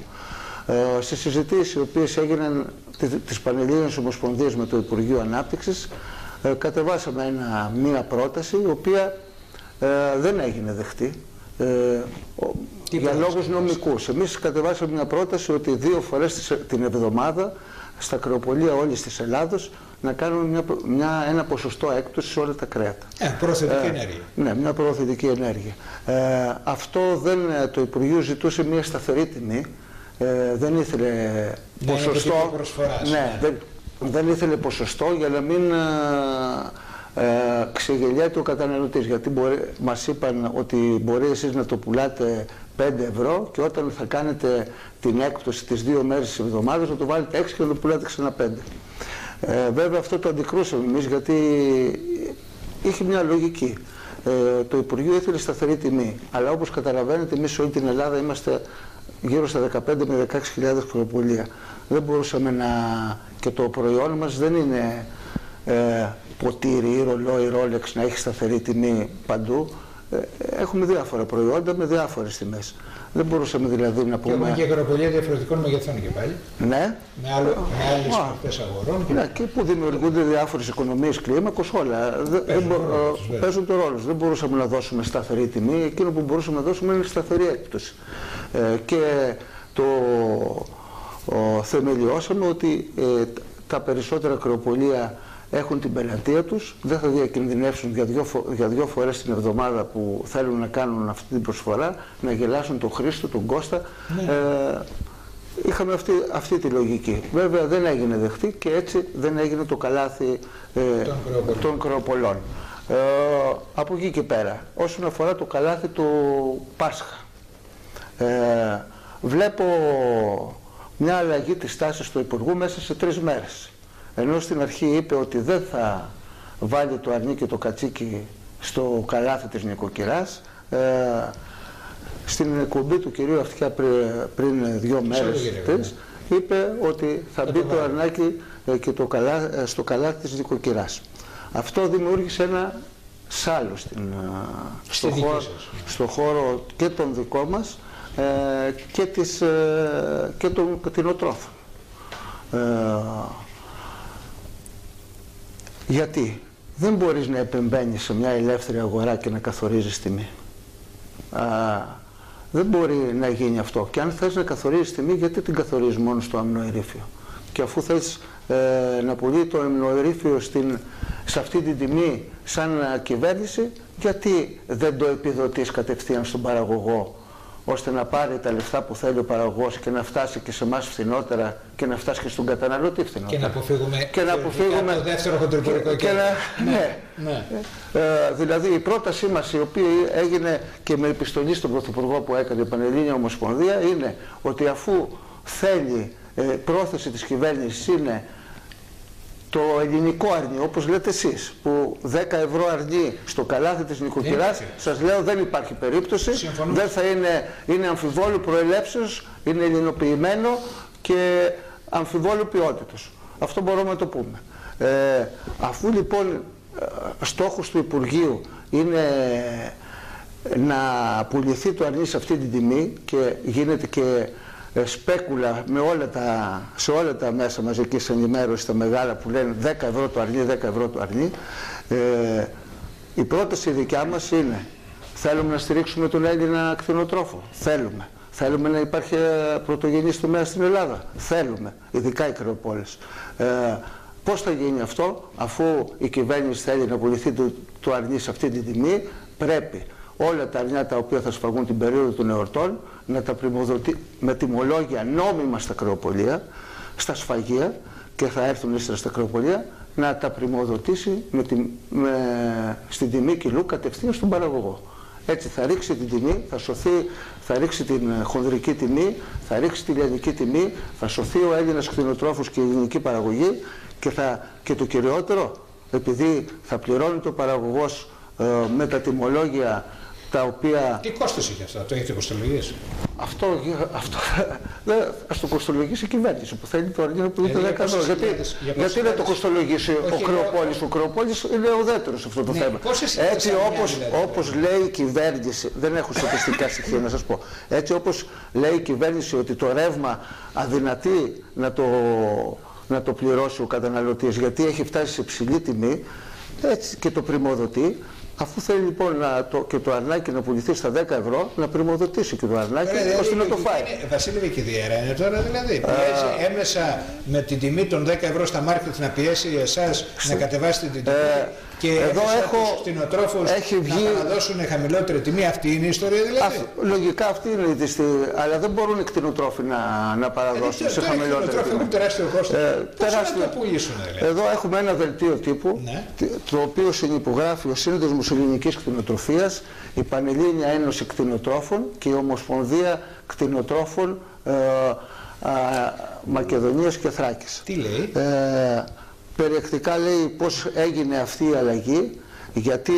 Ε, στις συζητήσεις οι οποίες έγιναν της Πανελλήνιας Ομοσπονδίας με το Υπουργείο Ανάπτυξης, ε, κατεβάσαμε ένα, μία πρόταση η οποία ε, δεν έγινε δεχτή. Ε, ο, για λόγους νομικούς. Εμείς κατεβάσαμε μια πρόταση ότι δύο φορές την εβδομάδα στα κρεοπολία όλης της Ελλάδος να κάνουμε μια, μια, ένα ποσοστό έκπτωση σε όλα τα κρέατα. Ε, προωθητική ε, ενέργεια. Ναι, μια προωθητική ενέργεια. Ε, αυτό δεν, το Υπουργείο ζητούσε μια σταθερή τιμή, ε, δεν ήθελε ναι, ποσοστό. Ναι, δεν, δεν ήθελε ποσοστό για να μην ε, ξεγελιάται ο καταναλωτής, γιατί μπορεί, μας είπαν ότι μπορεί εσείς να το πουλάτε πέντε ευρώ και όταν θα κάνετε την έκπτωση τις δύο μέρες της εβδομάδας να το βάλετε έξι και να το πουλάτε ξανά πέντε. Ε, βέβαια αυτό το αντικρούσαμε εμείς γιατί είχε μια λογική. Ε, το Υπουργείο ήθελε σταθερή τιμή, αλλά όπως καταλαβαίνετε εμείς σε όλη την Ελλάδα είμαστε γύρω στα δεκαπέντε με δεκαέξι χιλιάδες κρεοπολία. Δεν μπορούσαμε να... και το προϊόν μας δεν είναι ε, ποτήρι, ρολόι, ρόλεξ να έχει σταθερή τιμή παντού. Ε, έχουμε διάφορα προϊόντα με διάφορες τιμές. Δεν μπορούσαμε δηλαδή να πούμε... Και έχουμε και κρεοπολία διαφορετικών μεγεθών και πάλι. Ναι. Με, άλλο, με άλλες μορφές αγορών. Και... Ναι, και που δημιουργούνται διάφορες οικονομίες κλίμακος, όλα. Παίζουν, δεν, ρόλος, παίζουν το ρόλο. Δεν μπορούσαμε να δώσουμε σταθερή τιμή. Εκείνο που μπορούσαμε να δώσουμε είναι σταθερή έκπτωση. Ε, και το... ο, θεμελιώσαμε ότι ε, τα περισσότερα κρεοπολία έχουν την πελατεία τους, δεν θα διακινδυνεύσουν για δύο, φο για δύο φορές την εβδομάδα που θέλουν να κάνουν αυτή την προσφορά, να γελάσουν τον Χρήστο, τον Κώστα. Ναι. Ε, είχαμε αυτή, αυτή τη λογική. Βέβαια δεν έγινε δεχτή και έτσι δεν έγινε το καλάθι ε, των κρεοπολών. Ε, από εκεί και πέρα, όσον αφορά το καλάθι του Πάσχα, ε, βλέπω μια αλλαγή της τάσης του Υπουργού μέσα σε τρεις μέρες. Ενώ στην αρχή είπε ότι δεν θα βάλει το αρνί και το κατσίκι στο καλάθι της νοικοκυράς, ε, στην εκπομπή του κυρίου Αυτιά πριν, πριν δύο μέρες της, είπε ότι θα μπει το αρνάκι ε, και το καλά, ε, στο καλάθι της νοικοκυράς. Αυτό δημιούργησε ένα σάλο στην, στο, χώρο, στο χώρο και των δικών μας ε, και, της, ε, και των κτηνοτρόφων. Ε, γιατί δεν μπορείς να επεμβαίνεις σε μια ελεύθερη αγορά και να καθορίζεις τιμή. Α, δεν μπορεί να γίνει αυτό. Και αν θες να καθορίζεις τιμή, γιατί την καθορίζεις μόνο στο αμνοερήφιο? Και αφού θες ε, να πουλεί το αμνοερήφιο στην, σε αυτή την τιμή σαν κυβέρνηση, γιατί δεν το επιδοτείς κατευθείαν στον παραγωγό, ώστε να πάρει τα λεφτά που θέλει ο παραγωγός και να φτάσει και σε εμάς φθηνότερα και να φτάσει και στον καταναλωτή φθηνότερα. Και να αποφύγουμε, και να αποφύγουμε το δεύτερο χοντροπορικό κέντρο. Ναι, ναι. ναι. Ε, δηλαδή η πρότασή μας, η οποία έγινε και με επιστολή στον Πρωθυπουργό που έκανε η Πανελλήνια Ομοσπονδία, είναι ότι αφού θέλει, ε, πρόθεση της κυβέρνησης είναι το ελληνικό αρνί, όπως λέτε εσείς, που δέκα ευρώ αρνί στο καλάθι της νοικοκυράς, σας λέω δεν υπάρχει περίπτωση, συμφωνώ. Δεν θα είναι, είναι αμφιβόλου προελεύσεως, είναι ελληνοποιημένο και αμφιβόλου ποιότητος. Αυτό μπορούμε να το πούμε. Ε, αφού λοιπόν στόχος του Υπουργείου είναι να πουληθεί το αρνί σε αυτή την τιμή και γίνεται και σπέκουλα με όλα τα, σε όλα τα μέσα μαζικής ενημέρωσης, τα μεγάλα που λένε δέκα ευρώ το αρνί, δέκα ευρώ το αρνί, ε, η πρόταση δικιά μας είναι: θέλουμε να στηρίξουμε τον Έλληνα κτηνοτρόφο, θέλουμε. Θέλουμε να υπάρχει πρωτογενής τομέα στην Ελλάδα, θέλουμε, ειδικά οι κρεοπόλες. Ε, πώς θα γίνει αυτό? Αφού η κυβέρνηση θέλει να πουληθεί το, το αρνί σε αυτή την τιμή, πρέπει όλα τα αρνιά τα οποία θα σφαγούν την περίοδο των εορτών να τα πρημοδοτεί με τιμολόγια νόμιμα στα κρεοπολία, στα σφαγεία, και θα έρθουν ύστερα στα κρεοπολία, να τα πρημοδοτήσει με τη, με, στην τιμή κιλού κατευθείαν στον παραγωγό. Έτσι θα ρίξει την τιμή, θα σωθεί, θα ρίξει την χονδρική τιμή, θα ρίξει τη λιανική τιμή, θα σωθεί ο Έλληνας κτηνοτρόφος και η ελληνική παραγωγή, και, θα, και το κυριότερο, επειδή θα πληρώνει το παραγωγός ε, με τα τιμολόγια τα οποία... Τι κόστος είχε αυτό, το έχετε κοστολογήσει? Αυτό, αυτό ας το κοστολογήσει η κυβέρνηση που θέλει το αρνί να πουλεί το δέκα ευρώ. Γιατί, γιατί να το κοστολογήσει ο Κρεοπόλης? Ο Κρεοπόλης είναι ουδέτερος σε αυτό το ναι, θέμα. Έτσι όπως, δηλαδή, όπως λέει η κυβέρνηση, δεν έχω στατιστικά στοιχεία να σας πω, έτσι όπως λέει η κυβέρνηση ότι το ρεύμα αδυνατεί να το, να το πληρώσει ο καταναλωτής γιατί έχει φτάσει σε ψηλή τιμή, έτσι και το πρημοδοτεί. Αφού θέλει λοιπόν να το, και το αρνάκι να πουληθεί στα δέκα ευρώ, να πρημοδοτήσει και το αρνάκι ώστε να το φάει. Βασίλη, και διέρα είναι τώρα δηλαδή. Πιέζει έμεσα με την τιμή των δέκα ευρώ στα μάρκετ να πιέσει εσάς να κατεβάσετε την τιμή. Ε, και εδώ έχω τους κτηνοτρόφους βγει... να παραδώσουν χαμηλότερη τιμή. Αυτή είναι η ιστορία δηλαδή. Α, λογικά αυτή είναι η δυστη... αλλά δεν μπορούν οι κτηνοτρόφοι να, να παραδώσουν ε, σε χαμηλότερη τιμή. Οι κτηνοτρόφοι έχουν τεράστιο κόστος. Ε, τεράστιο... να το πουλήσουν δηλαδή. Εδώ έχουμε ένα δελτίο τύπου, ναι, το οποίο συνυπογράφει ο Σύνδεσμος Ελληνικής Κτηνοτροφίας, η Πανελλήνια Ένωση Κτηνοτρόφων και η Ομοσπονδία Κτηνοτρόφων ε, α, Μακεδονίας και Θράκης. Τι λέει? Ε, περιεκτικά λέει πώς έγινε αυτή η αλλαγή, γιατί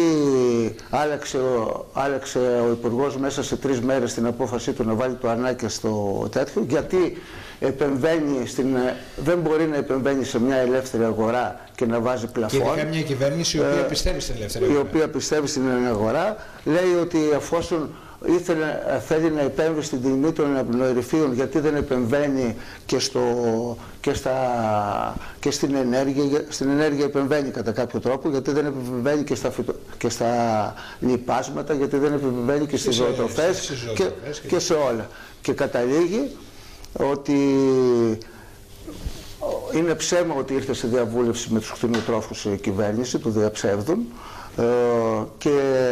άλλαξε ο, άλλαξε ο Υπουργός μέσα σε τρεις μέρες την απόφασή του να βάλει το αρνάκι στο τέτοιο, γιατί επεμβαίνει στην, δεν μπορεί να επεμβαίνει σε μια ελεύθερη αγορά και να βάζει πλαφόν. Και ειδικά μια κυβέρνηση η οποία ε, πιστεύει στην ελεύθερη αγορά. Η οποία πιστεύει στην αγορά, λέει ότι εφόσον ήθελε, θέλει να επέμβει στην τιμή των απνοερυφίων, γιατί δεν επεμβαίνει και, στο, και, στα, και στην ενέργεια, στην ενέργεια επεμβαίνει κατά κάποιο τρόπο, γιατί δεν επεμβαίνει και στα, φυτο, και στα λιπάσματα, γιατί δεν επεμβαίνει και στις ζωοτροφές και, και σε όλα. Και καταλήγει ότι είναι ψέμα ότι ήρθε σε διαβούλευση με τους κτηνοτρόφους η κυβέρνηση, το διαψεύδουν, ε, και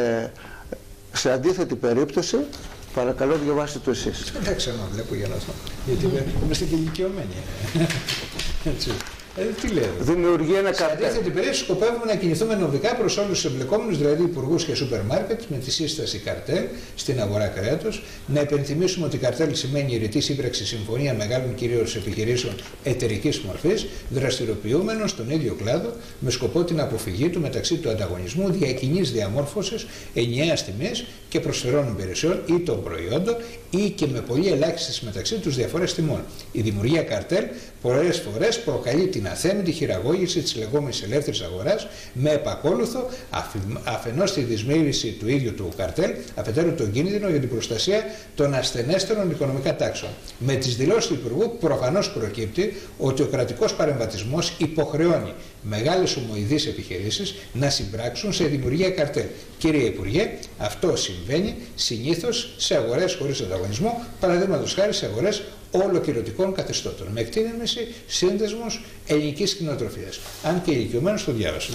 σε αντίθετη περίπτωση, παρακαλώ διαβάστε το εσείς. Δεν ξαναβλέπω για να δω, γιατί είμαστε και ηλικιωμένοι. Έτσι. Ε, τι λέω. Δημιουργεί ένα καρτέλ. Σε αντίθετη περίπτωση, σκοπεύουμε να κινηθούμε νομικά προς όλους τους εμπλεκόμενους, δηλαδή υπουργούς και σούπερ μάρκετ, με τη σύσταση καρτέλ στην αγορά κρέατος. Να υπενθυμίσουμε ότι καρτέλ σημαίνει ρητή σύμπραξη συμφωνία μεγάλων κυρίως επιχειρήσεων εταιρικής μορφής, δραστηριοποιούμενων στον ίδιο κλάδο, με σκοπό την αποφυγή του μεταξύ του ανταγωνισμού, διακοινής διαμόρφωσης ενιαίας τιμής και προσφερών υπηρεσιών ή των προϊόντων, ή και με πολύ ελάχιστες μεταξύ τους διαφορές τιμών. Η δημιουργία καρτέλ πολλές φορές προκαλεί την αθέμητη χειραγώγηση της λεγόμενης ελεύθερης αγοράς, με επακόλουθο αφενός τη δυσμήρυση του ίδιου του καρτέλ, αφετέρου τον κίνδυνο για την προστασία των ασθενέστερων οικονομικά τάξεων. Με τις δηλώσεις του Υπουργού προφανώς προκύπτει ότι ο κρατικός παρεμβατισμός υποχρεώνει μεγάλες ομοειδείς επιχειρήσεις να συμπράξουν σε δημιουργία καρτέλ. Κύριε Υπουργέ, αυτό συμβαίνει συνήθως σε αγορές χωρίς ανταγωνισμό, παραδείγματος χάρη σε αγορές ολοκληρωτικών καθεστώτων, με εκτίμηση σύνδεσμος ελληνικής κτηνοτροφίας. Αν και ηλικιωμένος το διάβασε.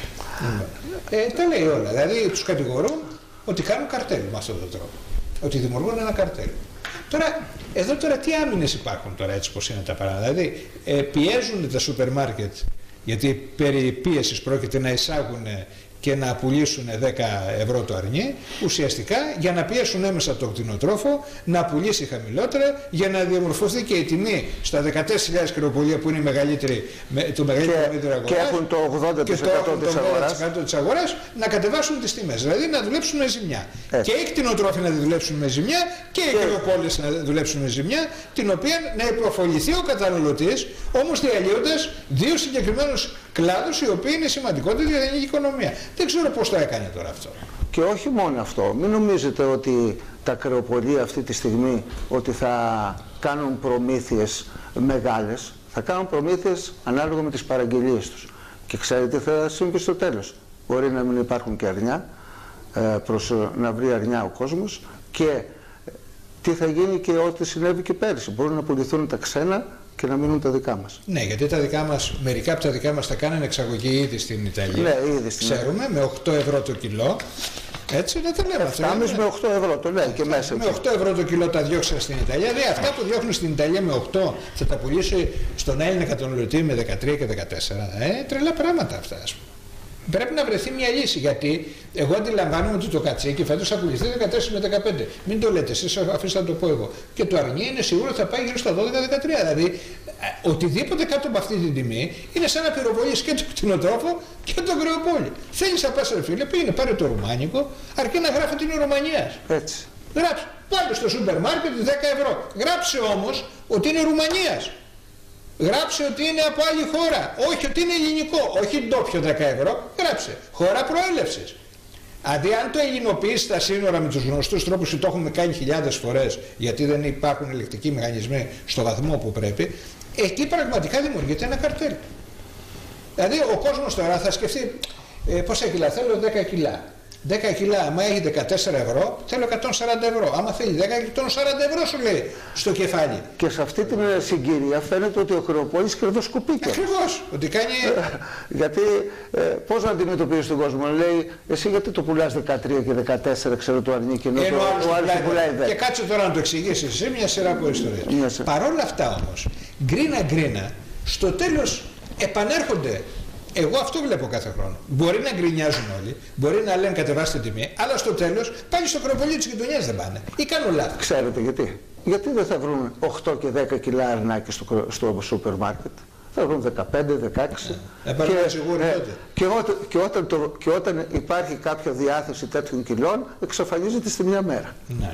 Ε, τα λέει όλα. Δηλαδή τους κατηγορούν ότι κάνουν καρτέλ με αυτόν τον τρόπο. Ότι δημιουργούν ένα καρτέλ. Τώρα, εδώ τώρα τι άμυνες υπάρχουν τώρα, έτσι πως είναι τα πράγματα. Δηλαδή ε, πιέζουν τα σούπερ μάρκετ, γιατί περί πίεσης πρόκειται να εισάγουν και να πουλήσουν δέκα ευρώ το αρνί, ουσιαστικά για να πιέσουν έμεσα τον κτηνοτρόφο να πουλήσει χαμηλότερα, για να διαμορφωθεί και η τιμή στα δεκατέσσερις χιλιάδες κρεοπολία που είναι η μεγαλύτερη, το μεγαλύτερο μέτρο αγοράς, και έχουν το ογδόντα τοις εκατό της αγοράς, της αγοράς, να κατεβάσουν τις τιμές, δηλαδή να δουλέψουν με ζημιά. Έτσι. Και οι κτηνοτρόφοι να δουλέψουν με ζημιά και οι κρεοπόλες να δουλέψουν με ζημιά, την οποία να υποφοληθεί ο καταναλωτής, όμως διαλύοντας δύο συγκεκριμένους κλάδους οι οποίοι είναι σημαντικότεροι για την ελληνική οικονομία. Δεν ξέρω πώς το έκανε τώρα αυτό. Και όχι μόνο αυτό. Μην νομίζετε ότι τα κρεοπολία αυτή τη στιγμή ότι θα κάνουν προμήθειες μεγάλες. Θα κάνουν προμήθειες ανάλογα με τις παραγγελίες τους. Και ξέρετε θα συμβεί στο τέλος. Μπορεί να μην υπάρχουν και αρνιά, προς να βρει αρνιά ο κόσμος, και τι θα γίνει και ό,τι συνέβη και πέρυσι. Μπορούν να πουληθούν τα ξένα και να μείνουν τα δικά μας. Ναι, γιατί τα δικά μας, μερικά από τα δικά μας τα κάνανε εξαγωγή ήδη στην Ιταλία. Ναι, ήδη στην Ξέρουμε, με οκτώ ευρώ το κιλό. Έτσι, δεν τα λέμε αυτό. Φτάνεις με οκτώ ευρώ, το λέει και μέσα. Με οκτώ ευρώ το κιλό τα διώξαν στην Ιταλία. Δηλαδή αυτά που διώχνουν στην Ιταλία με οκτώ θα τα πουλήσει στον Έλληνα καταναλωτή με δεκατρία και δεκατέσσερα. Ε, τρελά πράγματα αυτά, ας πούμε. Πρέπει να βρεθεί μια λύση, γιατί εγώ αντιλαμβάνομαι ότι το κατσίκι φέτος θα πουληθεί δεκατέσσερα με δεκαπέντε. Μην το λέτε εσείς, αφήστε να το πω εγώ. Και το αρνί είναι σίγουρο θα πάει γύρω στα δώδεκα με δεκατρία. Δηλαδή οτιδήποτε κάτω από αυτή την τιμή είναι σαν να πυροβολείς και τον κτηνοτρόφο και τον κρεοπόλη. Θέλεις να πας, ρε φίλε, πήγαινε πάρε το ρουμάνικο, αρκεί να γράφει ότι είναι Ρουμανίας. Έτσι. Γράψε. Πάλι στο σούπερ μάρκετ δέκα ευρώ. Γράψε όμως ότι είναι Ρουμανίας. Γράψε ότι είναι από άλλη χώρα, όχι ότι είναι ελληνικό, όχι ντόπιο δέκα ευρώ, γράψε χώρα προέλευσης. Αντί αν το ελληνοποιείς στα σύνορα με τους γνωστούς τρόπους που το έχουμε κάνει χιλιάδες φορές, γιατί δεν υπάρχουν ελεκτικοί μηχανισμοί στο βαθμό που πρέπει, εκεί πραγματικά δημιουργείται ένα καρτέλ. Δηλαδή ο κόσμος τώρα θα σκεφτεί ε, πόσα κιλά, θέλω δέκα κιλά. δέκα κιλά, άμα έχει δεκατέσσερα ευρώ, θέλω εκατόν σαράντα ευρώ. Άμα θέλει δέκα, εκατόν σαράντα ευρώ σου λέει στο κεφάλι. Και σε αυτή την συγκυρία φαίνεται ότι ο κρεοπόλης κερδοσκοπεί. Ακριβώς. Ότι κάνει. Γιατί ε, πώς να αντιμετωπίζει τον κόσμο, λέει, εσύ γιατί το πουλάς δεκατρία και δεκατέσσερα, ξέρω το αρνί, και ενώ Ενώ ο άλλος το πουλάει δέκα. Και κάτσε τώρα να το εξηγήσεις εσύ μια σειρά από ιστορίες. Παρ' όλα αυτά όμως, γκρίνα γκρίνα, στο τέλος επανέρχονται. Εγώ αυτό βλέπω κάθε χρόνο. Μπορεί να γκρινιάζουν όλοι, μπορεί να λένε κατεβάστε τιμή, αλλά στο τέλος πάλι στο κρεοπολί της γειτονιάς δεν πάνε. Ή κάνουν λάθος. Ξέρετε γιατί. Γιατί δεν θα βρουν οκτώ και δέκα κιλά αρνάκι στο, στο σούπερ μάρκετ. Θα βρουν δεκαπέντε, δεκαέξι. Ε, και, ε, και, ό, και, όταν το, και όταν υπάρχει κάποια διάθεση τέτοιων κιλών, εξαφανίζεται στη μια μέρα. Ναι.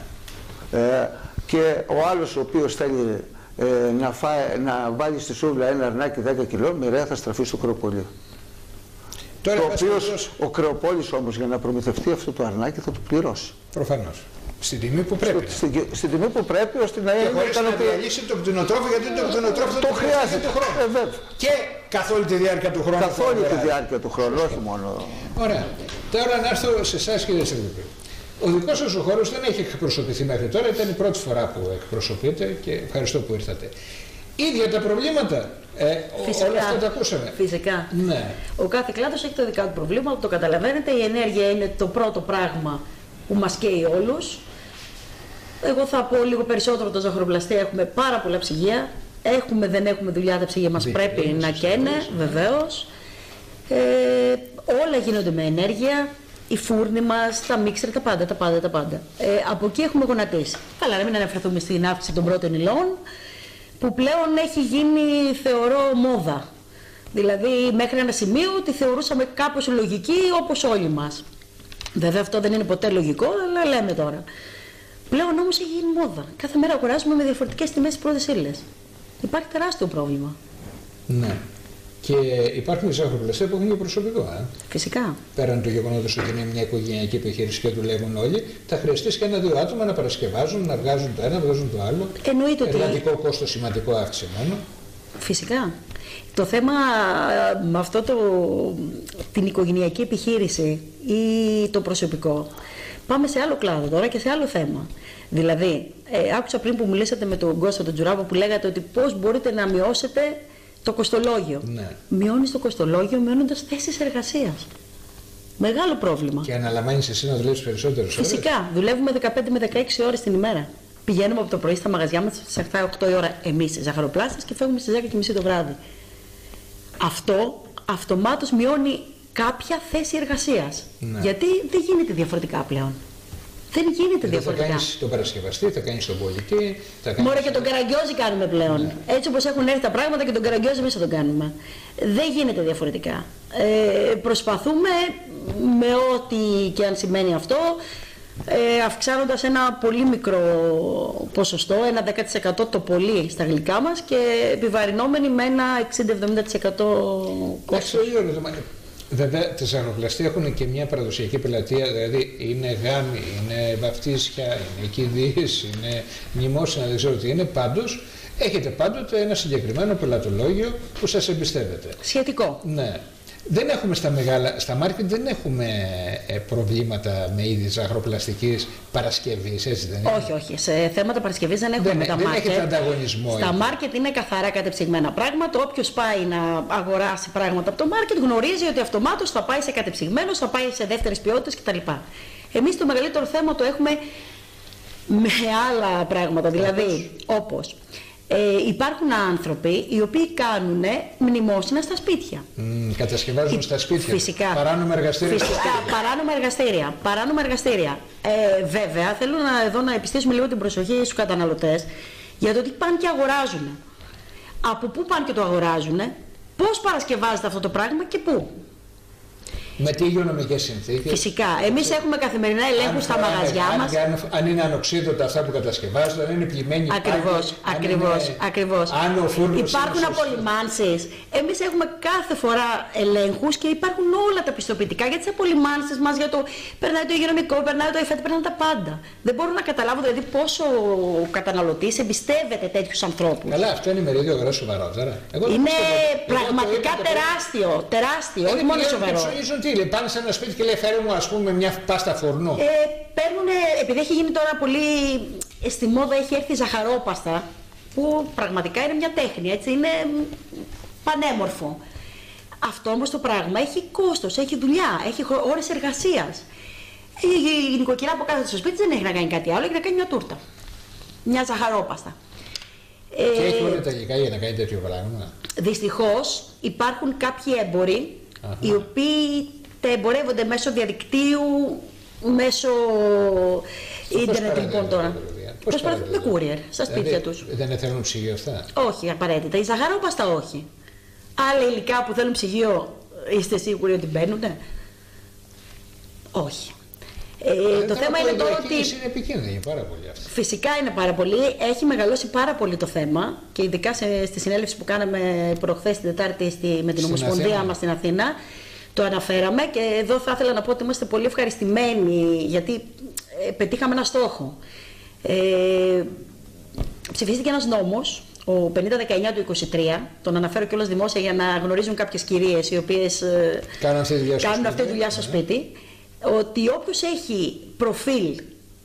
Ε, και ο άλλος ο οποίος θέλει ε, να, φάει, να βάλει στη σούβλα ένα αρνάκι δέκα κιλών, μοιραία θα στραφεί στο κρεοπολείο. Τώρα, το οποίος, ο κρεοπόλης όμως για να προμηθευτεί αυτό το αρνάκι θα το πληρώσει. Προφανώς. Στην τιμή που πρέπει. Στην, στην, στην τιμή που πρέπει, ώστε να είναι ικανοποιημένο. Και να διαλύσει τον κτηνοτρόφο, γιατί τον κτηνοτρόφο το, το χρειάζεται τον χρόνο. Ε, βέβαια. Και καθ' όλη τη διάρκεια του χρόνου. Καθ' όλη τη διάρκεια του χρόνου, όχι μόνο. Ωραία. Τώρα να έρθω σε εσάς, κύριε Σερβίπη. Ο δικός σας ο χώρος δεν έχει εκπροσωπηθεί μέχρι τώρα, ήταν η πρώτη φορά που εκπροσωπείτε και ευχαριστώ που ήρθατε. Ίδια τα προβλήματα, ε, Φυσικά. όλα αυτά τα ακούσαμε. Φυσικά. Ναι. Ο κάθε κλάδος έχει τα δικά του προβλήματα, το καταλαβαίνετε. Η ενέργεια είναι το πρώτο πράγμα που μας καίει όλους. Εγώ θα πω λίγο περισσότερο το ζαχαροπλαστή. Έχουμε πάρα πολλά ψυγεία. Έχουμε, δεν έχουμε δουλειά, τα ψυγεία μας Δίκαια, πρέπει είναι να σωστό, καίνε, ναι. βεβαίως. Ε, όλα γίνονται με ενέργεια. Οι φούρνοι μας, τα μίξερ, τα πάντα, τα πάντα, τα πάντα. Ε, από εκεί έχουμε γονατίσει. Καλά, να μην αναφερθούμε στην αύξηση των πρώτων υλών, που πλέον έχει γίνει, θεωρώ, μόδα. Δηλαδή, μέχρι ένα σημείο τη θεωρούσαμε κάπως λογική, όπως όλοι μας. Βέβαια, αυτό δεν είναι ποτέ λογικό, αλλά λέμε τώρα. Πλέον όμως έχει γίνει μόδα. Κάθε μέρα αγοράζουμε με διαφορετικές τιμές τις πρώτες ύλες. Υπάρχει τεράστιο πρόβλημα. Ναι. Και υπάρχουν ζαχαροπλαστές που έχουν και προσωπικό. Ε. Φυσικά. Πέραν του γεγονότος ότι είναι μια οικογενειακή επιχείρηση και δουλεύουν όλοι, θα χρειαστείς και ένα-δύο άτομα να παρασκευάζουν, να βγάζουν το ένα, να βγάζουν το άλλο. Εννοείται ότι. Εργατικό κόστος σημαντικό αυξημένο. Φυσικά. Το θέμα με αυτό το, την οικογενειακή επιχείρηση ή το προσωπικό. Πάμε σε άλλο κλάδο τώρα και σε άλλο θέμα. Δηλαδή, ε, άκουσα πριν που μιλήσατε με τον Κώστα τον Τζουράβο που λέγατε ότι πώς μπορείτε να μειώσετε το κοστολόγιο. Ναι. Μειώνεις το κοστολόγιο μειώνοντας θέσεις εργασίας. Μεγάλο πρόβλημα. Και αναλαμβάνεις εσύ να δουλεύεις περισσότερες ώρες. Φυσικά. Δουλεύουμε δεκαπέντε με δεκαέξι ώρες την ημέρα. Πηγαίνουμε από το πρωί στα μαγαζιά μας στις επτά οκτώ η ώρα εμείς ζαχαροπλάστες και φεύγουμε στις δέκα και μισή το βράδυ. Αυτό αυτομάτως μειώνει κάποια θέση εργασίας. Ναι. Γιατί δεν γίνεται διαφορετικά πλέον. Δεν γίνεται Εδώ διαφορετικά. θα κάνεις τον παρασκευαστή, θα κάνεις τον πολιτή. Θα κάνεις... Μωρέ και τον καραγκιόζη κάνουμε πλέον. Ναι. Έτσι όπως έχουν έρθει τα πράγματα και τον καραγκιόζη εμείς θα τον κάνουμε. Δεν γίνεται διαφορετικά. Ε, προσπαθούμε με ό,τι και αν σημαίνει αυτό, ε, αυξάνοντας ένα πολύ μικρό ποσοστό, ένα δέκα τοις εκατό το πολύ στα γλυκά μας και επιβαρυνόμενοι με ένα εξήντα με εβδομήντα τοις εκατό κόστος. Βέβαια, τα ζαχαροπλαστεία έχουν και μια παραδοσιακή πελατεία, δηλαδή είναι γάμοι, είναι βαφτίσια, είναι κηδείες, είναι μνημόσυνα, δεν ξέρω τι είναι. Πάντως, έχετε πάντοτε ένα συγκεκριμένο πελατολόγιο που σας εμπιστεύετε. Σχετικό. Ναι. Δεν έχουμε στα μεγάλα, στα μάρκετ δεν έχουμε ε, προβλήματα με είδη ζαχαροπλαστικής παρασκευής, έτσι δεν είναι? Όχι, όχι. Σε θέματα παρασκευής δεν έχουμε Δεν, με τα δεν μάρκετ. έχετε ανταγωνισμό. Στα εκεί. μάρκετ είναι καθαρά κατεψυγμένα πράγματα. Όποιος πάει να αγοράσει πράγματα από το μάρκετ γνωρίζει ότι αυτομάτως θα πάει σε κατεψυγμένος, θα πάει σε δεύτερες ποιότητες κτλ. Εμείς το μεγαλύτερο θέμα το έχουμε με άλλα πράγματα. Δηλαδή, όπως ε, υπάρχουν άνθρωποι οι οποίοι κάνουν μνημόσυνα στα σπίτια. Mm, κατασκευάζουν στα σπίτια. Φυσικά. Παράνομα εργαστήρια. Φυσικά. Παράνομα εργαστήρια. Παράνομα εργαστήρια. Ε, βέβαια, θέλω να, εδώ να επιστήσουμε λίγο την προσοχή στους καταναλωτές για το τι πάνε και αγοράζουν. Από πού πάνε και το αγοράζουν, πώς παρασκευάζεται αυτό το πράγμα και πού. Με τι υγειονομικές συνθήκες. Φυσικά. Εμείς έχουμε καθημερινά ελέγχους στα μαγαζιά αν, μας. Αν, αν είναι ανοξίδωτα αυτά που κατασκευάζονται, αν είναι πλημμένοι. Ακριβώς, ακριβώς, ακριβώς. Αν ο φούρνος υπάρχουν είναι απολυμάνσεις. Εμείς έχουμε κάθε φορά ελέγχους και υπάρχουν όλα τα πιστοποιητικά για τις απολυμάνσεις μας, για το περνάει το υγειονομικό, περνάει το ΕΦΕΤ, περνάνε τα πάντα. Δεν μπορώ να καταλάβω δηλαδή πόσο ο καταναλωτής εμπιστεύεται τέτοιους ανθρώπους. Καλά, αυτό είναι μερίδιο αγορά σοβαρότερα. Εγώ δεν Είναι πιστεύω. πραγματικά Εγώ το τεράστιο, τεράστιο, όχι μόνο σοβαρό. Τι λέει, πάνε σε ένα σπίτι και λέει φέρε μου ας πούμε μια πάστα φουρνού. Ε, παίρνουν, επειδή έχει γίνει τώρα πολύ στη μόδα, έχει έρθει ζαχαρόπαστα, που πραγματικά είναι μια τέχνη, έτσι, είναι πανέμορφο. Αυτό όμως το πράγμα έχει κόστος, έχει δουλειά, έχει ώρες εργασίας. Η νοικοκυρά που κάθεται στο σπίτι δεν έχει να κάνει κάτι άλλο, έχει να κάνει μια τούρτα. Μια ζαχαρόπαστα. Και ε, έχει όλα τα υλικά για να κάνει τέτοιο πράγμα. Δυστυχώς υπάρχουν κάποιοι έμποροι Αχα. οι οποίοι τα εμπορεύονται μέσω διαδικτύου, μέσω ίντερνετ λοιπόν τώρα. Πώς παραδείγμα, με courier, στα σπίτια δηλαδή, τους. Δεν θέλουν ψυγείο αυτά. Όχι απαραίτητα. Η ζαχαρόπαστα όχι. Άλλα υλικά που θέλουν ψυγείο, είστε σίγουροι ότι μπαίνουνε? Όχι. Ε, το θέμα είναι τώρα ότι. Είναι επικίνδυνη πάρα πολύ αυτή. Φυσικά είναι πάρα πολύ. Έχει μεγαλώσει πάρα πολύ το θέμα και ειδικά σε, στη συνέλευση που κάναμε προχθές την Τετάρτη στη, με την Στην Ομοσπονδία Αθήνα. μας στην Αθήνα. Το αναφέραμε και εδώ θα ήθελα να πω ότι είμαστε πολύ ευχαριστημένοι γιατί ε, πετύχαμε ένα στόχο. Ε, ψηφίστηκε ένας νόμος, ο πενήντα δεκαεννιά του είκοσι τρία, τον αναφέρω κιόλας δημόσια για να γνωρίζουν κάποιες κυρίες οι οποίες ε, Κάνουν αυτή τη δουλειά στο κάνουν σπίτι. αυτή τη δουλειά στο Ναι. σπίτι. ότι όποιος έχει προφίλ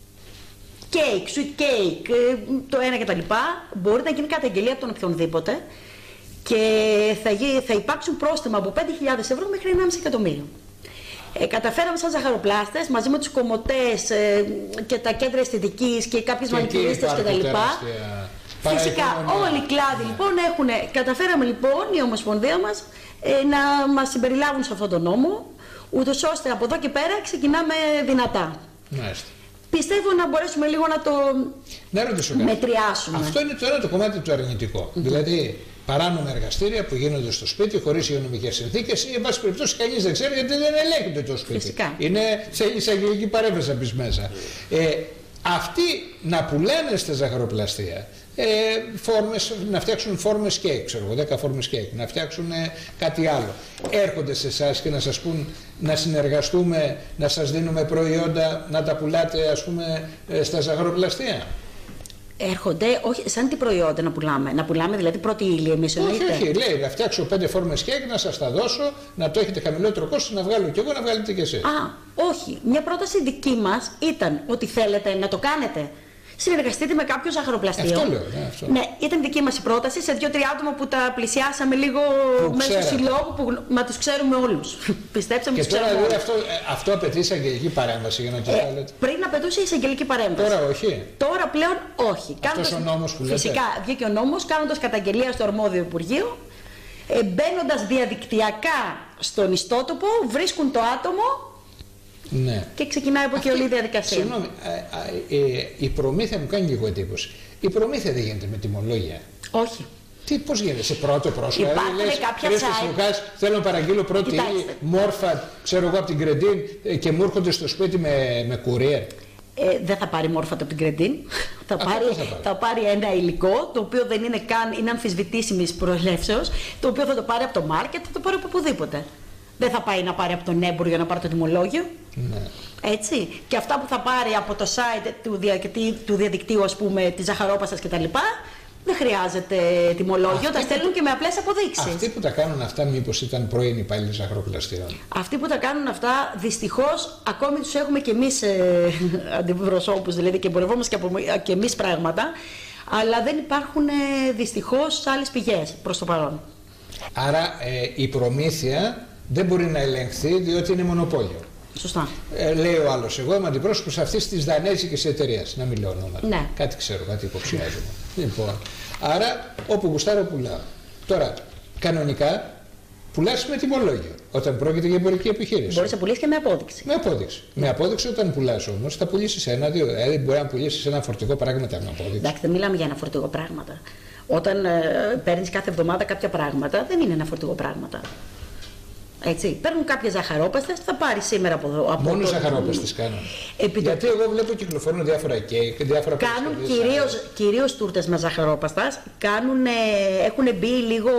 cake, sweet cake, το ένα και τα λοιπά, μπορεί να γίνει καταγγελία από τον οποιονδήποτε και θα, γι, θα υπάρξουν πρόστιμα από πέντε χιλιάδες ευρώ μέχρι ενάμιση εκατομμύριο. Ε, καταφέραμε σαν ζαχαροπλάστες μαζί με τους κομμωτές ε, και τα κέντρα αισθητικής και κάποιες μανικουρίστες και τα λοιπά. Φυσικά όλοι οι κλάδοι λοιπόν έχουν, καταφέραμε λοιπόν η Ομοσπονδία μας ε, να μας συμπεριλάβουν σε αυτόν τον νόμο, ούτως ώστε από εδώ και πέρα ξεκινάμε δυνατά. Μάλιστα. Πιστεύω να μπορέσουμε λίγο να το να μετριάσουμε. Αυτό είναι τώρα το κομμάτι του αρνητικό. Mm-hmm. Δηλαδή, παράνομα εργαστήρια που γίνονται στο σπίτι χωρίς υγειονομικές συνθήκες ή, εν πάση περιπτώσει, κανείς δεν ξέρει γιατί δεν ελέγχεται το σπίτι. Φυσικά. Είναι, θέλει εισαγγελική παρέμβαση να μπεις μέσα. Ε, αυτοί να πουλάνε στα ζαχαροπλαστεία ε, φόρμες, να φτιάξουν φόρμες κέικ, ξέρω εγώ, δέκα φόρμες κέικ, να φτιάξουν ε, κάτι άλλο. Έρχονται σε εσάς και να σας πούν να συνεργαστούμε, να σας δίνουμε προϊόντα, να τα πουλάτε ας πούμε ε, στα ζαχαροπλαστεία. Έρχονται, όχι, σαν τι προϊόντα να πουλάμε, να πουλάμε δηλαδή πρώτη ύλη εμείς εννοείται. Όχι, όχι, λέει να φτιάξω πέντε φόρμες κέικ, να σας τα δώσω, να το έχετε χαμηλότερο κόστος, να βγάλω κι εγώ, να βγάλετε κι εσείς. Α, όχι. Μια πρόταση δική μας ήταν ότι θέλετε να το κάνετε. Συνεργαστείτε με κάποιο ζαχαροπλαστείο. Αυτό λέω, ναι, αυτό. Ναι, ήταν δική μας η πρόταση σε δύο-τρία άτομα που τα πλησιάσαμε λίγο μέσω συλλόγου, που μα τους ξέρουμε όλους. Πιστέψαμε τους ξέρουμε όλους. Και τώρα αυτό, αυτό απαιτεί εισαγγελική παρέμβαση για να το θέλετε. Ε, πριν απαιτούσε εισαγγελική παρέμβαση. Τώρα όχι. Τώρα πλέον όχι. Αυτός ο νόμος που λέτε. Φυσικά βγήκε ο νόμος κάνοντας καταγγελία στο αρμόδιο Υπουργείο, ε, μπαίνοντας διαδικτυακά στον ιστότοπο, βρίσκουν το άτομο. Ναι. Και ξεκινάει από εκεί όλη η διαδικασία. Συγγνώμη, ε, ε, η προμήθεια μου κάνει λίγο εντύπωση. Η προμήθεια δεν γίνεται με τιμολόγια. Όχι. Τι, πώς γίνεται, σε πρώτο πρόσωπο. Υπάρχουν δηλαδή, κάποια site. Λουκάς, θέλω να παραγγείλω πρώτη ύλη, μόρφα, ξέρω εγώ από την Κρεντίν ε, και μου έρχονται στο σπίτι με, με courier. Ε, δεν θα πάρει μόρφατα από την Κρεντίν. θα, πάρει, θα, πάρει. θα πάρει ένα υλικό το οποίο δεν είναι καν, είναι αμφισβητήσιμης προελεύσεως, το οποίο θα το πάρει από το μάρκετ, θα το πάρει από οπουδήποτε. Δεν θα πάει να πάρει από τον έμπορο για να πάρει το τιμολόγιο. Ναι. Έτσι. Και αυτά που θα πάρει από το site του, διαδικτύου, του διαδικτύου, ας πούμε, της ζαχαρόπαστας κτλ. Δεν χρειάζεται τιμολόγιο, αυτοί τα στέλνουν που... και με απλές αποδείξεις. Αυτοί που τα κάνουν αυτά, μήπως ήταν πρώην υπάλληλοι ζαχαροπλαστείων. Αυτοί που τα κάνουν αυτά, δυστυχώς, ακόμη τους έχουμε και εμείς ε, αντιπροσώπους, δηλαδή και εμπορευόμαστε και, και εμείς πράγματα, αλλά δεν υπάρχουν ε, δυστυχώς άλλες πηγές προς το παρόν. Άρα ε, η προμήθεια δεν μπορεί να ελεγχθεί διότι είναι μονοπόλιο. Σωστά. Ε, λέει ο άλλος, εγώ είμαι αντιπρόσωπος αυτής της δανέζικης εταιρείας. Να μην λέω ονόματα. Ναι. Κάτι ξέρω, κάτι υποψιάζομαι. Λοιπόν, άρα όπου γουστάρω πουλάω. Τώρα, κανονικά πουλάς με τιμολόγιο όταν πρόκειται για εμπορική επιχείρηση. Μπορείς να πουλήσεις και με απόδειξη. Με απόδειξη. Με απόδειξη όταν πουλάς όμως θα πουλήσεις ένα-δύο. Δηλαδή μπορεί να πουλήσεις ένα φορτηγό πράγματα με απόδειξη. Εντάξει, δεν μιλάμε για ένα φορτηγό πράγματα. Όταν ε, παίρνεις κάθε εβδομάδα κάποια πράγματα, δεν είναι ένα φορτηγό πράγματα. Έτσι. Παίρνουν κάποιες ζαχαρόπαστες, θα πάρει σήμερα από εδώ. Από μόνο το... ζαχαρόπαστες κάνουν. Επί... Γιατί εγώ βλέπω κυκλοφορούν διάφορα κέικ, διάφορα κάνουν κυρίως, κυρίως τούρτες με ζαχαρόπαστας. Κάνουν, έχουν μπει λίγο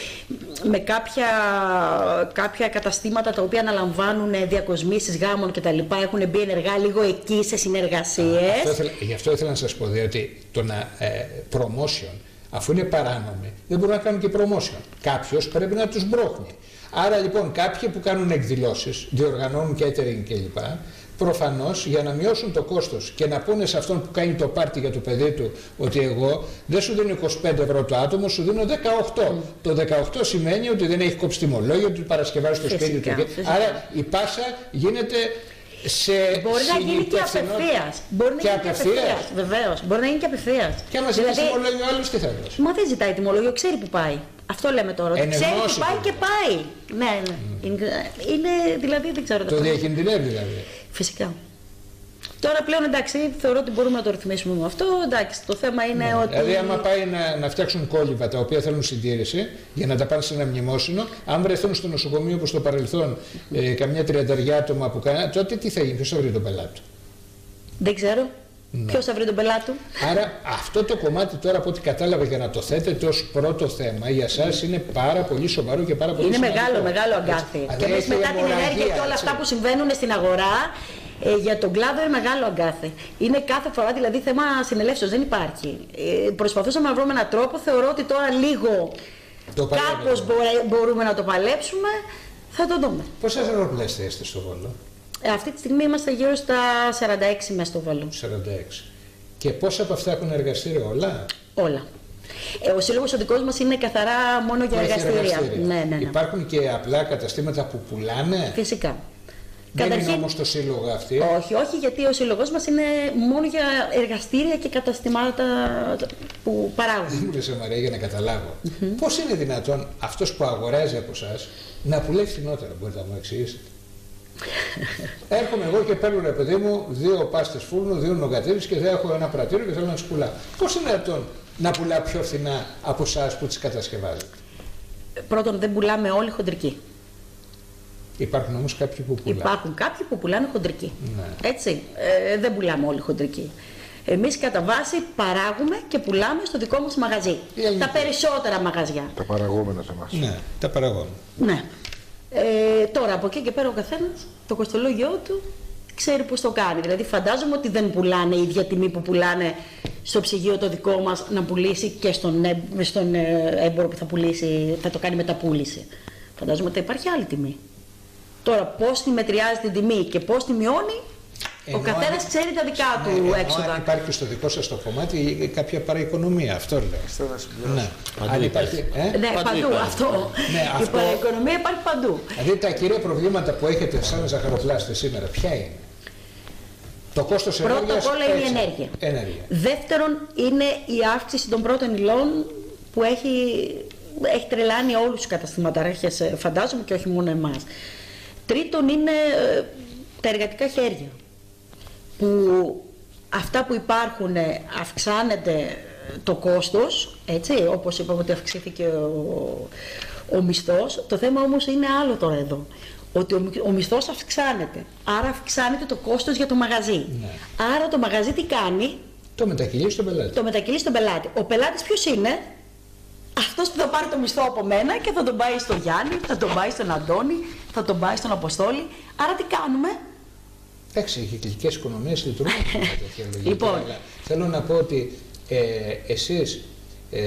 με κάποια, κάποια καταστήματα τα οποία αναλαμβάνουν διακοσμήσεις γάμων κτλ. Έχουν μπει ενεργά λίγο εκεί σε συνεργασίες. Αυτό, γι' αυτό ήθελα να σας πω, διότι το να ε, promotion, αφού είναι παράνομοι, δεν μπορούν να κάνουν και promotion. Κάποιος πρέπει να τους μπρόχνει. Άρα λοιπόν κάποιοι που κάνουν εκδηλώσεις, διοργανώνουν catering κλπ. Προφανώς για να μειώσουν το κόστος και να πούνε σε αυτόν που κάνει το πάρτι για το παιδί του ότι εγώ δεν σου δίνω είκοσι πέντε ευρώ το άτομο, σου δίνω δεκαοκτώ. Mm. Το δεκαοκτώ σημαίνει ότι δεν έχει κόψει τιμολόγιο, ότι παρασκευάζει το σπίτι του. Φυσικά. Άρα η πάσα γίνεται σε μπορεί να γίνει και απευθείας. Μπορεί να γίνει και απευθείας. Βεβαίως. Μπορεί να γίνει και απευθείας. Και άμα ζητήσει δηλαδή... τιμολόγιο άλλο τι θα δώσει. Μα δεν ζητάει τιμολόγιο, ξέρει που πάει. Αυτό λέμε τώρα. Ότι ξέρει που πάει και πάει. Ναι, ναι. Mm. Είναι, είναι δηλαδή δεν ξέρω. Το διακινδυνεύει δηλαδή. Φυσικά. Τώρα πλέον εντάξει, θεωρώ ότι μπορούμε να το ρυθμίσουμε με αυτό. Εντάξει, το θέμα είναι ναι, ότι. Δηλαδή, άμα πάει να, να φτιάξουν κόλληβα τα οποία θέλουν συντήρηση για να τα πάνε σε ένα μνημόσυνο, αν βρεθούν στο νοσοκομείο όπως στο παρελθόν ε, καμιά τριανταριά άτομα που κάνει, τότε τι θα γίνει, ποιος θα βρει τον πελάτη του. Δεν ξέρω. Ναι. Ποιος θα βρει τον πελάτη του. Άρα αυτό το κομμάτι τώρα από ό,τι κατάλαβα για να το θέτετε ως πρώτο θέμα για σας είναι πάρα πολύ σοβαρό και πάρα πολύ είναι σημαντικό. μεγάλο, μεγάλο αγκάθι. Και εμείς μετά την ενέργεια και όλα αυτά που συμβαίνουν στην αγορά, ε, για τον κλάδο είναι μεγάλο αγκάθι. Είναι κάθε φορά δηλαδή θέμα συνελεύσεως, δεν υπάρχει. Ε, προσπαθούσαμε να βρούμε έναν τρόπο, θεωρώ ότι τώρα λίγο κάπως μπορούμε να το παλέψουμε, θα το δούμε. Πόσες ζαχαροπλαστείες είστε στο Βόλο? Ε, αυτή τη στιγμή είμαστε γύρω στα σαράντα έξι μέσα στο Βόλο. σαράντα έξι. Και πόσα από αυτά έχουν εργαστήρια, όλα? Όλα. Ε, ο σύλλογος ο δικός μας είναι καθαρά μόνο για εργαστήρια. εργαστήρια. Ναι, ναι, ναι. Υπάρχουν και απλά καταστήματα που πουλάνε? Φυσικά. Δεν Καταρχήν, είναι όμως το σύλλογο αυτή? Όχι, όχι, γιατί ο σύλλογος μας είναι μόνο για εργαστήρια και καταστημάτα που παράγουν. Δεν μου λες, Μαρία, για να καταλάβω. Mm-hmm. Πώς είναι δυνατόν αυτός που αγοράζει από εσάς να πουλάει φθηνότερα, μπορείτε να μου εξηγήσετε? Έρχομαι εγώ και παίρνω, ρε παιδί μου, δύο πάστες φούρνου, δύο νογατήρες και δεν έχω ένα πρατήριο και θέλω να τις πουλάω. Πώς είναι δυνατόν να πουλάω πιο φθηνά από εσάς που τις κατασκευάζετε? Πρώτον, δεν πουλάμε όλοι χοντρικοί. Υπάρχουν όμως κάποιοι που πουλάνε. Υπάρχουν κάποιοι που πουλάνε χοντρικοί. Ναι. Έτσι, ε, δεν πουλάμε όλοι χοντρικοί. Εμείς κατά βάση παράγουμε και πουλάμε στο δικό μας μαγαζί. Τα περισσότερα μαγαζιά. Τα παραγόμενα σε εμάς. Ναι, τα παραγόμενα. Ναι. Ε, τώρα από εκεί και πέρα ο καθένας το κοστολόγιο του ξέρει πώς το κάνει. Δηλαδή φαντάζομαι ότι δεν πουλάνε η ίδια τιμή που πουλάνε στο ψυγείο το δικό μας να πουλήσει και στον, στον έμπορο που θα πουλήσει, θα το κάνει μεταπούληση. Φαντάζομαι ότι υπάρχει άλλη τιμή. Τώρα πώς τη μετριάζει την τιμή και πώς τη μειώνει, ενώ ο καθένας αν... ξέρει τα δικά του ναι, έξοδα. Αν υπάρχει στο δικό σας το κομμάτι κάποια παραοικονομία, αυτό λέω. Ναι, αν υπάρχει, ε? ναι παντού, παντού αυτό. Ναι, η αυτό... παραοικονομία υπάρχει παντού. Δηλαδή τα κυρία προβλήματα που έχετε σαν ζαχαροπλάστες σήμερα, ποια είναι? Το κόστος ενέργειας. Πρώτα απ' όλα είναι η ενέργεια. ενέργεια. Δεύτερον είναι η αύξηση των πρώτων υλών που έχει, έχει τρελάνει όλους τους καταστηματάρχες, φαντάζομαι, και όχι μόνο εμάς. Τρίτον είναι τα εργατικά χέρια, που αυτά που υπάρχουν αυξάνεται το κόστος, έτσι, όπως είπαμε ότι αυξήθηκε ο, ο μισθός. Το θέμα όμως είναι άλλο τώρα εδώ, ότι ο, ο μισθός αυξάνεται, άρα αυξάνεται το κόστος για το μαγαζί. Ναι. Άρα το μαγαζί τι κάνει? Το μετακυλεί στον πελάτη. Το μετακυλεί στον πελάτη. Ο πελάτης ποιος είναι? Αυτός που θα πάρει το μισθό από μένα και θα τον πάει στον Γιάννη, θα τον πάει στον Αντώνη, θα τον πάει στον Αποστόλη. Άρα τι κάνουμε? Εντάξει, οι κυκλικές οικονομίες λειτουργούν με τέτοια λογική. Λοιπόν. Αλλά θέλω να πω ότι ε, εσείς, ε,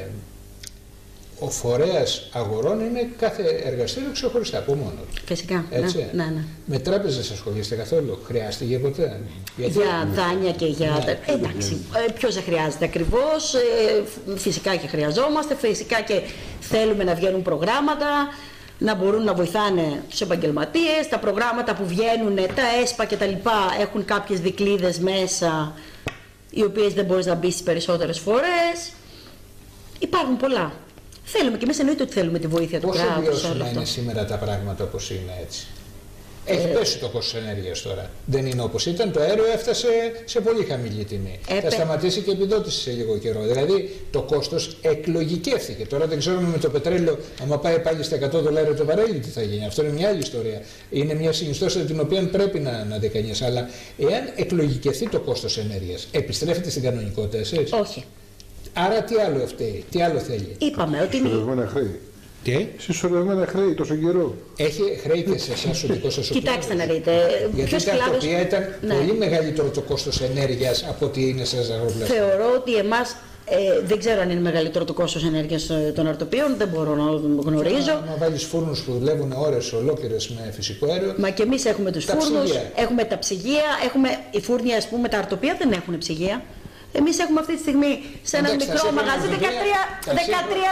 ο φορέας αγορών είναι κάθε εργαστήριο ξεχωριστά από μόνο του. Φυσικά. Έτσι. Ναι, ναι, ναι. Με τράπεζες ασχολείστε καθόλου? Χρειάστηκε ποτέ? Γιατί... Για δάνεια και για... Ναι. Εντάξει, ε, ποιος δεν χρειάζεται ακριβώς, ε, φυσικά και χρειαζόμαστε, φυσικά και θέλουμε να βγαίνουν προγράμματα, να μπορούν να βοηθάνε τους επαγγελματίες, τα προγράμματα που βγαίνουν, τα ΕΣΠΑ και τα λοιπά, έχουν κάποιες δικλείδες μέσα, οι οποίες δεν μπορείς να μπεις τις περισσότερες φορές. Υπάρχουν πολλά. Θέλουμε και εμείς, εννοείται ότι θέλουμε τη βοήθεια του κράτους. Πόσο βιώσιμα είναι σήμερα τα πράγματα όπως είναι έτσι? Έχει ε, πέσει το κόστος ενέργειας τώρα. Δεν είναι όπως ήταν. Το αέριο έφτασε σε πολύ χαμηλή τιμή. Ε, θα σταματήσει και η επιδότηση σε λίγο καιρό. Δηλαδή το κόστος εκλογικεύθηκε. Τώρα δεν ξέρουμε με το πετρέλαιο, άμα πάει πάλι στα εκατό δολάρια το βαρέλι, τι θα γίνει. Αυτό είναι μια άλλη ιστορία. Είναι μια συνιστόσα την οποία πρέπει να, να δει κανείς. Αλλά εάν εκλογικευθεί το κόστος ενέργειας, επιστρέφεται στην κανονικότητα εσείς? Όχι. Άρα τι άλλο φταίει, τι άλλο θέλει? Είπαμε ότι είναι χρέη. Τι? Συσσωρευμένα χρέη τόσο καιρό. Έχει χρέη και σε εσάς ο δικός σας ο Κοιτάξτε να δείτε. Γιατί τα αρτοπία ήταν ναι. πολύ μεγαλύτερο το κόστος ενέργειας από ότι είναι σε ζαχαροπλαστικά. Θεωρώ ότι εμάς ε, δεν ξέρω αν είναι μεγαλύτερο το κόστος ενέργειας των αρτοπίων, δεν μπορώ να γνωρίζω. Να βάλεις φούρνους που δουλεύουν ώρες ολόκληρες με φυσικό αέριο. Μα και εμείς έχουμε τους φούρνους, έχουμε τα ψυγεία, έχουμε οι φούρνοι, ας πούμε, τα αρτοπία δεν έχουν ψυγεία. Εμείς έχουμε αυτή τη στιγμή σε ένα εντάξει, μικρό μαγαζί δεκατρία, δεκατρία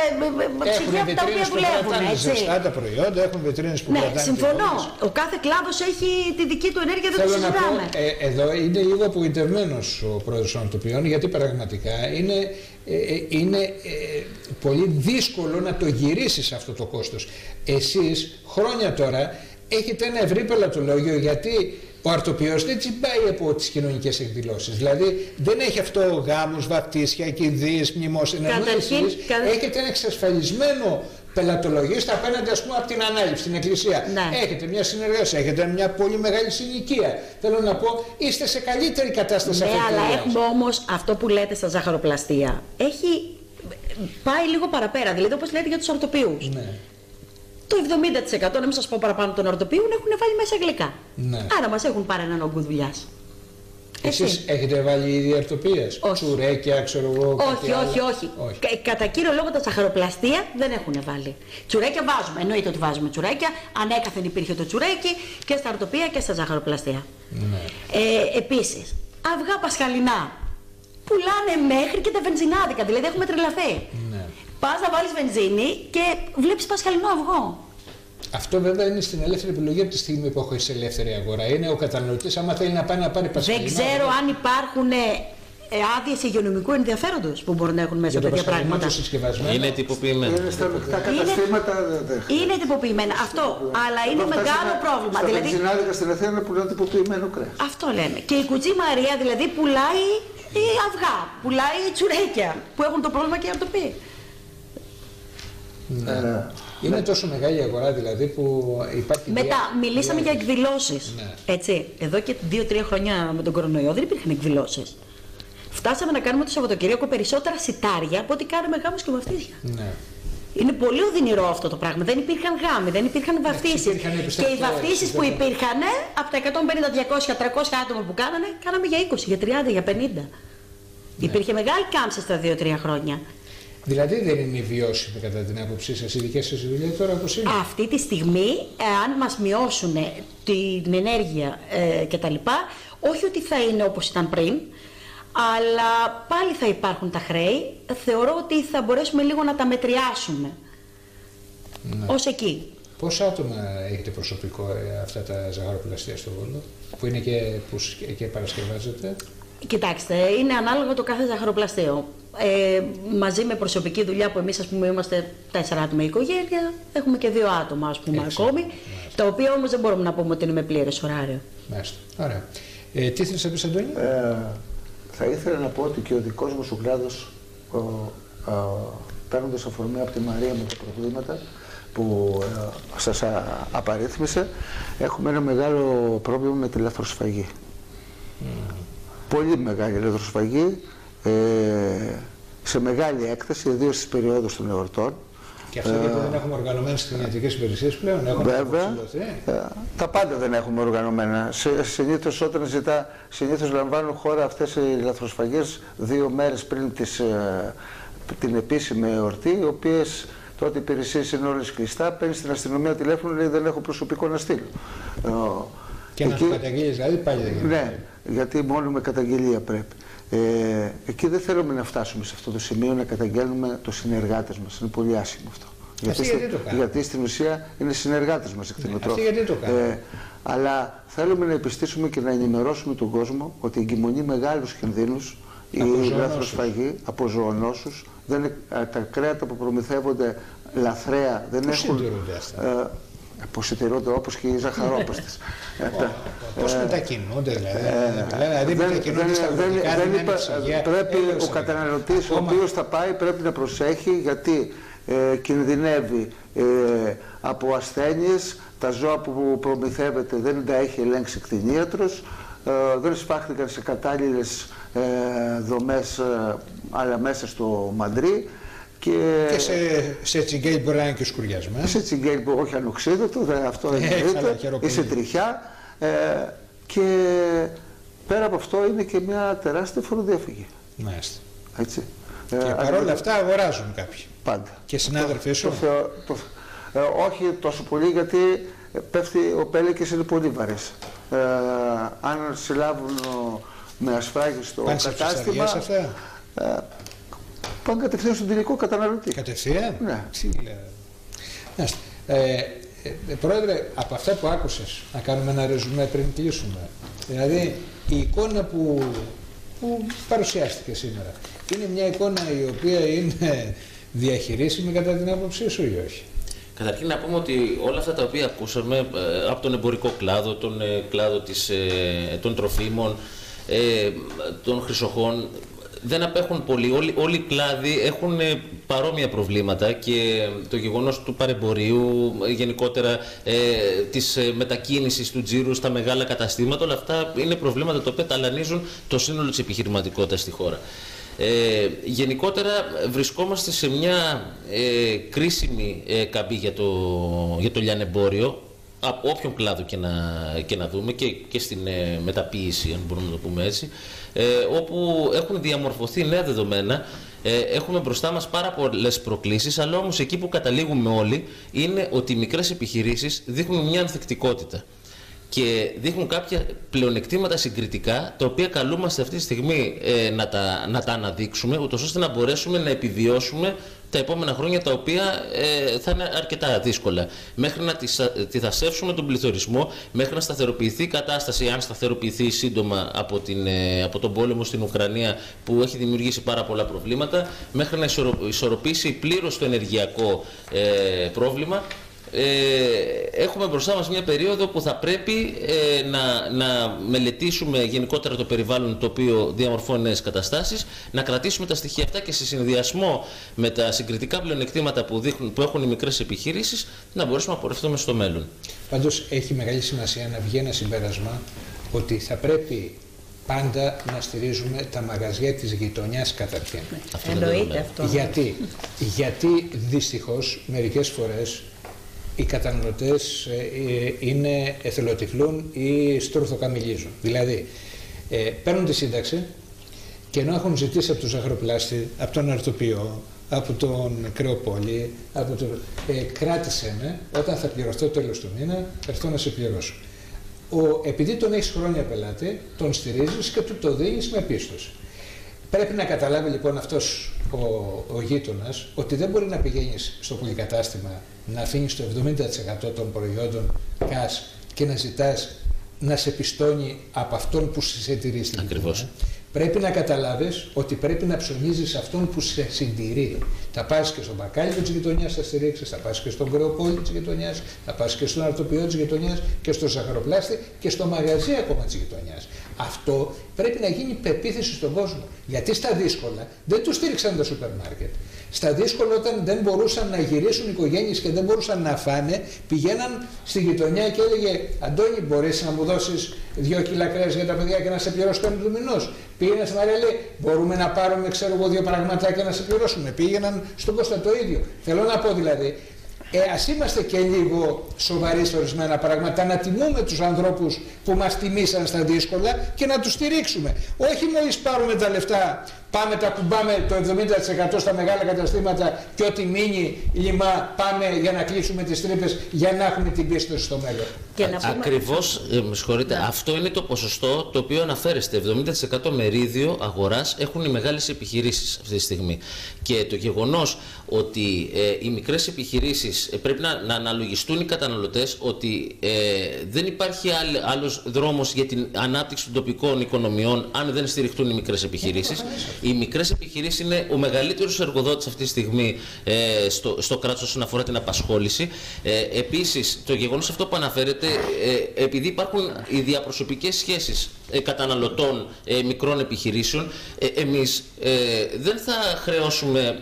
ψυγεία τα οποία δουλεύουν. Έτσι. Ζεστά τα προϊόντα, έχουν βιτρίνες που ναι, κρατάνε. συμφωνώ. Ο κάθε κλάδος έχει τη δική του ενέργεια, δεν το συζητάμε. Ε, εδώ είναι λίγο απογοητευμένος ο πρόεδρος των αρτοπιών, γιατί πραγματικά είναι, ε, είναι ε, πολύ δύσκολο να το γυρίσεις αυτό το κόστος. Εσείς χρόνια τώρα έχετε ένα ευρύ πελατολόγιο, γιατί ο αρτοπιός δεν τσιμπάει από τις κοινωνικές εκδηλώσεις. Δηλαδή δεν έχει αυτό γάμους, βαπτίσια, κηδείες, μνημόσυνα. Εσείς έχετε ένα εξασφαλισμένο πελατολογίο απέναντι, ας πούμε, από την ανάληψη στην εκκλησία. Ναι. Έχετε μια συνεργασία, έχετε μια πολύ μεγάλη συνοικία. Θέλω να πω, είστε σε καλύτερη κατάσταση. Ναι, αλλά έχουμε όμως αυτό που λέτε στα ζαχαροπλαστεία. Έχει πάει λίγο παραπέρα, δηλαδή όπως λέτε για τους αρτοπίους. Ναι. Το εβδομήντα τοις εκατό, να μην σας πω παραπάνω, των αρτοπίων έχουν βάλει μέσα γλυκά. Ναι. Άρα μας έχουν πάρει έναν όγκο δουλειάς. Εσείς έχετε βάλει ήδη αρτοπίες, τσουρέκια, ξέρω εγώ, όχι, όχι, όχι, όχι. Κα, κατά κύριο λόγο τα ζαχαροπλαστεία δεν έχουν βάλει. Τσουρέκια βάζουμε, εννοείται ότι βάζουμε τσουρέκια, ανέκαθεν υπήρχε το τσουρέκι και στα αρτοπία και στα ζαχαροπλαστεία. Ναι. Ε, επίσης, αυγά πασχαλινά πουλάνε μέχρι και τα βενζινάδικα, δηλαδή έχουμε τρελαθεί. Ναι. Πας να βάλεις βενζίνη και βλέπεις πασχαλινό αυγό. Αυτό βέβαια είναι στην ελεύθερη επιλογή από τη στιγμή που έχω σε ελεύθερη αγορά. Είναι ο καταναλωτής, άμα θέλει να πάει να πάρει πασχαλινό. Δεν ξέρω αν υπάρχουν άδειες υγειονομικού ενδιαφέροντος που μπορούν να έχουν μέσα τέτοια πράγματα. Είναι τυποποιημένα. Είναι στα μεικτά καταστήματα. Είναι, είναι τυποποιημένα. Αυτό. Αλλά είναι μεγάλο πρόβλημα. Στα δηλαδή, βενζινάδικα στην Αθήνα πουλάνε τυποποιημένο κρέας. Αυτό λέμε. Και η κουτσή Μαρία δηλαδή πουλάει αυγά, πουλάει τσουρέκια που έχουν το πρόβλημα και οι αρτοποί. Ναι. Ε, είναι ναι. τόσο μεγάλη η αγορά δηλαδή που υπάρχει. Μετά, διά... μιλήσαμε διά... για εκδηλώσεις. Ναι. Έτσι. Εδώ και δύο τρία χρόνια με τον κορονοϊό δεν υπήρχαν εκδηλώσεις. Φτάσαμε να κάνουμε το Σαββατοκύριακο περισσότερα σιτάρια από ό,τι κάναμε γάμους και βαφτίσια. Ναι. Είναι πολύ οδυνηρό αυτό το πράγμα. Δεν υπήρχαν γάμοι, δεν υπήρχαν βαφτίσεις. Και οι βαφτίσεις που υπήρχαν, από τα εκατόν πενήντα, διακόσια, τριακόσια άτομα που κάνανε, κάναμε για είκοσι, για τριάντα, για πενήντα. Ναι. Υπήρχε μεγάλη κάμψη στα δύο τρία χρόνια. Δηλαδή δεν είναι βιώσιμη κατά την άποψή σας η δική σας δουλειά τώρα όπως είναι? Αυτή τη στιγμή, αν μας μειώσουν την ενέργεια ε, κτλ., όχι ότι θα είναι όπως ήταν πριν, αλλά πάλι θα υπάρχουν τα χρέη, θεωρώ ότι θα μπορέσουμε λίγο να τα μετριάσουμε. Ναι. Ως εκεί. Πόσα άτομα έχετε προσωπικό ε, αυτά τα ζαχαροπλαστεία στο Βόλο, που είναι και, που, και παρασκευάζετε? Κοιτάξτε, είναι ανάλογο το κάθε ζαχαροπλαστείο. Ε, μαζί με προσωπική δουλειά που εμείς ας πούμε είμαστε τέσσερα άτομα η οικογένεια, έχουμε και δύο άτομα ας πούμε Έξε. ακόμη, Μάλιστα. τα οποία όμως δεν μπορούμε να πούμε ότι είναι με πλήρες ωράριο. Μάλιστα. Ωραία. Ε, τι θέλεις να πεις, Αντώνη? Ε, θα ήθελα να πω ότι και ο δικός μας ο κλάδος, παίρνοντας αφορμή από τη Μαρία με τα προβλήματα που ε, σας α, απαρίθμησε, έχουμε ένα μεγάλο πρόβλημα με τη λαθροσφαγή. Mm. Πολύ μεγάλη λαθροσφαγή, ε, σε μεγάλη έκταση, ιδίως στις περιόδους των εορτών. Και αυτό ε, γιατί δεν έχουμε οργανωμένες κτηνιατρικές υπηρεσίες πλέον, έχουμε βέβαια, ε, τα πάντα δεν έχουμε οργανωμένα. Σε, συνήθως όταν ζητά, συνήθως λαμβάνουν χώρα αυτές οι λαθροσφαγές δύο μέρες πριν τις, ε, την επίσημη εορτή, οι οποίες τότε οι υπηρεσίες είναι όλες κλειστά, παίρνει στην αστυνομία τηλέφωνο, λέει δεν έχω προσωπικό να στείλω. Ε, και να σου καταγγείλεις δηλαδή πάλι δεν γίνεται. Ναι, γιατί μόνο με καταγγελία πρέπει. Ε, εκεί δεν θέλουμε να φτάσουμε σε αυτό το σημείο να καταγγέλνουμε τους συνεργάτες μας. Είναι πολύ άσχημο αυτό. Γιατί, γιατί, γιατί, στο, γιατί στην ουσία είναι συνεργάτες μας εκτινοτρόφοι. Ναι, γιατί το ε, αλλά θέλουμε να επιστήσουμε και να ενημερώσουμε τον κόσμο ότι εγκυμονεί μεγάλους κινδύνους η λαθροσφαγή από ζωονόσους. Δεν, τα κρέατα που προμηθεύονται λαθρέα δεν Πώς έχουν. συντηρούνται αυτά? Πώς συντηρούνται όπως και οι ζαχαρόπαστες. Πώς μετακινούνται δηλαδή? Δηλαδή μετακινούνται στα αγροτικά, πρέπει ο καταναλωτής ο οποίος θα πάει πρέπει να προσέχει, γιατί ε, κινδυνεύει ε, από ασθένειες, τα ζώα που προμηθεύεται δεν τα έχει ελέγξει κτηνίατρος, ε, δεν σφάχτηκαν σε κατάλληλες ε, δομές ε, αλλά μέσα στο μαντρί. Και, και σε, σε τσιγκέλ μπορεί να είναι και σκουριασμένο. Σε τσιγκέλ που όχι ανοξίδωτο, αυτό εννοείται, ή σε τριχιά. Ε, και πέρα από αυτό είναι και μια τεράστια φοροδιαφυγή. Μάλιστα. Έτσι. Και ε, παρόλα αυτά αγοράζουν κάποιοι. Πάντα. Και συνάδελφοί σου. Το, το, το, ε, όχι τόσο πολύ, γιατί πέφτει, ο πέλεκες είναι πολύ βαρύς. Ε, αν συλλάβουν με ασφράγιστο στο Πάνε κατάστημα. Αυτά. Ε, Πάνε κατευθείαν στον τελικό καταναλωτή. Κατευθείαν? Ναι. Τι λέω. Ε, ε, πρόεδρε, από αυτά που άκουσες, να κάνουμε ένα ρεζουμέ πριν κλείσουμε. Δηλαδή, η εικόνα που, που παρουσιάστηκε σήμερα, είναι μια εικόνα η οποία είναι διαχειρίσιμη κατά την άποψή σου ή όχι? Καταρχήν να πούμε ότι όλα αυτά τα οποία ακούσαμε ε, από τον εμπορικό κλάδο, τον ε, κλάδο της, ε, των τροφίμων, ε, των χρυσοχών, δεν απέχουν πολύ. Όλοι, όλοι οι κλάδοι έχουν ε, παρόμοια προβλήματα, και το γεγονός του παρεμπορίου, γενικότερα ε, της ε, μετακίνησης του τζίρου στα μεγάλα καταστήματα, όλα αυτά είναι προβλήματα τα οποία ταλανίζουν το σύνολο της επιχειρηματικότητας στη χώρα. Ε, γενικότερα βρισκόμαστε σε μια ε, κρίσιμη ε, καμπή για το, για το λιανεμπόριο, από όποιον κλάδο και να, και να δούμε και, και στην ε, μεταποίηση, αν μπορούμε να το πούμε έτσι, ε, όπου έχουν διαμορφωθεί νέα δεδομένα. Ε, έχουμε μπροστά μας πάρα πολλές προκλήσεις, αλλά όμως εκεί που καταλήγουμε όλοι είναι ότι οι μικρές επιχειρήσεις δείχνουν μια ανθεκτικότητα και δείχνουν κάποια πλεονεκτήματα συγκριτικά, τα οποία καλούμαστε αυτή τη στιγμή ε, να, τα, να τα αναδείξουμε, ούτως ώστε να μπορέσουμε να επιβιώσουμε τα επόμενα χρόνια, τα οποία ε, θα είναι αρκετά δύσκολα. Μέχρι να τυθασεύσουμε τον πληθωρισμό, μέχρι να σταθεροποιηθεί η κατάσταση, αν σταθεροποιηθεί σύντομα από, την, ε, από τον πόλεμο στην Ουκρανία, που έχει δημιουργήσει πάρα πολλά προβλήματα, μέχρι να ισορροπήσει πλήρως το ενεργειακό ε, πρόβλημα. Ε, έχουμε μπροστά μας μια περίοδο που θα πρέπει ε, να, να μελετήσουμε γενικότερα το περιβάλλον το οποίο διαμορφώνει νέες καταστάσεις, να κρατήσουμε τα στοιχεία αυτά και σε συνδυασμό με τα συγκριτικά πλεονεκτήματα που, δείχνουν, που έχουν οι μικρές επιχειρήσεις, να μπορέσουμε να πορευτούμε στο μέλλον. Πάντως έχει μεγάλη σημασία να βγει ένα συμπέρασμα ότι θα πρέπει πάντα να στηρίζουμε τα μαγαζιά της γειτονιάς καταρχήν. Εννοείται αυτό. Γιατί, γιατί δυστυχώς μερικές φορές οι καταναλωτές ε, είναι εθελοτυφλούν ή στρουθοκαμιλίζουν. Δηλαδή, ε, παίρνουν τη σύνταξη και ενώ έχουν ζητήσει από τον ζαχαροπλάστη, από τον αρτοποιό, από τον κρεοπόλη, από το, ε, κράτησέ με, όταν θα πληρωθώ το τέλος του μήνα, έρθω να σε πληρώσω. Ο, επειδή τον έχεις χρόνια πελάτη, τον στηρίζεις και του το δίνεις με πίστοση. Πρέπει να καταλάβει λοιπόν αυτός ο, ο γείτονας ότι δεν μπορεί να πηγαίνεις στο πολυκατάστημα να αφήνεις το εβδομήντα τοις εκατό των προϊόντων cash και να ζητάς να σε πιστώνει από αυτόν που σε συντηρεί στην Ακριβώς. Πρέπει να καταλάβεις ότι πρέπει να ψωνίζεις αυτόν που σε συντηρεί. Θα πας και στον μπακάλι της γειτονιάς, θα στηρίξεις, θα πας και στον κρεοπόλη της γειτονιάς, θα πας και στον αρτοποιό της γειτονιάς και στο ζαχαροπλάστη και στο μαγαζί ακόμα της γειτονιάς. Αυτό πρέπει να γίνει πεποίθηση στον κόσμο. Γιατί στα δύσκολα δεν τους στήριξαν τα σούπερ μάρκετ. Στα δύσκολα, όταν δεν μπορούσαν να γυρίσουν οι οικογένειες και δεν μπορούσαν να φάνε, πηγαίναν στη γειτονιά και έλεγε Αντώνη, μπορείς να μου δώσεις δύο κιλά κρέας για τα παιδιά και να σε πληρώσω το του μηνός. Πήγαιναν στην Μαρία, λέει, μπορούμε να πάρουμε ξέρω εγώ δύο πραγματάκια να σε πληρώσουμε. Πήγαιναν στον Κώστα το ίδιο. Θέλω να πω δηλαδή, ε, ας είμαστε και λίγο σοβαροί σε ορισμένα πράγματα, να τιμούμε τους ανθρώπους που μας τιμήσαν στα δύσκολα και να τους στηρίξουμε. Όχι μόλις πάρουμε τα λεφτά, πάμε τα κουμπάμε το εβδομήντα τοις εκατό στα μεγάλα καταστήματα και ό,τι μείνει λιμά πάμε για να κλείσουμε τις τρύπες για να έχουμε την πίστοση στο μέλλον. Και να πούμε... Ακριβώς, ε, με συγχωρείτε, ναι. Αυτό είναι το ποσοστό το οποίο αναφέρεστε. εβδομήντα τοις εκατό μερίδιο αγοράς έχουν οι μεγάλες επιχειρήσεις αυτή τη στιγμή. Και το γεγονός ότι ε, οι μικρές επιχειρήσεις ε, πρέπει να, να αναλογιστούν οι καταναλωτές ότι ε, δεν υπάρχει άλλ, άλλος δρόμος για την ανάπτυξη των τοπικών οικονομιών αν δεν στηριχτούν οι μικρές επιχειρήσεις. Οι μικρές επιχειρήσεις είναι ο μεγαλύτερος εργοδότης αυτή τη στιγμή ε, στο, στο κράτος όσον αφορά την απασχόληση. Ε, επίσης, το γεγονός αυτό που αναφέρεται, ε, επειδή υπάρχουν οι διαπροσωπικές σχέσεις ε, καταναλωτών ε, μικρών επιχειρήσεων, ε, εμείς ε, δεν θα χρεώσουμε...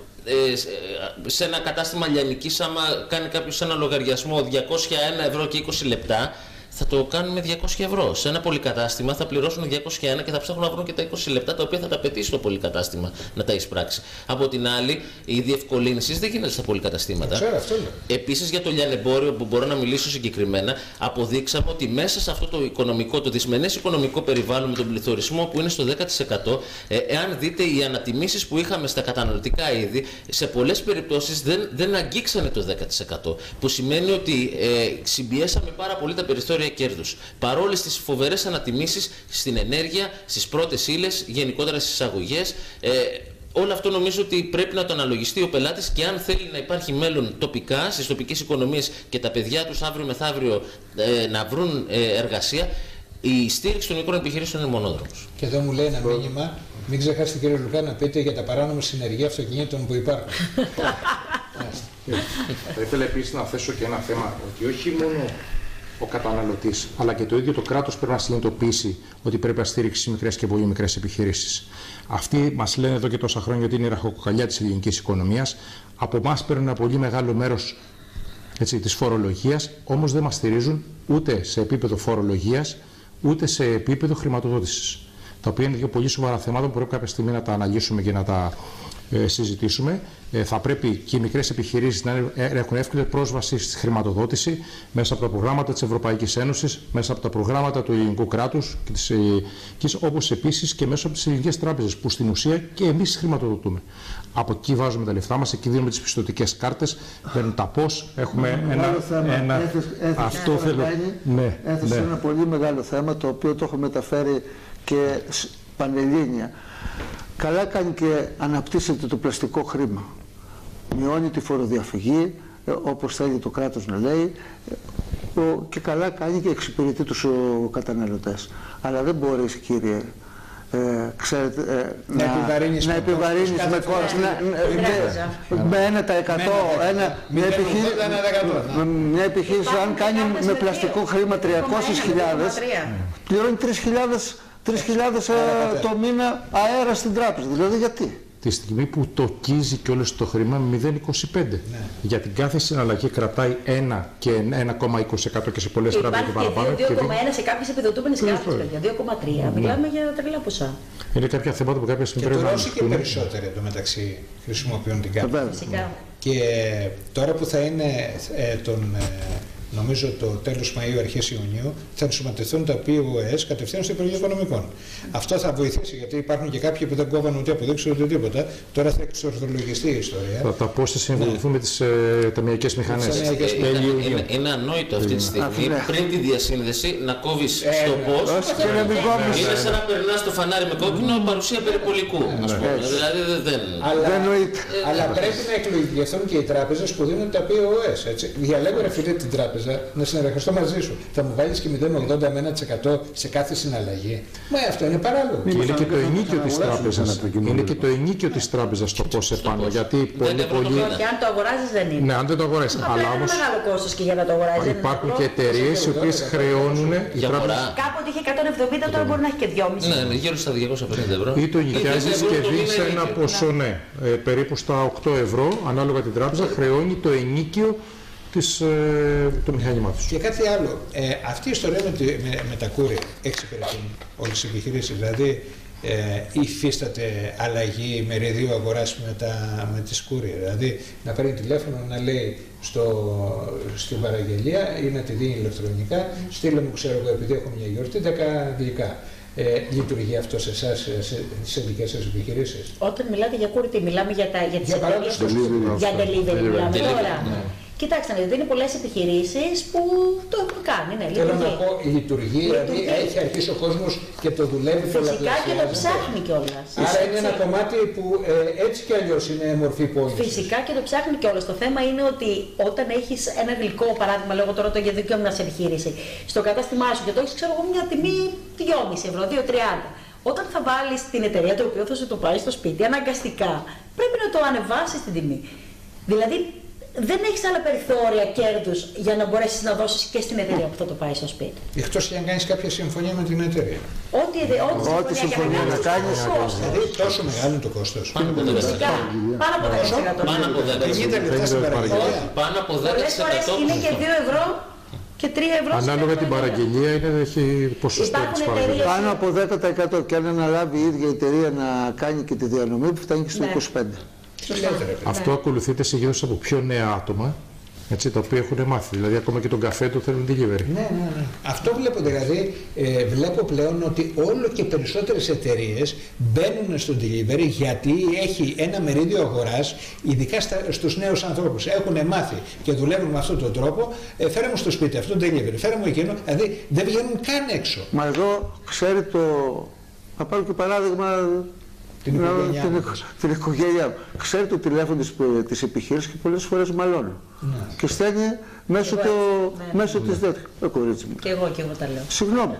Ε, σε ένα κατάστημα λιανικής, άμα κάνει κάποιος ένα λογαριασμό διακόσια ένα ευρώ και είκοσι λεπτά, θα το κάνουμε διακόσια ευρώ. Σε ένα πολυκατάστημα θα πληρώσουν διακόσια ένα και θα ψάχνουν να βρουν και τα είκοσι λεπτά τα οποία θα τα πετύσει το πολυκατάστημα να τα εισπράξει. Από την άλλη, οι διευκολύνσεις δεν γίνονται στα πολυκαταστήματα. Επίσης, για το λιανεμπόριο, που μπορώ να μιλήσω συγκεκριμένα, αποδείξαμε ότι μέσα σε αυτό το οικονομικό, το δυσμενές οικονομικό περιβάλλον με τον πληθωρισμό που είναι στο δέκα τοις εκατό, ε, εάν δείτε οι ανατιμήσεις που είχαμε στα καταναλωτικά είδη, σε πολλές περιπτώσεις δεν, δεν αγγίξανε το δέκα τοις εκατό. Που σημαίνει ότι ε, συμπιέσαμε πάρα πολύ τα περιθώρια κέρδους. Παρόλες τις φοβερές ανατιμήσεις στην ενέργεια, στις πρώτες ύλες, γενικότερα στις εισαγωγές, ε, όλο αυτό νομίζω ότι πρέπει να το αναλογιστεί ο πελάτης και αν θέλει να υπάρχει μέλλον τοπικά, στις τοπικές οικονομίες και τα παιδιά τους αύριο μεθαύριο ε, να βρουν ε, εργασία, η στήριξη των μικρών επιχειρήσεων είναι μονόδρομος. Και εδώ μου λέει ένα μήνυμα, μην ξεχάσετε κύριε Λουκά να πείτε για τα παράνομα συνεργεία αυτοκινήτων που υπάρχουν. Θα ήθελα επίσης να θέσω και ένα θέμα, ότι όχι μόνο ο καταναλωτής, αλλά και το ίδιο το κράτος πρέπει να συνειδητοποιήσει ότι πρέπει να στηρίξει μικρές και πολύ μικρές επιχειρήσεις. Αυτοί μας λένε εδώ και τόσα χρόνια ότι είναι η ραχοκοκαλιά της ελληνικής οικονομίας. Από εμάς παίρνουν ένα πολύ μεγάλο μέρος έτσι, της φορολογίας, όμως δεν μας στηρίζουν ούτε σε επίπεδο φορολογίας, ούτε σε επίπεδο χρηματοδότησης. Τα οποία είναι δύο πολύ σοβαρά θέματα που πρέπει κάποια στιγμή να τα αναλύσουμε και να τα ε, συζητήσουμε. Ε, θα πρέπει και οι μικρές επιχειρήσεις να έχουν εύκολη πρόσβαση στη χρηματοδότηση μέσα από τα προγράμματα της Ευρωπαϊκής Ένωσης, μέσα από τα προγράμματα του ελληνικού κράτους, και της, και, όπως επίσης και μέσω από τις ελληνικές τράπεζες, που στην ουσία και εμείς χρηματοδοτούμε. Από εκεί βάζουμε τα λεφτά μας, εκεί δίνουμε τις πιστωτικές κάρτες, παίρνουν τα πώς, έχουμε ένα... ένα, ένα έθες, έθες, αυτό ναι, θέλω... Ναι, έθεσε ναι. ένα πολύ μεγάλο θέμα, το οποίο το έχω μεταφέρει και πανελλήνια. Καλά κάνει και αναπτύσσεται το πλαστικό χρήμα. Μειώνει τη φοροδιαφυγή, όπως θέλει το κράτος να λέει, και καλά κάνει και εξυπηρετεί τους καταναλωτές. Αλλά δεν μπορείς, κύριε, ε, ξέρετε, ε, να, να επιβαρύνεις να επιβαρύνεις με, με, με, με ένα τοις εκατό, ένα, μια, επιχείρηση, μια επιχείρηση αν κάνει με πλαστικό χρήμα τριακόσιες χιλιάδες, πληρώνει τρεις χιλιάδες το μήνα αέρα στην τράπεζα. Δηλαδή γιατί? Τη στιγμή που το κίζει και όλο το χρήμα με μηδέν κόμμα είκοσι πέντε. Ναι. Για την κάθε συναλλαγή κρατάει ένα και ένα κόμμα είκοσι τοις εκατό και σε πολλές τράπεζες και παραπάνω. Υπάρχει και δύο κόμμα ένα σε κάποιες επιδοτούμενες κάρτες, παιδιά. δύο κόμμα τρία. Ναι. Μιλάμε για τρελά ποσά. Είναι κάποια θέματα που κάποια στιγμή πρέπει να ανοιχτούν. Και το Ρώσοι και περισσότεροι εντωμεταξύ χρησιμοποιούν την κάρτα. Φυσικά. Και τώρα που θα είναι ε, τον... Ε, νομίζω το τέλος Μαΐου, αρχές Ιουνίου, θα ενσωματωθούν τα πι ο ες κατευθείαν στο Υπουργείο Οικονομικών. Αυτό θα βοηθήσει, γιατί υπάρχουν και κάποιοι που δεν κόβαν ούτε αποδείξεις ούτε τίποτα. Τώρα θα εξορθολογιστεί η ιστορία. Θα τα πώς θα συμβουλευτούν με τις ε, ταμιακές μηχανές. Είναι, είναι, είναι ανόητο αυτή τη στιγμή, πριν τη διασύνδεση, να κόβεις ε, στο πώς. Είναι σαν να περνάς το φανάρι με κόκκινο, παρουσία περιπολικού. Δηλαδή δεν. Αλλά πρέπει να εκλογηθούν και οι τράπεζες που δίνουν τα πι ο ες. Διαλέγω ρε φίλε την τράπεζα να συνεργαστώ μαζί σου. Θα μου βάλεις και μηδέν κόμμα ογδόντα με ένα τοις εκατό σε κάθε συναλλαγή. Μα αυτό είναι παράλογο. Και είναι και το ενίκιο της τράπεζας. Είναι και το ενίκιο της τράπεζας το πώς επάνω. Γιατί πολύ πολύ. Και αν το αγοράζεις δεν είναι. Ναι, αν δεν το αγοράζεις. Αλλά όμως. Είναι μεγάλο κόστος και για να το αγοράζεις. Υπάρχουν και εταιρείες οι οποίες χρεώνουν. Κάποτε είχε εκατόν εβδομήντα, τώρα μπορεί να έχει και δυόμισι. Ναι, γύρω στα διακόσια πενήντα ευρώ. Ή το νοικιάζεις και δίνεις ένα ποσό, ναι, περίπου στα οκτώ ευρώ, ανάλογα την τράπεζα, χρεώνει το ενίκιο της, ε, το μηχάνημά τους. Και κάτι άλλο. Ε, αυτή η ιστορία με, τη, με, με τα κούρια εξυπηρετούν όλες τις επιχειρήσεις. Δηλαδή, ε, υφίσταται αλλαγή μεριδίου αγοράς με, τα, με τις κούρια. Δηλαδή, να παίρνει τηλέφωνο να λέει στο, στην παραγγελία ή να τη δίνει ηλεκτρονικά, στείλε μου, ξέρω εγώ, επειδή έχω μια γιορτή, δέκα γλυκά. Ε, λειτουργεί αυτό σε εσάς, σε, σε δικές σας επιχειρήσεις? Όταν μιλάτε για κούρτι, μιλάμε για, τα, για τις για εταιρείες για delivery, μιλάμε τώρα. Κοιτάξτε, δεν είναι πολλές επιχειρήσεις που το έχουν κάνει. Ναι, θέλω να πω, λειτουργεί, δηλαδή έχει αρχίσει ο κόσμος και το δουλεύει πολλαπλασιάζει. Φυσικά και το ψάχνει κιόλας. Άρα είναι ένα κομμάτι που ε, έτσι κι αλλιώς είναι μορφή πώλησης. Φυσικά και το ψάχνει κιόλας. Το θέμα είναι ότι όταν έχεις ένα γλυκό, παράδειγμα, λέγω τώρα το για δίκαιο μιας επιχείρηση, στο κατάστημά σου και το έχεις, ξέρω εγώ, μια τιμή δυόμισι ευρώ, δύο τριάντα. Όταν θα βάλεις την εταιρεία το οποίο θα σου το πάει στο σπίτι, αναγκαστικά πρέπει να το ανεβάσεις την τιμή. Δηλαδή, δεν έχεις άλλα περιθώρια κέρδους για να μπορέσεις να δώσεις και στην εταιρεία που θα το πάει στο σπίτι. Εκτός και αν κάνεις κάποια συμφωνία με την εταιρεία. Ό,τι, ό,τι συμφωνία να κάνεις. Δηλαδή τόσο μεγάλο είναι το κόστος. Πάνω από δέκα τοις εκατό. Πάνω από δέκα τοις εκατό. Πάνω από δέκα τοις εκατό. Πάνω από δέκα τοις εκατό. Πολλές φορές είναι και δύο ευρώ και τρία ευρώ. Ανάλογα την παραγγελία είναι, έχει ποσοστό της παραγγελίας. Πάνω από δέκα τοις εκατό και αν αναλάβει η ίδια εταιρεία να κάνει και τη διανομή που φτάνει και στο είκοσι πέντε τοις εκατό. Αυτό ακολουθείται συνήθως από πιο νέα άτομα, έτσι, τα οποία έχουν μάθει. Δηλαδή, ακόμα και τον καφέ του θέλουν delivery. Ναι, ναι, ναι. Αυτό βλέπω δηλαδή. Ε, βλέπω πλέον ότι όλο και περισσότερες εταιρείες μπαίνουν στο delivery γιατί έχει ένα μερίδιο αγοράς, ειδικά στα, στους νέους ανθρώπους. Έχουν μάθει και δουλεύουν με αυτόν τον τρόπο. Ε, φέρε μου στο σπίτι αυτό το delivery, φέρε μου εκείνο. Δηλαδή δεν βγαίνουν καν έξω. Μα εδώ ξέρει το. Θα πάρω και παράδειγμα. Την οικογένειά, την, την οικογένειά. Ξέρει το τηλέφωνο της, της επιχείρησης και πολλές φορές μαλώνει. Ναι. Και στέλνει μέσω, το, ναι. μέσω ναι. της τέτοιας. Το κορίτσι μου. Και εγώ και εγώ τα λέω. Συγγνώμη.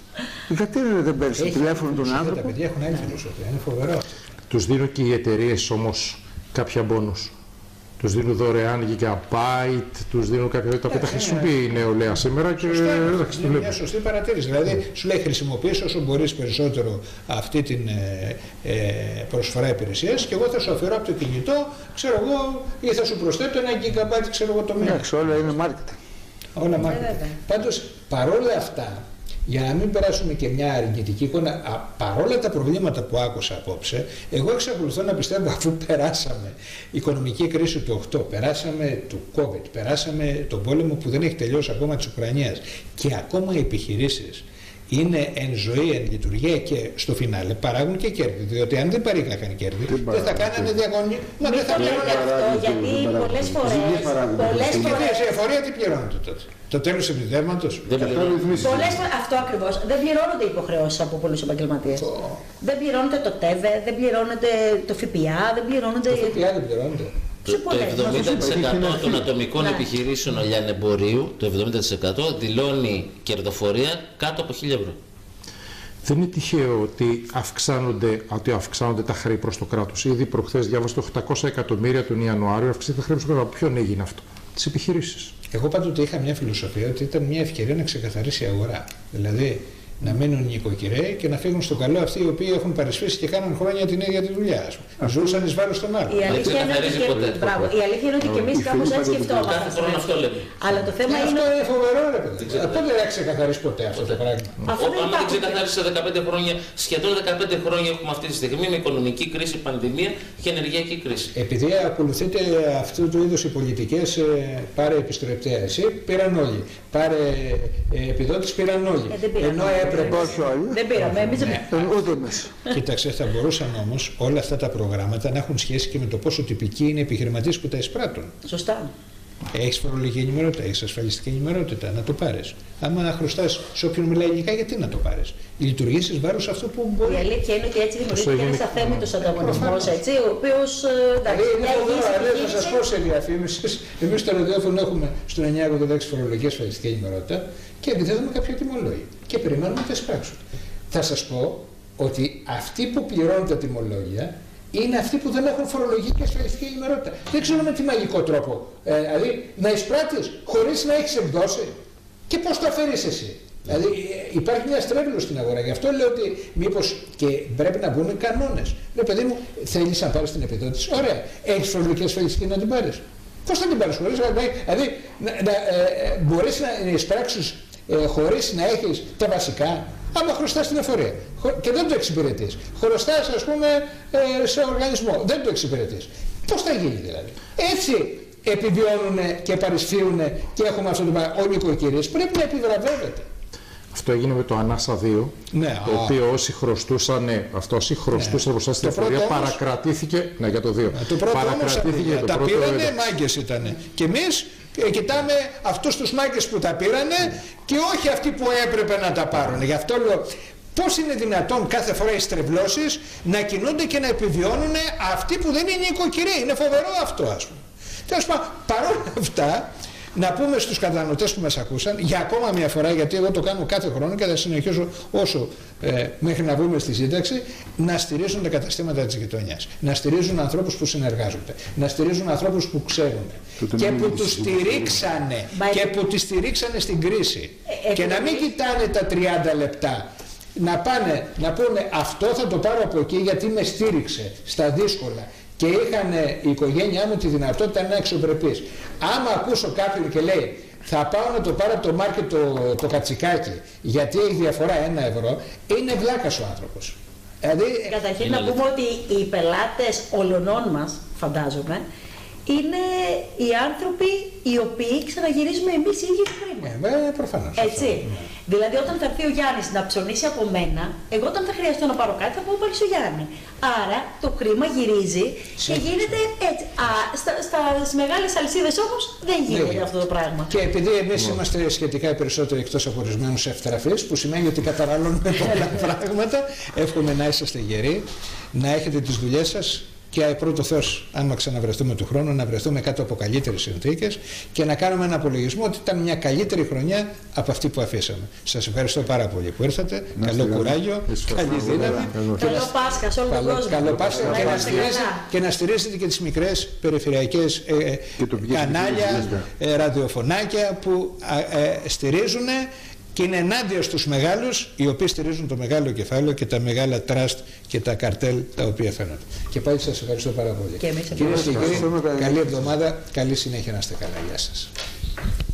Γιατί δεν παίρνει το τηλέφωνο τον άνθρωπο? Τα παιδιά έχουν άλλη φιλοσοφία. Είναι φοβερό. Τους δίνουν και οι εταιρείες όμως κάποια μπόνους. Τους δίνουν δωρεάν gigabyte, τους δίνουν κάποια τα οποία τα χρησιμοποιεί η νεολαία σήμερα και εντάξει, είναι μια σωστή παρατήρηση. Δηλαδή σου λέει χρησιμοποιείς όσο μπορείς περισσότερο αυτή την ε, ε, προσφορά υπηρεσίας και εγώ θα σου αφαιρώ από το κινητό, ξέρω εγώ, ή θα σου προσθέτω ένα gigabyte, ξέρω εγώ, το μήνα. Εντάξει, όλα είναι marketing. Όλα marketing. Πάντως παρόλα αυτά για να μην περάσουμε και μια αρνητική εικόνα, α, παρόλα τα προβλήματα που άκουσα απόψε, εγώ εξακολουθώ να πιστεύω, αφού περάσαμε οικονομική κρίση του οκτώ, περάσαμε του COVID, περάσαμε τον πόλεμο που δεν έχει τελειώσει ακόμα της Ουκρανίας και ακόμα οι επιχειρήσεις είναι εν ζωή, εν λειτουργία και στο φινάλε παράγουν και κέρδη. Διότι αν δεν παρήγαγαν κέρδη, δεν, δεν θα κάνανε διαγωνία. Μα δεν θα πληρώνουν αυτό, γιατί πολλές φορές. Πολλές φορές. Η εφορία τι πληρώνεται τότε? Το τέλος επιτεύγματος. Πολλές φορές αυτό ακριβώς. Δεν πληρώνονται οι υποχρεώσεις από πολλούς επαγγελματίες. Oh. Δεν πληρώνεται το ΤΕΒΕ, δεν πληρώνεται το ΦΠΑ, δεν πληρώνονται. Το ΦΠΑ δεν πληρώνεται. Το, το εβδομήντα τοις εκατό των ατομικών ναι. επιχειρήσεων λιανεμπορίου, το εβδομήντα τοις εκατό δηλώνει κερδοφορία κάτω από χίλια ευρώ. Δεν είναι τυχαίο ότι αυξάνονται, ότι αυξάνονται τα χρέη προς το κράτος. Ήδη προχθές διάβασα το οκτακόσια εκατομμύρια τον Ιανουάριο, αυξήθηκε τα χρέη προς το κράτος. Ποιον έγινε αυτό? Τις επιχειρήσεις. Εγώ πάντοτε είχα μια φιλοσοφία ότι ήταν μια ευκαιρία να ξεκαθαρίσει η αγορά. Δηλαδή να μείνουν νοικοκυρέοι και να φύγουν στο καλό αυτοί οι οποίοι έχουν παρισφύσει και κάνουν χρόνια την ίδια τη δουλειά. Ζούσαν εις βάρος των άλλων. Η αλήθεια είναι ότι και, μπράβο, η αλήθεια είναι ότι και εμείς κάπως έτσι σκεφτόμαστε. Κάθε χρόνο αυτό λέμε. Αλλά το θέμα είναι. είναι. Αυτό είναι φοβερό, ρε παιδί. Πότε δεν θα ξεκαθαρίσει ποτέ αυτό το πράγμα. Αν δεν ξεκαθαρίσει σε δεκαπέντε χρόνια, σχεδόν δεκαπέντε χρόνια έχουμε αυτή τη στιγμή με οικονομική κρίση, πανδημία και ενεργειακή κρίση. Επειδή ακολουθείτε αυτού του είδους οι πολιτικές, πάρε επιστρεπτέα. Εσύ πήραν όλοι. Πάρε επιδότηση, πήραν όλοι. Ενώ έπρεπε. Δεν πήραμε, εμείς δεν πήραμε. Κοίταξε, θα μπορούσαν όμως όλα αυτά τα προγράμματα να έχουν σχέση και με το πόσο τυπικοί είναι οι επιχειρηματίες που τα εισπράττουν. Σωστά. Έχεις φορολογική ενημερότητα, έχεις ασφαλιστική ενημερότητα, να το πάρεις. Άμα χρωστάς σε όποιον μιλάει ελληνικά, γιατί να το πάρεις? Λειτουργήσεις βάρος αυτό που μπορεί. Η αλήθεια είναι ότι έτσι δημιουργείται ένας αθέμητος ανταγωνισμός, έτσι, ο οποίος. Δηλαδή, είναι φοβερό, να σας πω σε διαφήμιση. Εμείς στο ραδιόφωνο έχουμε στον εννιά ογδόντα έξι φορολογική ασφαλιστική ενημερότητα και επιδίδουμε κάποιο τιμολόγιο. Και περιμένουμε να τα εισπράξουν. Θα σας πω ότι αυτοί που πληρώνουν τα τιμολόγια είναι αυτοί που δεν έχουν φορολογική και ασφαλιστική ενημερότητα. Δεν ξέρω με τι μαγικό τρόπο. Ε, δηλαδή να εισπράττεις χωρίς να έχεις εκδώσει. Και πώς το αφαιρείς εσύ? Δηλαδή υπάρχει μια στρέβλωση στην αγορά. Γι' αυτό λέω ότι μήπως και πρέπει να μπουν κανόνες. Λέω, παιδί μου, θέλεις να πάρεις την επιδότηση? Ωραία. Έχεις φορολογική ασφαλιστική να την πάρεις? Πώς θα την πάρεις χωρίς? Δηλαδή να, να, ε, μπορείς να εισπράξεις ε, χωρίς να έχεις τα βασικά? Άμα χρωστάς την εφορία και δεν το εξυπηρετείς, χρωστάς ας πούμε ε, σε οργανισμό, δεν το εξυπηρετείς, πώς θα γίνει δηλαδή? Έτσι επιβιώνουν και παρισφύουν και έχουμε αυτό το πράγμα. Ο νοικοκυρής πρέπει να επιβραβεύεται. Αυτό έγινε με το Ανάσα δύο, ναι, το οποίο όσοι χρωστούσαν, αυτό όσοι χρωστούσαν ναι. μπροστά στην εφορία παρακρατήθηκε, ναι, για το δύο. Το πρώτο παρακρατήθηκε όμως, το τα πρώτο πήρανε, μάγκες ήτανε. Και εμείς ε, κοιτάμε αυτούς τους μάγκες που τα πήρανε και όχι αυτοί που έπρεπε να τα πάρουν. Γι' αυτό λέω, πώς είναι δυνατόν κάθε φορά οι στρεβλώσεις να κινούνται και να επιβιώνουν αυτοί που δεν είναι νοικοκυρέοι? Είναι φοβερό αυτό, ας πούμε. Τέλος πάντων, παρόλα αυτά, να πούμε στους καταναλωτές που μας ακούσαν για ακόμα μια φορά, γιατί εγώ το κάνω κάθε χρόνο και θα συνεχίσω όσο ε, μέχρι να βγούμε στη σύνταξη, να στηρίζουν τα καταστήματα της γειτονιάς, να στηρίζουν ανθρώπους που συνεργάζονται, να στηρίζουν ανθρώπους που ξέρουν και που τους στηρίξανε και που τις στηρίξανε στην κρίση και να μην κοιτάνε τα τριάντα λεπτά, να πάνε να πούνε αυτό θα το πάρω από εκεί γιατί με στήριξε στα δύσκολα και είχαν η οικογένειά μου τη δυνατότητα να είναι αξιοπρεπής. Άμα ακούσω κάποιον και λέει θα πάω να το πάρω από το μάρκετ το, το κατσικάκι γιατί έχει διαφορά ένα ευρώ, είναι βλάκας ο άνθρωπος. Δηλαδή, καταρχήν να πούμε ότι οι πελάτες ολονών μας, φαντάζομαι, είναι οι άνθρωποι οι οποίοι ξαναγυρίζουμε εμείς οι ίδιοι το χρήμα. Ε, προφανώς. Έτσι. Ναι. Δηλαδή όταν θα έρθει ο Γιάννης να ψωνίσει από μένα, εγώ όταν θα χρειαστώ να πάρω κάτι θα πω πάλι στο Γιάννη. Άρα το χρήμα γυρίζει Συμφωνώ. Και γίνεται έτσι. Α, στα, στα, στις μεγάλες αλυσίδες όμως δεν γίνεται ναι. αυτό το πράγμα. Και επειδή εμείς ναι. είμαστε σχετικά περισσότερο εκτός από ορισμένους ευτραφείς, που σημαίνει ότι καταναλώνουμε πολλά πράγματα, εύχομαι να είσαστε γεροί, να έχετε τις δουλειές σας. Και πρώτο Θεός, άμα ξαναβρεθούμε του χρόνου, να βρεθούμε κάτω από καλύτερες συνθήκες και να κάνουμε ένα απολογισμό ότι ήταν μια καλύτερη χρονιά από αυτή που αφήσαμε. Σας ευχαριστώ πάρα πολύ που ήρθατε. Να καλό κουράγιο, καλή δύναμη. Καλό Πάσχα σε όλο τον κόσμο. Καλό Πάσχα και, να και να στηρίζετε και τις μικρές περιφερειακές ε, κανάλια, ε, ραδιοφωνάκια που ε, στηρίζουν και είναι ενάντια στους μεγάλους οι οποίοι στηρίζουν το μεγάλο κεφάλαιο και τα μεγάλα τραστ και τα καρτέλ τα οποία φαίνονται. Και πάλι σας ευχαριστώ πάρα πολύ. Κυρίες και κύριοι, καλή εβδομάδα, καλή συνέχεια να είστε καλά. Γεια σας.